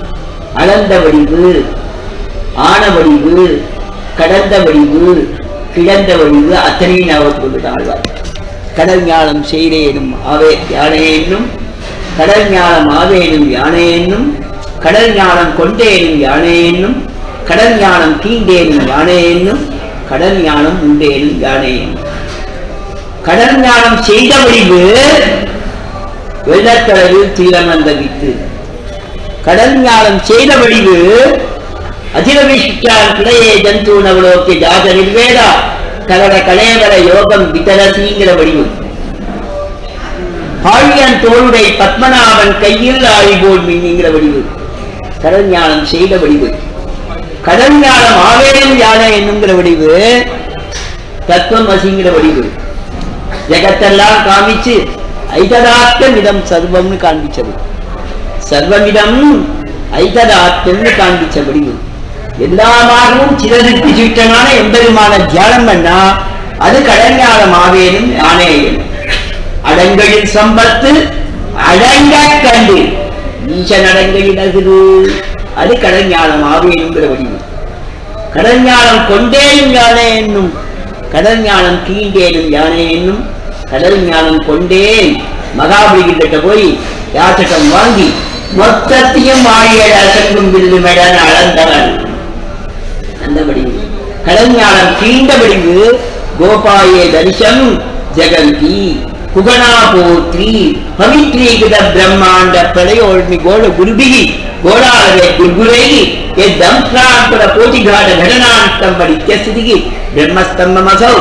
அளந்த வடிவு ஆன வடிவு கடந்த வடிவு கிடந்த வழிவு அத்தனையும் ஞாபகத்துக்கு ஆழ்வார். கடல் ஞானம் செய்தேனும் ஆவே யானை என்னும், கடல் ஞானம் ஆவே என்னும் யானை என்னும், கடல் ஞானம் கொண்டேனும் யானை என்னும், கடல் ஞானம் கீண்டேனும் யானை என்னும், கடல் ஞானம் உண்டேனும் யானை என்னும். கடல் ஞானம் செய்த வழிவு வெள்ளக்கடலில் தீரமந்த வித்து. கடல் ஞானம் செய்த வழிவு அதிரவிஷ்டான் கிடையே ஜந்து நவலோக்கே ஜாத நிர்வேதா கலர கலேவர யோகம் விதரசிங்கிற வடிவு. பாழியன் தோளுடை பத்மநாபன் கையில் ஆழிபோல் மீன்கிற வடிவு கடல் ஞானம் செய்த வடிவு. கடல் ஞானம் ஆவேனும் யானை என்னுங்கிற வடிவு தத்துவம் வசிங்கிற வடிவு. ஜெகத்தெல்லாம் காமிச்சு ஐததாத்ம இதம் சர்வம்னு காண்பிச்சது. சர்வமிடம் ஐததாத்மன்னு காண்பிச்ச வடிவு. எல்லாமாகவும் சிறதிற்கு சீட்டனான எம்பெருமான தியானம் பண்ணா அது கடஞானம் ஆவேனும் யானேயும். அடங்களில் சம்பத்து அடங்க கண்டு ஈசன் அடங்களில் அகுது அது கடஞானம் ஆவேனுங்கிற வடிவு. கடஞானம் கொண்டேனும் யானை என்னும், கடல் ஞானம் கீண்டேனும் யானை என்னும், கடல் ஞானம் கொண்டேன் மகாபலி கிட்ட போய் யாச்சகம் வாங்கி மொத்தத்தையும் ஆழியட அசங்கும் வில்லு மெடன அளந்தவன் அந்த வடிவு. கடல் ஞானம் கீண்ட வடிவு கோபாயே தரிசம் ஜெகந்தி குகனா போத்ரி பவித்ரீகித பிரம்மாண்ட பிரளயோழ்மி கோட குருபிகி கோடாலவே குர்குரை எத்தம் பிரான்புர கோட்டிகாட கடனாந்தம் படித்தியஸ்திதிகி பிரம்மஸ்தம்பமசௌ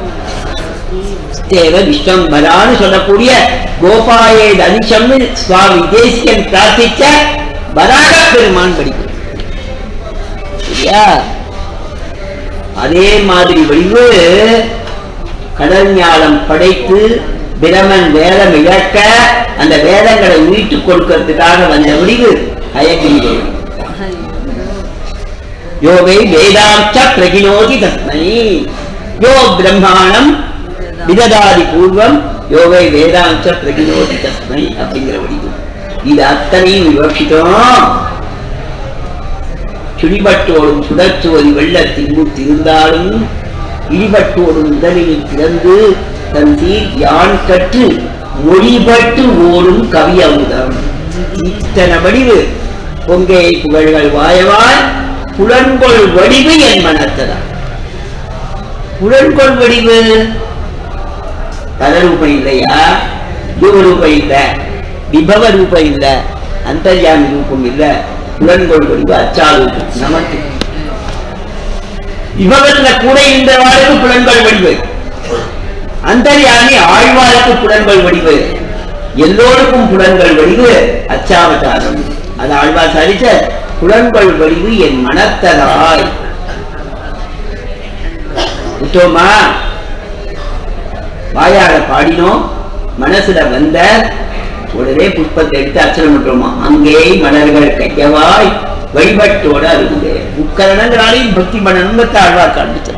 தேவ விஷ்வம்பரான்னு சொல்லக்கூடிய கோபாயே தரிசம் சுவாமி தேசியன் பிரார்த்திச்ச வராக பெருமான் படிக்கும். அதே மாதிரி வடிவு கடல் ஞானம் படைத்து பிரமன் வேதம் இழக்க அந்த வேதங்களை மீட்டுக் கொடுக்கிறதுக்காக வந்த வடிவு அயகிரி. யோகை வேதாந்த பிரகினோதி தஸ்மை யோ பிரம்மாணம் விததாதி பூர்வம் யோகை வேதாந்த பிரகினோதி தஸ்மை அப்படிங்கிற வடிவு. இது அத்தனையும் விவக்ஷித்தோம். சுடிபட்டோடும் சுடச்சுவதி வெள்ளத்தின் முத்திருந்தாலும் இடிபட்டோடும் உடலில் பிறந்து தன் சீர் யான் கற்று மொழிபட்டு ஓடும் கவி அமுதம். இத்தனை வடிவு பொங்கை புகழ்கள் வாயவாய் புலன்கொள் வடிவு என் மனத்ததான். புலன்கொள் வடிவு தலரூபம் இல்லையா, யுவரூபம் இல்ல, விபவ ரூபம் இல்ல, அந்தர்யாமி ரூபம் இல்ல, புலன்கொள் வடிவு அச்சாரூபம். நமக்கு விபவத்துல கூட இந்த வாழ்க்கை புலன்கள் வடிவு, அந்தர்யாமி ஆழ்வாருக்கு புலன்கள் வடிவு, எல்லோருக்கும் புலன்கள் வடிவு அச்சாவதாரம். அது ஆழ்வார் சாதிச்ச புலன்கள் வடிவு என் மனத்ததாய். விட்டோமா? வாயால பாடினோம், மனசுல வந்த உடனே புஷ்பத்தை எடுத்து அர்ச்சனை பண்றோமா. அங்கே மலர்கள் கையவாய் வழிபட்டோட இருக்குது. முக்கரணங்களாலையும் பக்தி பண்ணணுங்கிறத ஆழ்வார் காண்பிச்சார்.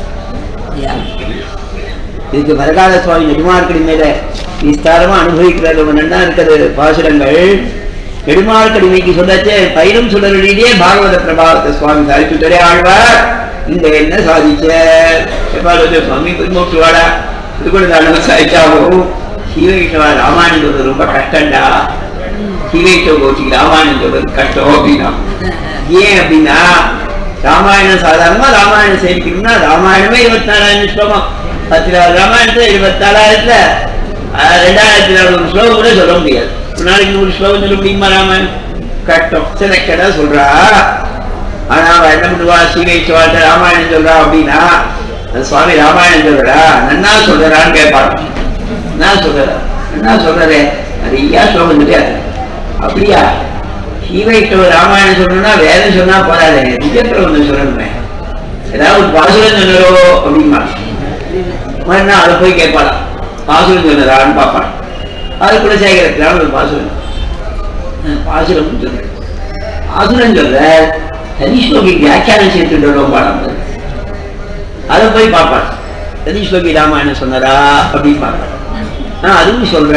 இதுக்கு வரகால சுவாமி நெடுமார்க்கடி மேல விஸ்தாரமா அனுபவிக்கிறது ஒன்னா இருக்கிறது பாசுரங்கள். நெடுமார்க்கடிமைக்கு சொல்லச்சே பயிரும் சுடரிலேயே பாகவத பிரபாவத்தை சுவாமி சாதிச்சுட்டே ஆழ்வார் இந்த என்ன சாதிச்ச சுவாமி பெருமூட்டு வாடா இது கூட அளவு சாதிச்சாகும். சீவைஷ்ணவா ராமாயணம் சொல்றது ரொம்ப கஷ்டம்டா, சீவைஷ்ணவ கோச்சிக்கு ராமாயணம் சொல்றது கஷ்டம் அப்படின்னா. ஏன் அப்படின்னா ராமாயணம் சாதாரணமா ராமாயணம் சேமிக்கணும்னா ராமாயணமே இருபத்தி நாலாயிரம் ஸ்லோகம், பத்து நாலு ராமாயணத்துல இருபத்தி நாலாயிரத்துல ரெண்டாயிரத்தி நானூறு ஸ்லோகம் கூட சொல்ல முடியாது. ஒரு நாளைக்கு நூறு ஸ்லோகம் சொல்ல முடியுமா? ராமாயணம் கஷ்டம். சிலக்கடா சொல்றா. ஆனா அவன் என்ன பண்ணுவா, சீவைஷ்ணவாட்ட ராமாயணம் சொல்றா அப்படின்னா சுவாமி ராமாயணம் சொல்றா நன்னா சொல்றான்னு கேட்பாங்க. நான் சொல்றேன் என்ன சொல்றேன் நிறைய ஸ்லோகம் தெரியாது. அப்படியா? சீவைஷ்ணவ ராமாயணம் சொல்லணும்னா வேதம் சொன்னா போறாது, விஜயத்துல ஒண்ணு சொல்லணுமே, ஏதாவது பாசுரம் சொன்னரோ அப்படிமா மறுநாள் அதை போய் கேட்பாளாம். பாசுரம் சொன்னதான்னு பார்ப்பான். அது கூட சேகரத்தினால ஒரு பாசுரம் பாசுரம் சொல்ற பாசுரம் சொல்ற தனிஸ்லோகி வியாக்கியானம் சேர்த்துட்டோம் பாடம். அதை போய் பார்ப்பான். தனிஸ்லோகி ராமாயணம் சொன்னதா அப்படின்னு பார்ப்பான். நான் அதுவும் சொல்ற.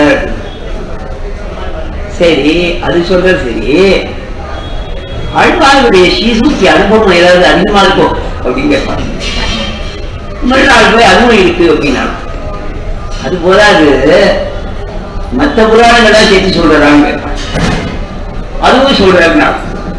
சரி அது சொல்ற சரி, ஆழ்வாருடைய ஸ்ரீசூக்தி அனுபவம் ஏதாவது அதிகமா இருக்கும் அப்படின்னு கேட்பாங்க. மறுநாள் போய் அதுவும் இருக்கு அப்படின்னா அது போதாது, மற்ற புராணங்கள்லாம் சேர்த்து சொல்றாங்க, அதுவும் சொல்றாங்க.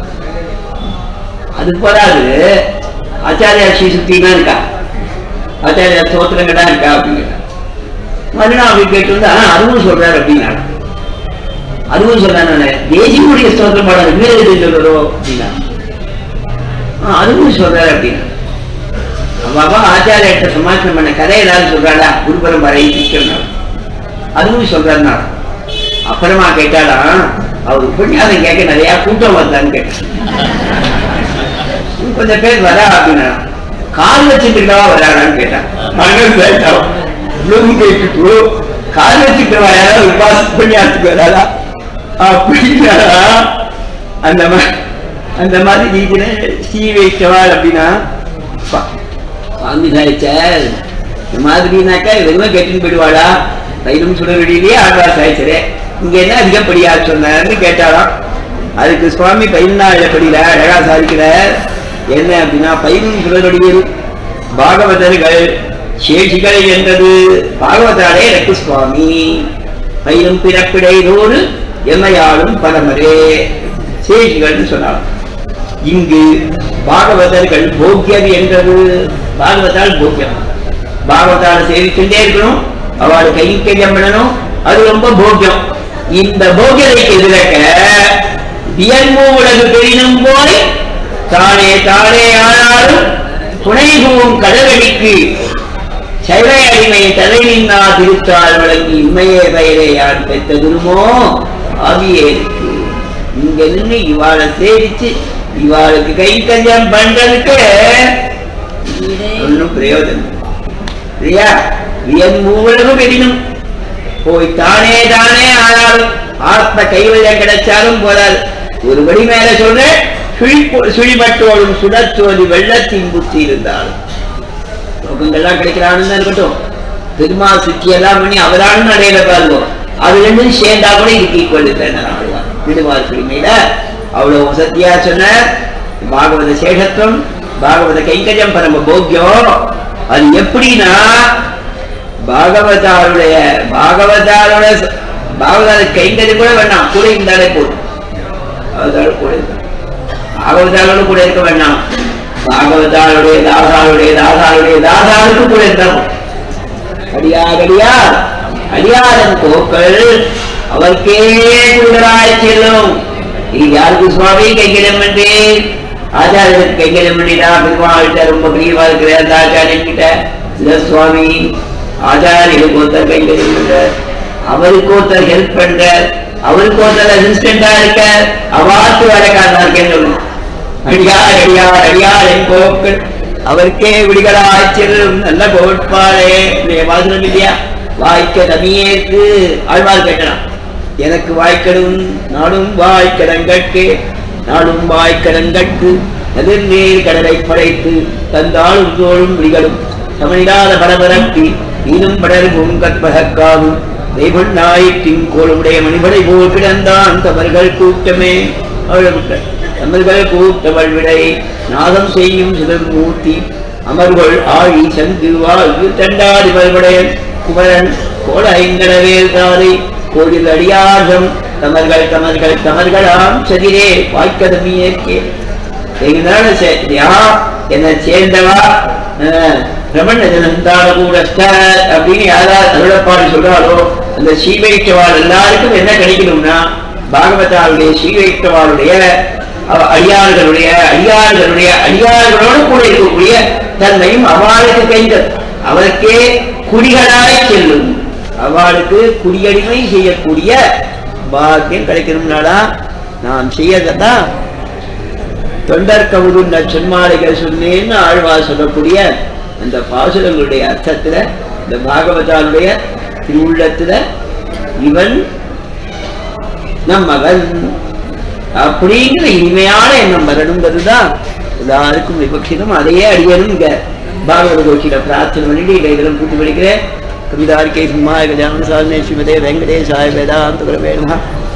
அது போதாது, ஆச்சாரியா ஸ்ரீ சுத்தினா இருக்கா, ஆச்சாரியா ஸ்தோத்திரங்கடா இருக்கா அப்படின்னு மறுநாள் அப்படி கேட்டு வந்து ஆனா அதுவும் சொல்றாரு அப்படின்னா அதுவும் சொல்றாரு, தேசியனுடைய ஸ்தோத்திரம் பாடம் வீரர்கள் சொல்றோம் அப்படின்னா அதுவும் சொல்றாரு அப்படின்னா அப்பா ஆச்சாரியத்தை சமாச்சாரம் பண்ண கதை ஏதாவது சொல்றாடா குரு பரம்பரை அதுவும் சொல்றாருனா. அப்புறமா கேட்டாலும் அவர் உபன்யாசம் கேட்க நிறைய கூட்டம் வந்தான்னு கேட்டான். கொஞ்சம் பேர் வரா அப்படின்னா கால் வச்சுட்டுவா வராடான்னு கேட்டான். மகன் கேட்டான் இவ்வளவு கேட்டுட்டு கால் வச்சுட்டு வராதா உபாச உபன்யாசத்துக்கு வராதா அப்படின்னா அந்த மாதிரி அந்த மாதிரி ரீதியில ஸ்ரீ வைஷ்ணவாள் அப்படின்னா சுவாமி சாய்ச்சார் இந்த மாதிரினாக்கா வெறுமை கேட்டுன்னு போயிடுவாளா, தைலம் சுடரடியிலேயே ஆழ்வார் சாய்ச்சரே இங்க என்ன அதிகப்படியா சொன்னார்னு கேட்டாலாம். அதுக்கு சுவாமி பதினாயிரப்படியில அழகா சாதிக்கிறார். என்ன அப்படின்னா பதினொன்று சுடரடியில் பாகவதர்கள் சேஷிகள் என்றது பாகவதாலே எனக்கு சுவாமி பயிரும் பிறப்பிடையோடு எம்மையாளும் பரமரே சேஷிகள்னு சொன்னாலும். இங்கு பாகவதர்கள் போக்கியது என்றது பாகவதால் போக்கியம், பாகவதால் சேவிச்சுட்டே இருக்கணும், அவள் கைங்கரியம் பண்ணணும், அது ரொம்ப போக்கியம். இந்த போக்கியதைக்கு எதிர்க்க வியன்மூ உலகு பெரினும் போய் தானே தானே ஆனாலும் துணைபூவும் கடலடிக்கு சைவை அடிமை தலை நின்னா திருத்தாள் வழங்கி இம்மையே பெயரே யார் பெற்ற குருமோ ஆகியே இங்க நின்று இவாளை சேவிச்சு இவாளுக்கு கைங்கரியம் பண்றதுக்கு ஒன்னும் பிரயோஜனம் இல்லையா. வியன்மூவலகும் எதினும் போய் தானே தானே ஆனாலும் ஆத்ம கைவல்யம் கிடைச்சாலும் போதாது. ஒரு படி மேல சொல்ற சுழிமட்டோடும் சுடச்சோதி வெள்ளத்தின் புத்தி இருந்தாலும் லோகங்கள்லாம் கிடைக்கிறான்னு தான் இருக்கட்டும், பெருமாள் சுற்றி எல்லாம் பண்ணி அவரான்னு அடையில பாருவோம், அது ரெண்டும் சேர்ந்தா கூட இதுக்கு ஈக்குவல் இல்லைன்னு ஆடுவார். விடுவார் சுழிமையில அவ்வளவு வசதியா சொன்ன பாகவத சேஷத்துவம், பாகவத கைங்கரியம் பரம போக்கியம். அது எப்படின்னா பாகவதாருடைய பாகவதாரோட பாகவதார கைங்கரியம் கூட வேண்டாம், கூட இருந்தாலே போதும். பாகவதாரோட கூட இருந்தா பாகவதாரோட கூட இருக்க வேண்டாம், பாகவதாருடைய தாசாருடைய தாசாருடைய தாசாருக்கு கூட இருந்தா அடியார் அடியார் அடியாரன் கோக்கள் அவருக்கே குருடராய் செல்லும். இது யாருக்கு சுவாமி கைங்கரியம் பண்றேன், ஆச்சாரியனுக்கு கைங்கரியம் பண்ணிட்டா பெருமாள்கிட்ட ரொம்ப பிரியமா இருக்கிற ஆச்சாரியன் கிட்ட இல்ல சுவாமி ஆச்சாரியனுக்கு ஒருத்தர் கைங்கரியம் பண்ற, அவருக்கு ஒருத்தர் ஹெல்ப் பண்ற, அவருக்கு ஒருத்தர் அசிஸ்டண்டா இருக்க, அவாத்து வேலைக்காரனா இருக்கேன்னு சொல்லணும். அடியார் அடியார் அடியார் என் கோக்கள் அவருக்கே விடுகளாய் செல்லும் நல்ல கோட்பாடே வாசனம் இல்லையா. வாய்க்க நமியேற்கு ஆழ்வார் கேட்கலாம், எனக்கு வாய்க்கடும் நாடும் வாய்க்கடங்கட்கு நாடும் வாய்க்கடங்கட்கு எதிர்நீர் கடலை படைத்து தந்தாலும் தோளும் விழிகளும் தமிழாத பரபரப்பி நீனும் படரும் கற்பகக்காவும் தெய்வன் நாயிற்றின் கோளுடைய மணிபடை போல் கிடந்தான் தமர்கள் கூட்டமே அவ்வளவு தமிழ்கள் கூட்டவள் விடை நாதம் செய்யும் சிதம் மூர்த்தி அமர்கள் ஆழி சங்கு வாழ்வு தண்டாடி வல்படையன் குமரன் கோல ஐங்கடவேல் தாரை கோடில் அடியார்கம் தமர்கள் தமர்கள் தமர்களாம் சதிரே வாய்க்கதமியேற்கே எங்கனால சேர்த்தியா என்ன சேர்ந்தவா ரமண ஜனந்தான கூட அப்படின்னு யாராவது அருளப்பாடு சொல்றாரோ அந்த ஸ்ரீவைஷ்ணவாள் எல்லாருக்கும் என்ன கிடைக்கணும்னா பாகவதாவுடைய ஸ்ரீவைஷ்ணவாளுடைய அடியார்களுடைய அடியார்களுடைய அடியார்களோடு கூட இருக்கக்கூடிய தன்மையும் அவளுக்கு கைந்தது, அவருக்கே குடிகளாய் செல்லும், அவளுக்கு குடியடிமை செய்யக்கூடிய பாக்கியம் கிடைக்கணும்னாடா நாம் செய்யறதான் தொண்டர் கவுருண்ட சொன்மாலைகள் சொன்னேன்னு ஆழ்வார் சொல்லக்கூடிய அந்த பாசுரங்களுடைய அர்த்தத்துல இந்த பாகவதாவுடைய திருவுள்ளத்துல இவன் நம் மகன் அப்படிங்கிற இனிமையான எண்ணம் வரணுங்கிறதுதான் எல்லாருக்கும் விபக்ஷிதம். அதையே அடியனும் இங்க பாகவத கோஷியில பிரார்த்தனை பண்ணிட்டு இதை இதெல்லாம் கூட்டி படிக்கிறேன். கவிதாரிக்கை சும்மா கஜான சாதனை ஸ்ரீமதே வெங்கடேசாய வேதாந்த குரவே நமஹ.